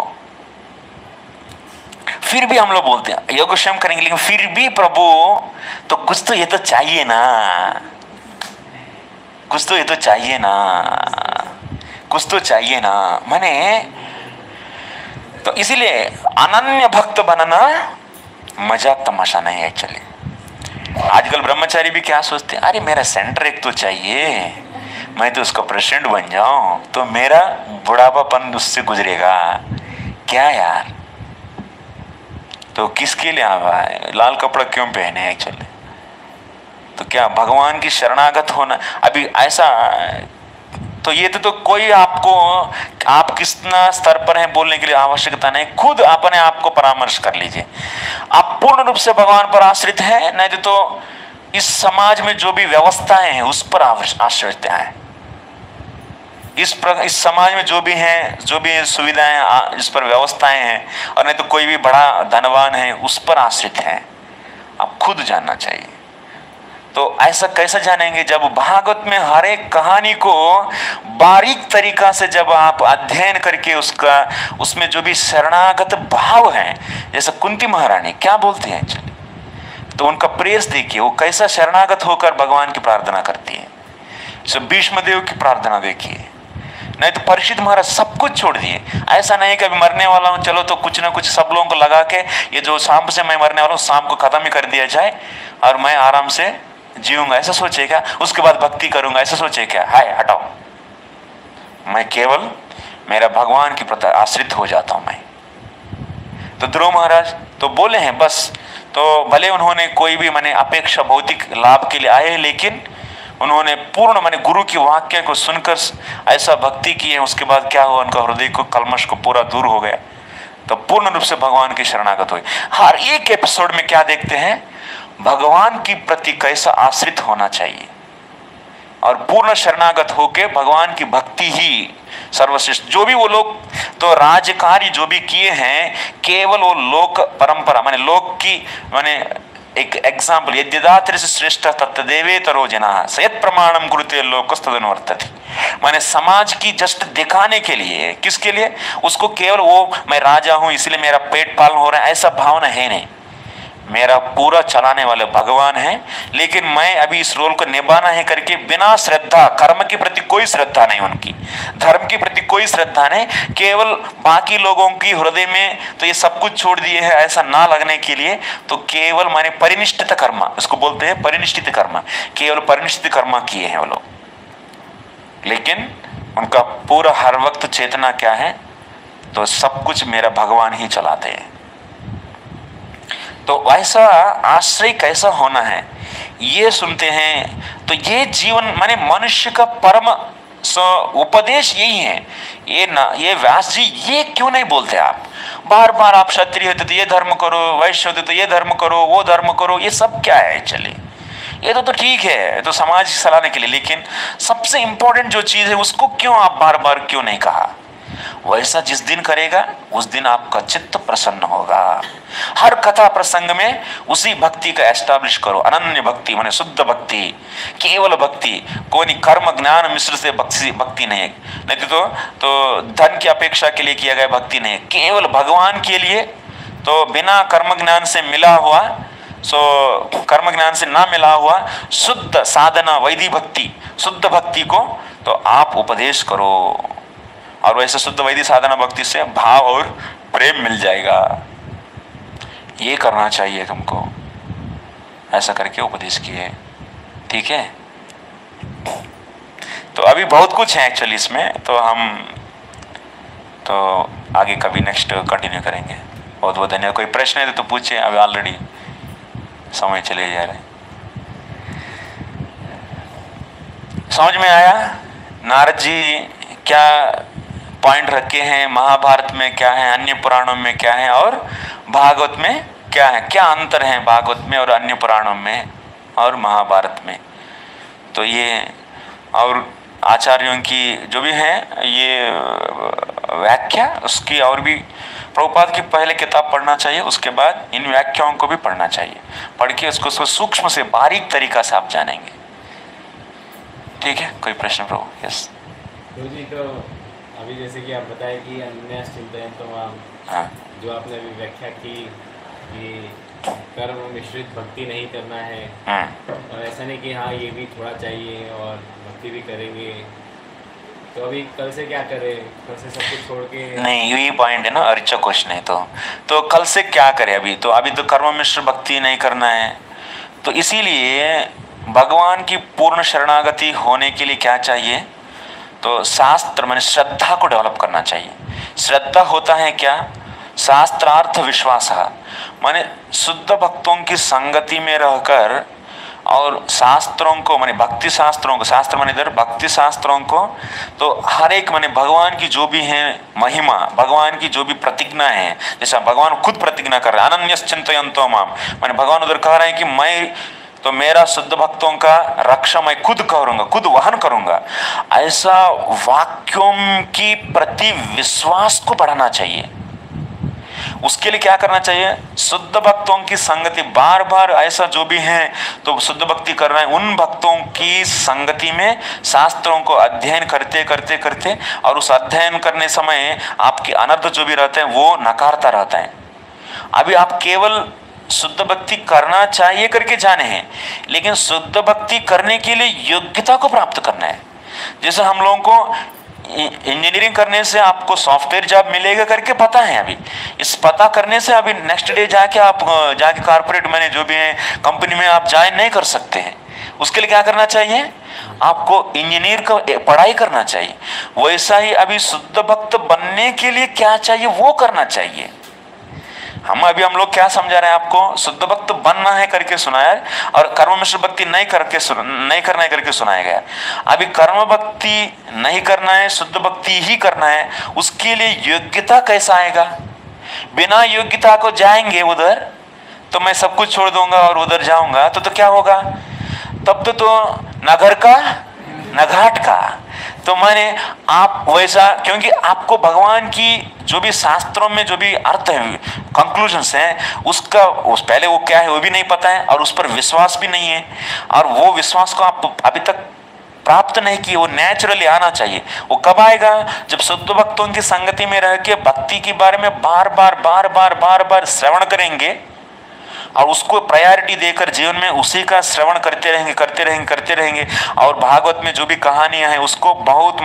फिर भी हम लोग बोलते हैं योगक्षेम करेंगे, लेकिन फिर भी प्रभु तो कुछ तो ये तो चाहिए ना, कुछ तो ये तो चाहिए ना, कुछ तो चाहिए ना। माने तो इसीलिए अनन्य भक्त बनना मजाक तमाशा नहीं है एक्चुअली। आजकल ब्रह्मचारी भी क्या सोचते हैं, अरे मेरा सेंटर एक तो चाहिए, मैं तो उसका प्रेसिडेंट बन जाऊं तो मेरा बुढ़ापापन उससे गुजरेगा। क्या यार, तो किसके लिए आवा है? लाल कपड़ा क्यों पहने हैं एक्चुअली? तो क्या भगवान की शरणागत होना अभी ऐसा? तो ये तो कोई आपको आप कितना स्तर पर हैं बोलने के लिए आवश्यकता नहीं, खुद अपने आप को परामर्श कर लीजिए। आप पूर्ण रूप से भगवान पर आश्रित हैं, नहीं तो इस समाज में जो भी व्यवस्थाएं हैं उस पर आश्रित हैं। इस समाज में जो भी हैं, जो भी सुविधाएं, इस पर व्यवस्थाएं हैं, और नहीं तो कोई भी बड़ा धनवान है उस पर आश्रित है। आप खुद जानना चाहिए। तो ऐसा कैसे जानेंगे? जब भागवत में हर एक कहानी को बारीक तरीका से जब आप अध्ययन करके उसमें जो भी शरणागत भाव है, जैसे कुंती महारानी क्या बोलती हैं एक्चुअली, तो उनका प्रेस देखिए, वो कैसा शरणागत होकर भगवान की प्रार्थना करती है। सब भीष्म देव की प्रार्थना देखिए, नहीं तो परीक्षित महाराज सब कुछ छोड़ दिए। ऐसा नहीं कि अभी मरने वाला हूं, चलो तो कुछ ना कुछ सब लोगों को लगा के ये जो शाम से मैं मरने वाला हूं शाम को खत्म ही कर दिया जाए और मैं आराम से जीऊंगा, ऐसा सोचे क्या? उसके बाद भक्ति करूंगा, ऐसा सोचे क्या? हाय हटाओ, मैं केवल मेरा भगवान की प्रति आश्रित हो जाता हूं मैं। तो ध्रुव महाराज तो बोले हैं बस, तो भले उन्होंने कोई भी माने अपेक्षा भौतिक लाभ के लिए आए, लेकिन उन्होंने पूर्ण माने गुरु की वाक्य को सुनकर ऐसा भक्ति की है, उसके बाद क्या हुआ, उनका हृदय को कलमश को पूरा दूर हो गया, तो पूर्ण रूप से भगवान की शरणागत हुई। हर एक एपिसोड में क्या देखते हैं? भगवान की प्रति कैसा आश्रित होना चाहिए, और पूर्ण शरणागत होके भगवान की भक्ति ही सर्वश्रेष्ठ। जो भी वो लोग तो राजकार्य जो भी किए हैं, केवल वो लोक परंपरा माने लोक की माने एक एग्जाम्पल, यद्यदात्रि श्रेष्ठ तत्देवे तरो जना सयत प्रमाणम कुरुते लोकस्तदनुवर्तते। माने समाज की जस्ट दिखाने के लिए, किसके लिए? उसको केवल वो मैं राजा हूं इसलिए मेरा पेट पालन हो रहा है, ऐसा भावना है नहीं। मेरा पूरा चलाने वाले भगवान है, लेकिन मैं अभी इस रोल को निभाना है करके बिना श्रद्धा, कर्म के प्रति कोई श्रद्धा नहीं, उनकी धर्म के प्रति कोई श्रद्धा नहीं, केवल बाकी लोगों की हृदय में तो ये सब कुछ छोड़ दिए हैं ऐसा ना लगने के लिए, तो केवल माने परिनिष्ठित कर्म, इसको बोलते हैं परिनिष्ठित कर्म, केवल परिनिष्ठित कर्म किए हैं वो लोग, लेकिन उनका पूरा हर वक्त चेतना क्या है? तो सब कुछ मेरा भगवान ही चलाते हैं। तो ऐसा आश्रय कैसा होना है ये सुनते हैं। तो ये जीवन माने मनुष्य का परम उपदेश यही है। ये व्यास जी ये क्यों नहीं बोलते? आप बार बार आप क्षत्रिय होते तो ये धर्म करो, वैश्य होते तो ये धर्म करो, वो धर्म करो, ये सब क्या है? चलिए ये तो ठीक है, तो समाज चलाने के लिए, लेकिन सबसे इंपॉर्टेंट जो चीज है उसको क्यों आप बार बार क्यों नहीं कहा? वैसा जिस दिन करेगा उस दिन आपका चित्त प्रसन्न होगा। हर कथा प्रसंग में उसी भक्ति का एस्टैब्लिश करो, अनन्य भक्ति माने शुद्ध भक्ति, केवल भक्ति, कोई कर्म ज्ञान मिश्र से भक्ति नहीं, नहीं तो धन की अपेक्षा के लिए किया गया भक्ति नहीं, केवल भगवान के लिए। तो बिना कर्म ज्ञान से मिला हुआ, कर्म ज्ञान से ना मिला हुआ शुद्ध साधना वैदिक भक्ति, शुद्ध भक्ति को तो आप उपदेश करो, और वैसे शुद्ध वैदिक साधना भक्ति से भाव और प्रेम मिल जाएगा। ये करना चाहिए तुमको, ऐसा करके उपदेश किए, ठीक है। तो अभी बहुत कुछ है एक्चुअली इसमें, तो हम तो आगे कभी नेक्स्ट कंटिन्यू करेंगे। बहुत बहुत धन्यवाद। कोई प्रश्न है तो पूछे, अभी ऑलरेडी समय चले जा रहे हैं। समझ में आया नारद जी क्या पॉइंट रखे हैं, महाभारत में क्या है, अन्य पुराणों में क्या है और भागवत में क्या है, क्या अंतर है भागवत में और अन्य पुराणों में और महाभारत में। तो ये और आचार्यों की जो भी है ये व्याख्या उसकी, और भी प्रभुपाद की पहले किताब पढ़ना चाहिए, उसके बाद इन व्याख्याओं को भी पढ़ना चाहिए। पढ़ के उसको सूक्ष्म से बारीक तरीका से आप जानेंगे। ठीक है, कोई प्रश्न प्रभु? यस गुरु जी, तो अभी जैसे कि आप बताए कि अन्य चिंतन तो हाँ जो आपने अभी व्याख्या की कि कर्म मिश्रित भक्ति नहीं करना है, और ऐसा नहीं कि हाँ ये भी थोड़ा चाहिए और भक्ति भी करेंगे, तो अभी कल से क्या करें? कल से सब कुछ छोड़ के? नहीं, यही पॉइंट है ना, अच्छा क्वेश्चन है। तो कल से क्या करें? अभी तो कर्म मिश्र भक्ति नहीं करना है, तो इसीलिए भगवान की पूर्ण शरणागति होने के लिए क्या चाहिए? तो शास्त्र माने श्रद्धा को डेवलप करना चाहिए। श्रद्धा होता है क्या? शास्त्रार्थ विश्वास, माने शुद्ध भक्तों की संगति में रहकर और शास्त्रों को माने भक्ति शास्त्रों को, शास्त्र माने इधर भक्ति शास्त्रों को, तो हर एक माने भगवान की जो भी है महिमा, भगवान की जो भी प्रतिज्ञा है, जैसा भगवान खुद प्रतिज्ञा कर रहे हैं अनन्यश्चिन्तयन्तो माम, माने भगवान उधर कह रहे हैं कि मैं तो मेरा शुद्ध भक्तों का रक्षा मैं खुद करूंगा, खुद वहन करूंगा। ऐसा वाक्यों की प्रति विश्वास को बढ़ाना चाहिए। उसके लिए क्या करना चाहिए? शुद्ध भक्तों की संगति, बार बार ऐसा जो भी है तो शुद्ध भक्ति कर रहे हैं, उन भक्तों की संगति में शास्त्रों को अध्ययन करते करते करते, और उस अध्ययन करने समय आपके अनर्थ जो भी रहते हैं वो नकारता रहता है। अभी आप केवल शुद्ध भक्ति करना चाहिए करके जाने हैं, लेकिन शुद्ध भक्ति करने के लिए योग्यता को प्राप्त करना है। जैसे हम लोगों को इंजीनियरिंग करने से आपको सॉफ्टवेयर जॉब मिलेगा करके पता है, अभी इस पता करने से अभी नेक्स्ट डे जाके आप जाके कॉर्पोरेट में जो भी है कंपनी में आप ज्वाइन नहीं कर सकते हैं। उसके लिए क्या करना चाहिए? आपको इंजीनियर का पढ़ाई करना चाहिए। वैसा ही अभी शुद्ध भक्त बनने के लिए क्या चाहिए वो करना चाहिए। हम लोग क्या समझा रहे हैं आपको? शुद्ध भक्त बनना है करके सुनाया है, और कर्म मिश्र भक्ति नहीं करना है करके सुनाया गया। अभी कर्म भक्ति नहीं करना है, शुद्ध भक्ति ही करना है। उसके लिए योग्यता कैसा आएगा? बिना योग्यता को जाएंगे उधर, तो मैं सब कुछ छोड़ दूंगा और उधर जाऊंगा तो क्या होगा? तब तो न घर का न घाट का। तो माने आप वैसा, क्योंकि आपको भगवान की जो भी शास्त्रों में जो भी अर्थ है, कंक्लूजन्स हैं, उसका पहले वो क्या है वो भी नहीं पता है, और उस पर विश्वास भी नहीं है, और वो विश्वास को आप अभी तक प्राप्त नहीं किए। वो नेचुरली आना चाहिए। वो कब आएगा? जब शुद्ध भक्तों की संगति में रह के भक्ति के बारे में बार बार श्रवण करेंगे, और उसको प्रायोरिटी देकर जीवन में उसी का श्रवण करते रहेंगे। और भागवत में जो भी कहानियां हैं उसको बहुत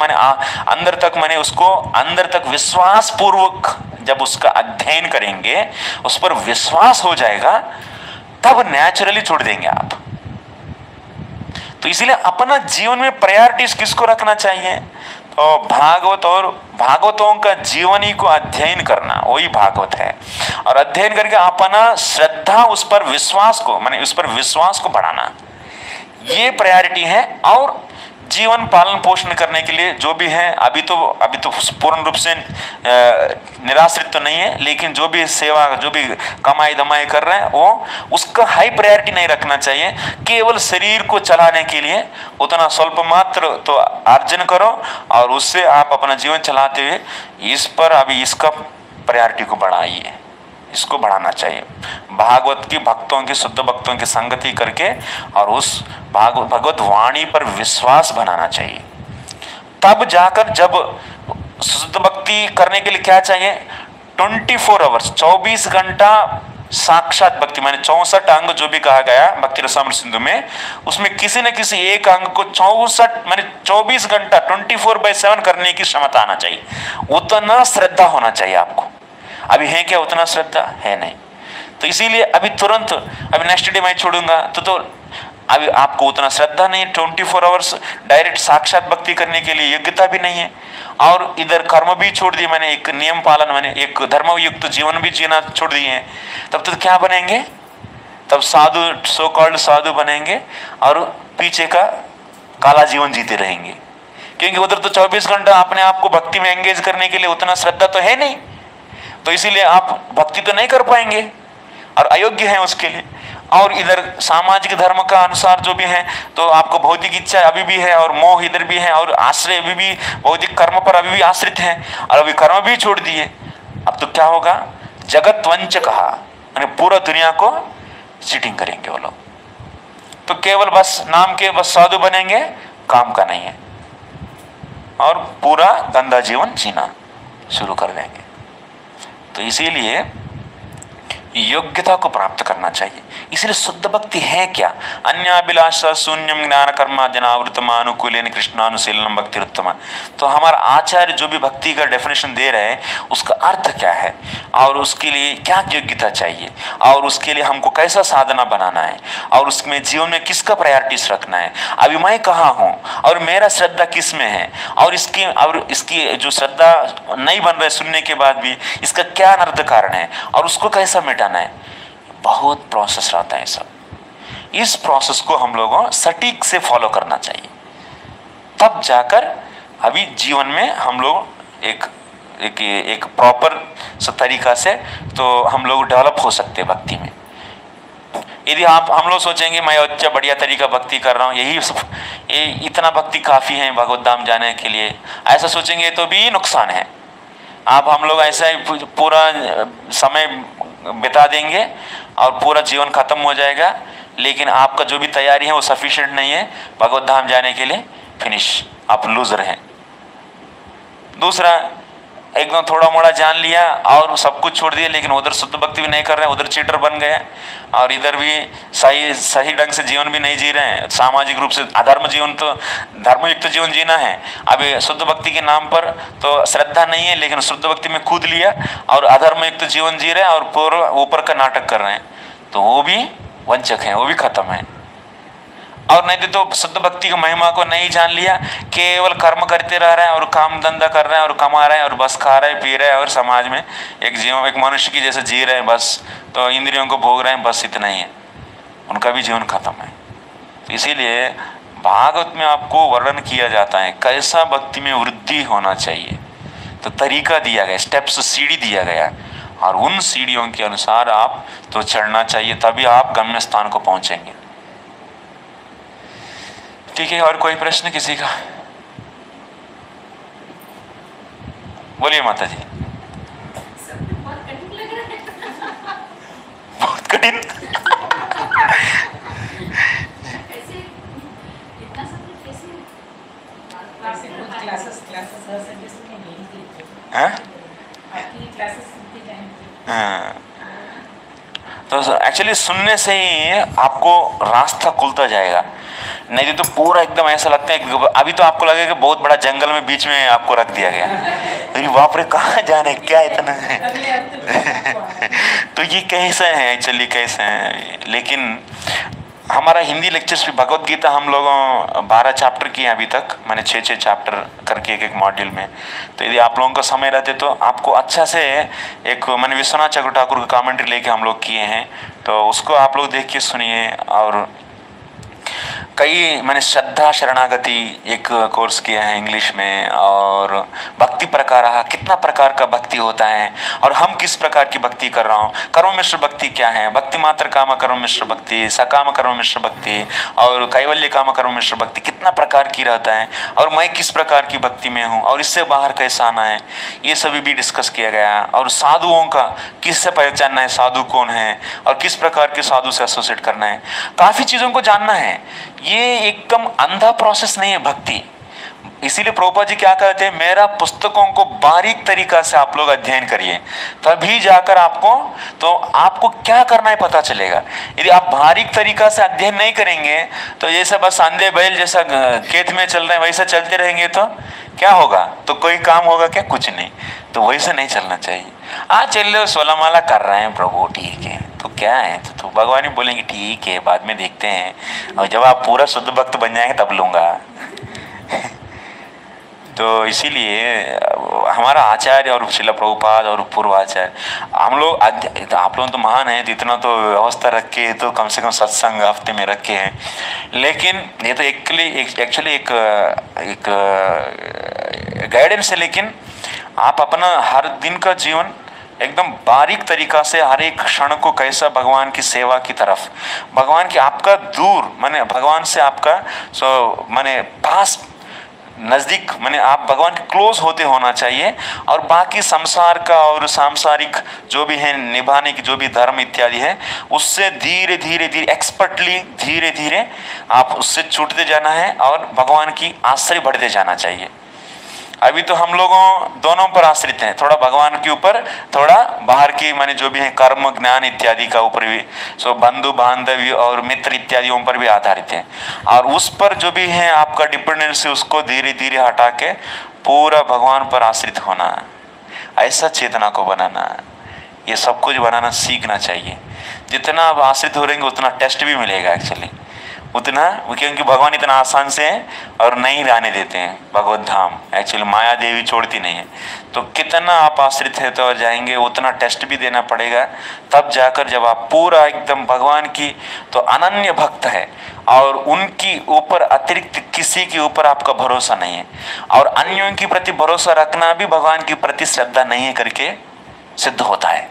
अंदर तक विश्वास पूर्वक जब उसका अध्ययन करेंगे, उस पर विश्वास हो जाएगा, तब नेचुरली छोड़ देंगे आप। तो इसीलिए अपना जीवन में प्रायोरिटीज किसको रखना चाहिए? तो भागवत, और भागवतों का जीवनी को अध्ययन करना, वही भागवत है। और अध्ययन करके अपना श्रद्धा, उस पर विश्वास को बढ़ाना, ये प्रायोरिटी है। और जीवन पालन पोषण करने के लिए जो भी है, अभी तो पूर्ण रूप से निराश्रित तो नहीं है, लेकिन जो भी सेवा, जो भी कमाई दमाई कर रहे हैं, वो उसका हाई प्रायोरिटी नहीं रखना चाहिए। केवल शरीर को चलाने के लिए उतना स्वल्प मात्र तो अर्जन करो, और उससे आप अपना जीवन चलाते हुए इस पर अभी इसका प्रायोरिटी को बढ़ाइए, इसको बढ़ाना चाहिए। भागवत की भक्तों की, शुद्ध भक्तों की संगति करके और उस भगवत वाणी पर विश्वास बनाना चाहिए। तब जाकर जब शुद्ध भक्ति करने के लिए क्या चाहिए? 24 आवर्स, 24 घंटा साक्षात भक्ति, माने 64 अंग जो भी कहा गया भक्ति रसामृत सिंधु में, उसमें किसी न किसी एक अंग को 24 घंटा 24/7 करने की क्षमता आना चाहिए। उतना श्रद्धा होना चाहिए आपको। अभी है क्या उतना श्रद्धा? है नहीं। तो इसीलिए अभी तुरंत नेक्स्ट डे मैं छोड़ूंगा तो अभी आपको उतना श्रद्धा नहीं है। 24 आवर्स डायरेक्ट साक्षात भक्ति करने के लिए योग्यता भी नहीं है, और इधर कर्म भी छोड़ दिए, मैंने एक नियम पालन, मैंने एक धर्मयुक्त जीवन भी जीना छोड़ दिए हैं। तब तो क्या बनेंगे? तब साधु, सो कॉल्ड साधु बनेंगे, और पीछे का काला जीवन जीते रहेंगे, क्योंकि उधर तो 24 घंटा अपने आप को भक्ति में एंगेज करने के लिए उतना श्रद्धा तो है नहीं, तो इसीलिए आप भक्ति तो नहीं कर पाएंगे और अयोग्य हैं उसके लिए। और इधर सामाजिक धर्म का अनुसार जो भी है, तो आपको भौतिक इच्छा अभी भी है और मोह इधर भी है और आश्रय अभी भी भौतिक कर्म पर अभी भी आश्रित है और अभी कर्म भी छोड़ दिए। अब तो क्या होगा, जगत वंच कहा, यानी पूरा दुनिया को चीटिंग करेंगे वो लोग। तो केवल बस नाम के बस साधु बनेंगे, काम का नहीं है, और पूरा गंदा जीवन जीना शुरू कर देंगे। तो इसीलिए योग्यता को प्राप्त करना चाहिए। इसलिए शुद्ध भक्ति है क्या? अन्याभिलाषा शून्यम ज्ञान कर्मा जनावृतम अनुकूलेन कृष्णानुशीलनम भक्तिरुत्तम। तो हमारा आचार्य जो भी भक्ति का डेफिनेशन दे रहे हैं, उसका अर्थ क्या है और उसके लिए क्या योग्यता चाहिए और उसके लिए हमको कैसा साधना बनाना है और उसमें जीवन में किसका प्रायोरिटीज रखना है, अभी मैं कहाँ हूँ और मेरा श्रद्धा किस में है, और इसकी जो श्रद्धा नहीं बन रहा है सुनने के बाद भी इसका क्या अनर्थ कारण है और उसको कैसा मिटाना है। बहुत प्रोसेस रहता है सब। इस प्रोसेस को हम लोगों सटीक से फॉलो करना चाहिए, तब जाकर अभी जीवन में हम लोग एक प्रॉपर तरीका से तो हम लोग डेवलप हो सकते हैं भक्ति में। यदि हम लोग सोचेंगे मैं अच्छा बढ़िया तरीका भक्ति कर रहा हूँ, ये इतना भक्ति काफ़ी है भगवत धाम जाने के लिए, ऐसा सोचेंगे तो भी नुकसान है। आप हम लोग ऐसा ही पूरा समय बिता देंगे और पूरा जीवन खत्म हो जाएगा, लेकिन आपका जो भी तैयारी है वो सफिशिएंट नहीं है भगवत धाम जाने के लिए, फिनिश, आप लूजर हैं। दूसरा, एकदम थोड़ा मोड़ा जान लिया और सब कुछ छोड़ दिया, लेकिन उधर शुद्ध भक्ति भी नहीं कर रहे हैं, उधर चीटर बन गए और इधर भी सही ढंग से जीवन भी नहीं जी रहे हैं। सामाजिक रूप से अधर्म जीवन, तो धर्मयुक्त जीवन जीना है। अभी शुद्ध भक्ति के नाम पर तो श्रद्धा नहीं है, लेकिन शुद्ध भक्ति में कूद लिया और अधर्मयुक्त जीवन जी रहे हैं और पूरा ऊपर का नाटक कर रहे हैं, तो वो भी वंचक हैं, वो भी खत्म है। और नहीं तो शुद्ध भक्ति की महिमा को नहीं जान लिया, केवल कर्म करते रह रहे हैं और काम धंधा कर रहे हैं और कमा रहे हैं और बस खा रहे हैं पी रहे हैं और समाज में एक मनुष्य की जैसे जी रहे हैं बस, तो इंद्रियों को भोग रहे हैं, बस इतना ही है, उनका भी जीवन खत्म है। तो इसीलिए भागवत में आपको वर्णन किया जाता है कैसा भक्ति में वृद्धि होना चाहिए, तो तरीका दिया गया, स्टेप्स, सीढ़ी दिया गया, और उन सीढ़ियों के अनुसार आप तो चढ़ना चाहिए, तभी आप गम्य स्थान को पहुंचेंगे। ठीक है, और कोई प्रश्न किसी का? बोलिए माता जी। बहुत कठिन लग रहा है। बहुत कठिन। कैसे इतना सब कुछ कैसे हाँ? तो एक्चुअली सुनने से ही आपको रास्ता खुलता जाएगा, नहीं तो पूरा एकदम ऐसा लगता है कि अभी तो आपको लगेगा बहुत बड़ा जंगल में बीच में आपको रख दिया गया, अरे बाप रे कहाँ जाने, क्या इतना है। तो ये कैसे है एक्चुअली, कैसे है। लेकिन हमारा हिंदी लेक्चर्स भी, भगवत गीता हम लोगों 12 चैप्टर किए अभी तक, मैंने 6 चैप्टर करके एक मॉड्यूल में। तो यदि आप लोगों का समय रहते तो आपको अच्छा से मैंने विश्वनाथ चक्रवर्ती ठाकुर का कमेंट्री लेके हम लोग किए हैं, तो उसको आप लोग देख के सुनिए। और मैंने श्रद्धा शरणागति एक कोर्स किया है इंग्लिश में, और भक्ति प्रकार, कितना प्रकार का भक्ति होता है और हम किस प्रकार की भक्ति कर रहा हूँ, कर्म मिश्र भक्ति क्या है, भक्ति मात्र काम कर्म मिश्र भक्ति, सकाम कर्म मिश्र भक्ति और कैवल्य काम कर्म मिश्र भक्ति कितना प्रकार की रहता है, और मैं किस प्रकार की भक्ति में हूँ और इससे बाहर कैसा आना है, ये सभी भी डिस्कस किया गया। और साधुओं का किससे पहचानना है, साधु कौन है और किस प्रकार के साधु से एसोसिएट करना है, काफ़ी चीज़ों को जानना है। ये एकदम अंधा प्रोसेस नहीं है भक्ति। इसीलिए प्रभुपाद जी क्या कहते हैं, मेरा पुस्तकों को बारीक तरीका से आप लोग अध्ययन करिए, तभी जाकर आपको क्या करना है पता चलेगा। यदि आप बारीक तरीका से अध्ययन नहीं करेंगे तो जैसे बस अंधे बैल जैसा खेत में चल रहे हैं वैसा चलते रहेंगे तो क्या होगा, तो कोई काम होगा क्या, कुछ नहीं। तो वैसे नहीं चलना चाहिए। चल लो 16 माला कर रहे हैं प्रभु, ठीक है, तो क्या है, तो भगवान ही बोलेंगे ठीक है बाद में देखते हैं, और जब आप पूरा शुद्ध भक्त बन जाएंगे तब लूंगा। तो इसीलिए हमारा आचार्य और शिला प्रभुपाद और पूर्वाचार्य हम लोग आप लोग तो महान हैं, इतना तो व्यवस्था रखे तो कम से कम सत्संग हफ्ते में रखे हैं, लेकिन ये तो एक्चुअली एक गाइडेंस है। लेकिन आप अपना हर दिन का जीवन एकदम बारीक तरीका से हर एक क्षण को कैसा भगवान की सेवा की तरफ, भगवान की आपका दूर माने भगवान से आपका माने पास नज़दीक माने आप भगवान के क्लोज होते होना चाहिए, और बाकी संसार का और सांसारिक जो भी है निभाने की जो भी धर्म इत्यादि है उससे धीरे धीरे एक्सपर्टली धीरे धीरे आप उससे छूटते जाना है और भगवान की आश्रय बढ़ते जाना चाहिए। अभी तो हम लोगों दोनों पर आश्रित हैं, थोड़ा भगवान के ऊपर, थोड़ा बाहर की माने जो भी है कर्म ज्ञान इत्यादि का ऊपर भी, सो बंधु बांधव्य और मित्र इत्यादियों पर भी आधारित हैं, और उस पर जो भी है आपका डिपेंडेंसी उसको धीरे धीरे हटा के पूरा भगवान पर आश्रित होना, ऐसा चेतना को बनाना, ये सब कुछ बनाना सीखना चाहिए। जितना आप आश्रित हो रहेंगे उतना टेस्ट भी मिलेगा एक्चुअली, उतना, क्योंकि भगवान इतना आसान से और नहीं रहने देते हैं भगवत धाम, एक्चुअली माया देवी छोड़ती नहीं है। तो कितना आप आश्रित है तो जाएंगे उतना टेस्ट भी देना पड़ेगा, तब जाकर जब आप पूरा एकदम भगवान की तो अनन्य भक्त है और उनकी ऊपर अतिरिक्त किसी के ऊपर आपका भरोसा नहीं है, और अन्यों के प्रति भरोसा रखना भी भगवान के प्रति श्रद्धा नहीं है करके सिद्ध होता है।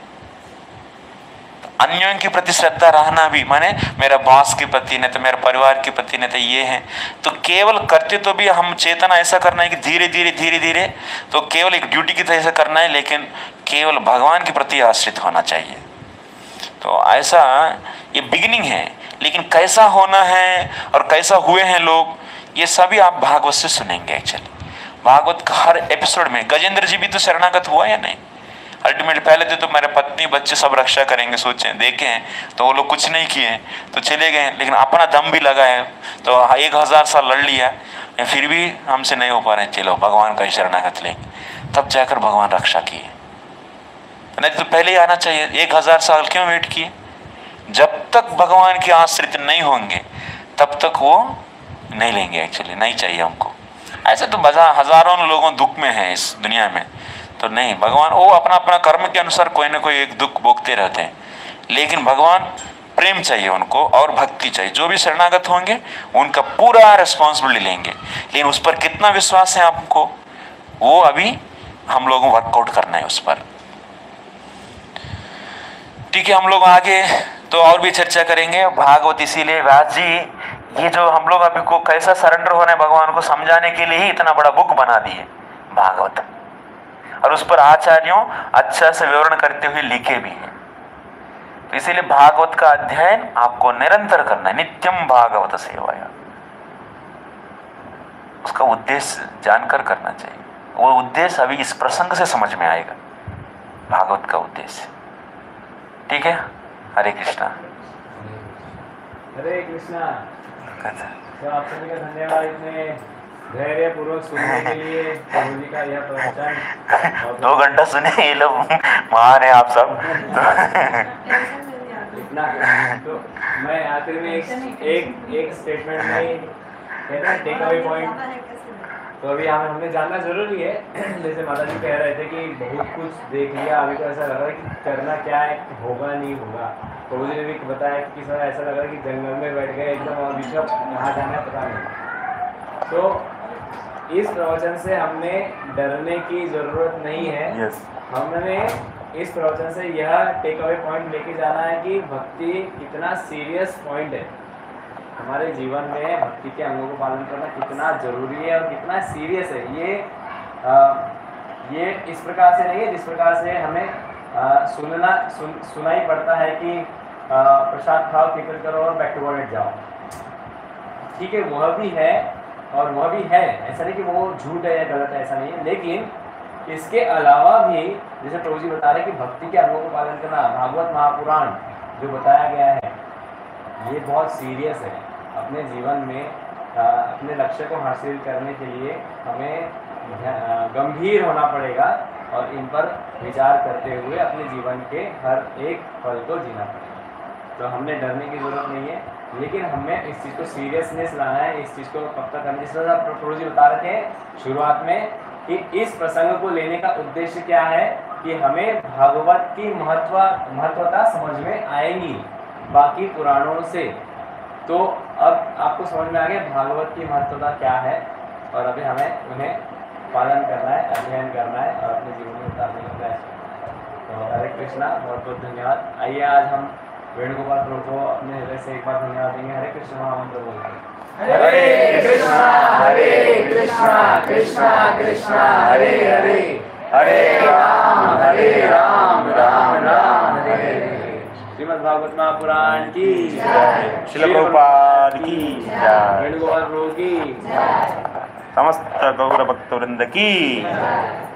अन्यों के प्रति श्रद्धा रहना भी माने मेरा बॉस के प्रति नहीं तो मेरे परिवार के प्रति नहीं तो ये है, तो केवल करते तो भी हम चेतना ऐसा करना है कि धीरे धीरे तो केवल एक ड्यूटी की तरह से करना है, लेकिन केवल भगवान के प्रति आश्रित होना चाहिए। तो ऐसा ये बिगिनिंग है, लेकिन कैसा होना है और कैसा हुए हैं लोग ये सभी आप भागवत से सुनेंगे। एक्चुअली भागवत का हर एपिसोड में गजेंद्र जी भी तो शरणागत हुआ या नहीं, अल्टीमेटली पहले तो मेरे पत्नी बच्चे सब रक्षा करेंगे सोचे देखे हैं, तो वो लोग कुछ नहीं किए तो चले गए, लेकिन अपना दम भी लगा है तो 1000 साल लड़ लिया, फिर भी हमसे नहीं हो पा रहे, चलो भगवान का ही शरणागत लेंगे, तब जाकर भगवान रक्षा किए। नहीं तो पहले ही आना चाहिए, 1000 साल क्यों वेट किए? जब तक भगवान के आश्रित नहीं होंगे तब तक वो नहीं लेंगे, एक्चुअली नहीं चाहिए हमको। ऐसे तो हजारों लोगों दुख में है इस दुनिया में, तो नहीं, भगवान वो अपना अपना कर्म के अनुसार कोई ना कोई एक दुख भोगते रहते हैं, लेकिन भगवान प्रेम चाहिए उनको और भक्ति चाहिए। जो भी शरणागत होंगे उनका पूरा रिस्पॉन्सिबिलिटी लेंगे, लेकिन उस पर कितना विश्वास है आपको वो अभी हम लोगों को वर्कआउट करना है उस पर। ठीक है, हम लोग आगे तो और भी चर्चा करेंगे भागवत। इसीलिए व्यास जी ये जो हम लोग अभी को कैसा सरेंडर होना है भगवान को समझाने के लिए ही इतना बड़ा बुक बना दिए भागवत, और उस पर आचार्यों अच्छा से विवरण करते हुए लिखे भी हैं। तो इसीलिए भागवत का अध्ययन आपको निरंतर करना है, नित्यम भागवत सेवाया, उसका उद्देश्य जानकर करना चाहिए। वो उद्देश्य अभी इस प्रसंग से समझ में आएगा, भागवत का उद्देश्य। ठीक है, हरे कृष्णा। हरे कृष्णा। तो आप सभी का धन्यवाद इतने धैर्य पूर्वक सुनने के लिए, प्रभु जी का यह प्रवचन 2 घंटा सुने ये लोग, महान है आप सब। इतना तो मैं आखिर में एक स्टेटमेंट में कहते हैं टेक अवे पॉइंट, तो अभी हमने जानना जरूरी है। जैसे माता जी कह रहे थे कि बहुत कुछ देख लिया, अभी तो ऐसा लग रहा है कि करना क्या है, होगा नहीं होगा। प्रभु जी ने भी बताया कि किस तरह ऐसा लग रहा है कि जंगल में बैठ गए एकदम और विश्व कहाँ जाना है पता नहीं। तो इस प्रवचन से हमने डरने की जरूरत नहीं है। हमने इस प्रवचन से यह टेक अवे पॉइंट लेके जाना है कि भक्ति कितना सीरियस पॉइंट है हमारे जीवन में, भक्ति के अंगों को पालन करना कितना जरूरी है और कितना सीरियस है। ये इस प्रकार से नहीं है जिस प्रकार से हमें सुनाई पड़ता है कि प्रसाद खाओ, कीर्तन करो और बैक टू वर्क जाओ। ठीक है, वह भी है और वह भी है, ऐसा नहीं कि वो झूठ है या गलत है, ऐसा नहीं है। लेकिन इसके अलावा भी जैसे प्रभु जी बता रहे हैं कि भक्ति के अंगों को पालन करना, भागवत महापुराण जो बताया गया है ये बहुत सीरियस है। अपने जीवन में अपने लक्ष्य को हासिल करने के लिए हमें गंभीर होना पड़ेगा और इन पर विचार करते हुए अपने जीवन के हर एक पल को जीना पड़ेगा। तो हमने डरने की ज़रूरत नहीं है, लेकिन हमें इस चीज़ को सीरियसनेस लाना है, इस चीज़ को पक्का करना है। जिस तरह आप प्रभु जी बता रहे थे शुरुआत में कि इस प्रसंग को लेने का उद्देश्य क्या है कि हमें भागवत की महत्वता समझ में आएगी बाकी पुराणों से। तो अब आपको समझ में आ गया भागवत की महत्वता क्या है, और अभी हमें उन्हें पालन करना है, अध्ययन करना है और अपने जीवन में उतारने का प्रयास करना है। तो हरे कृष्णा, बहुत बहुत धन्यवाद। आइए आज हम वेणुगोपाल प्रभु को अपने हृदय से एक बार धन्यवाद देंगे। हरे कृष्ण महामंत्र बोलते हैं। हरे कृष्णा कृष्णा कृष्णा हरे हरे, हरे राम राम राम हरे हरे। श्रीमद् भागवत महापुराण की जय, श्रील प्रभुपाद की जय, वेणुगोपाल प्रभु की समस्त गौर भक्तवृंद की।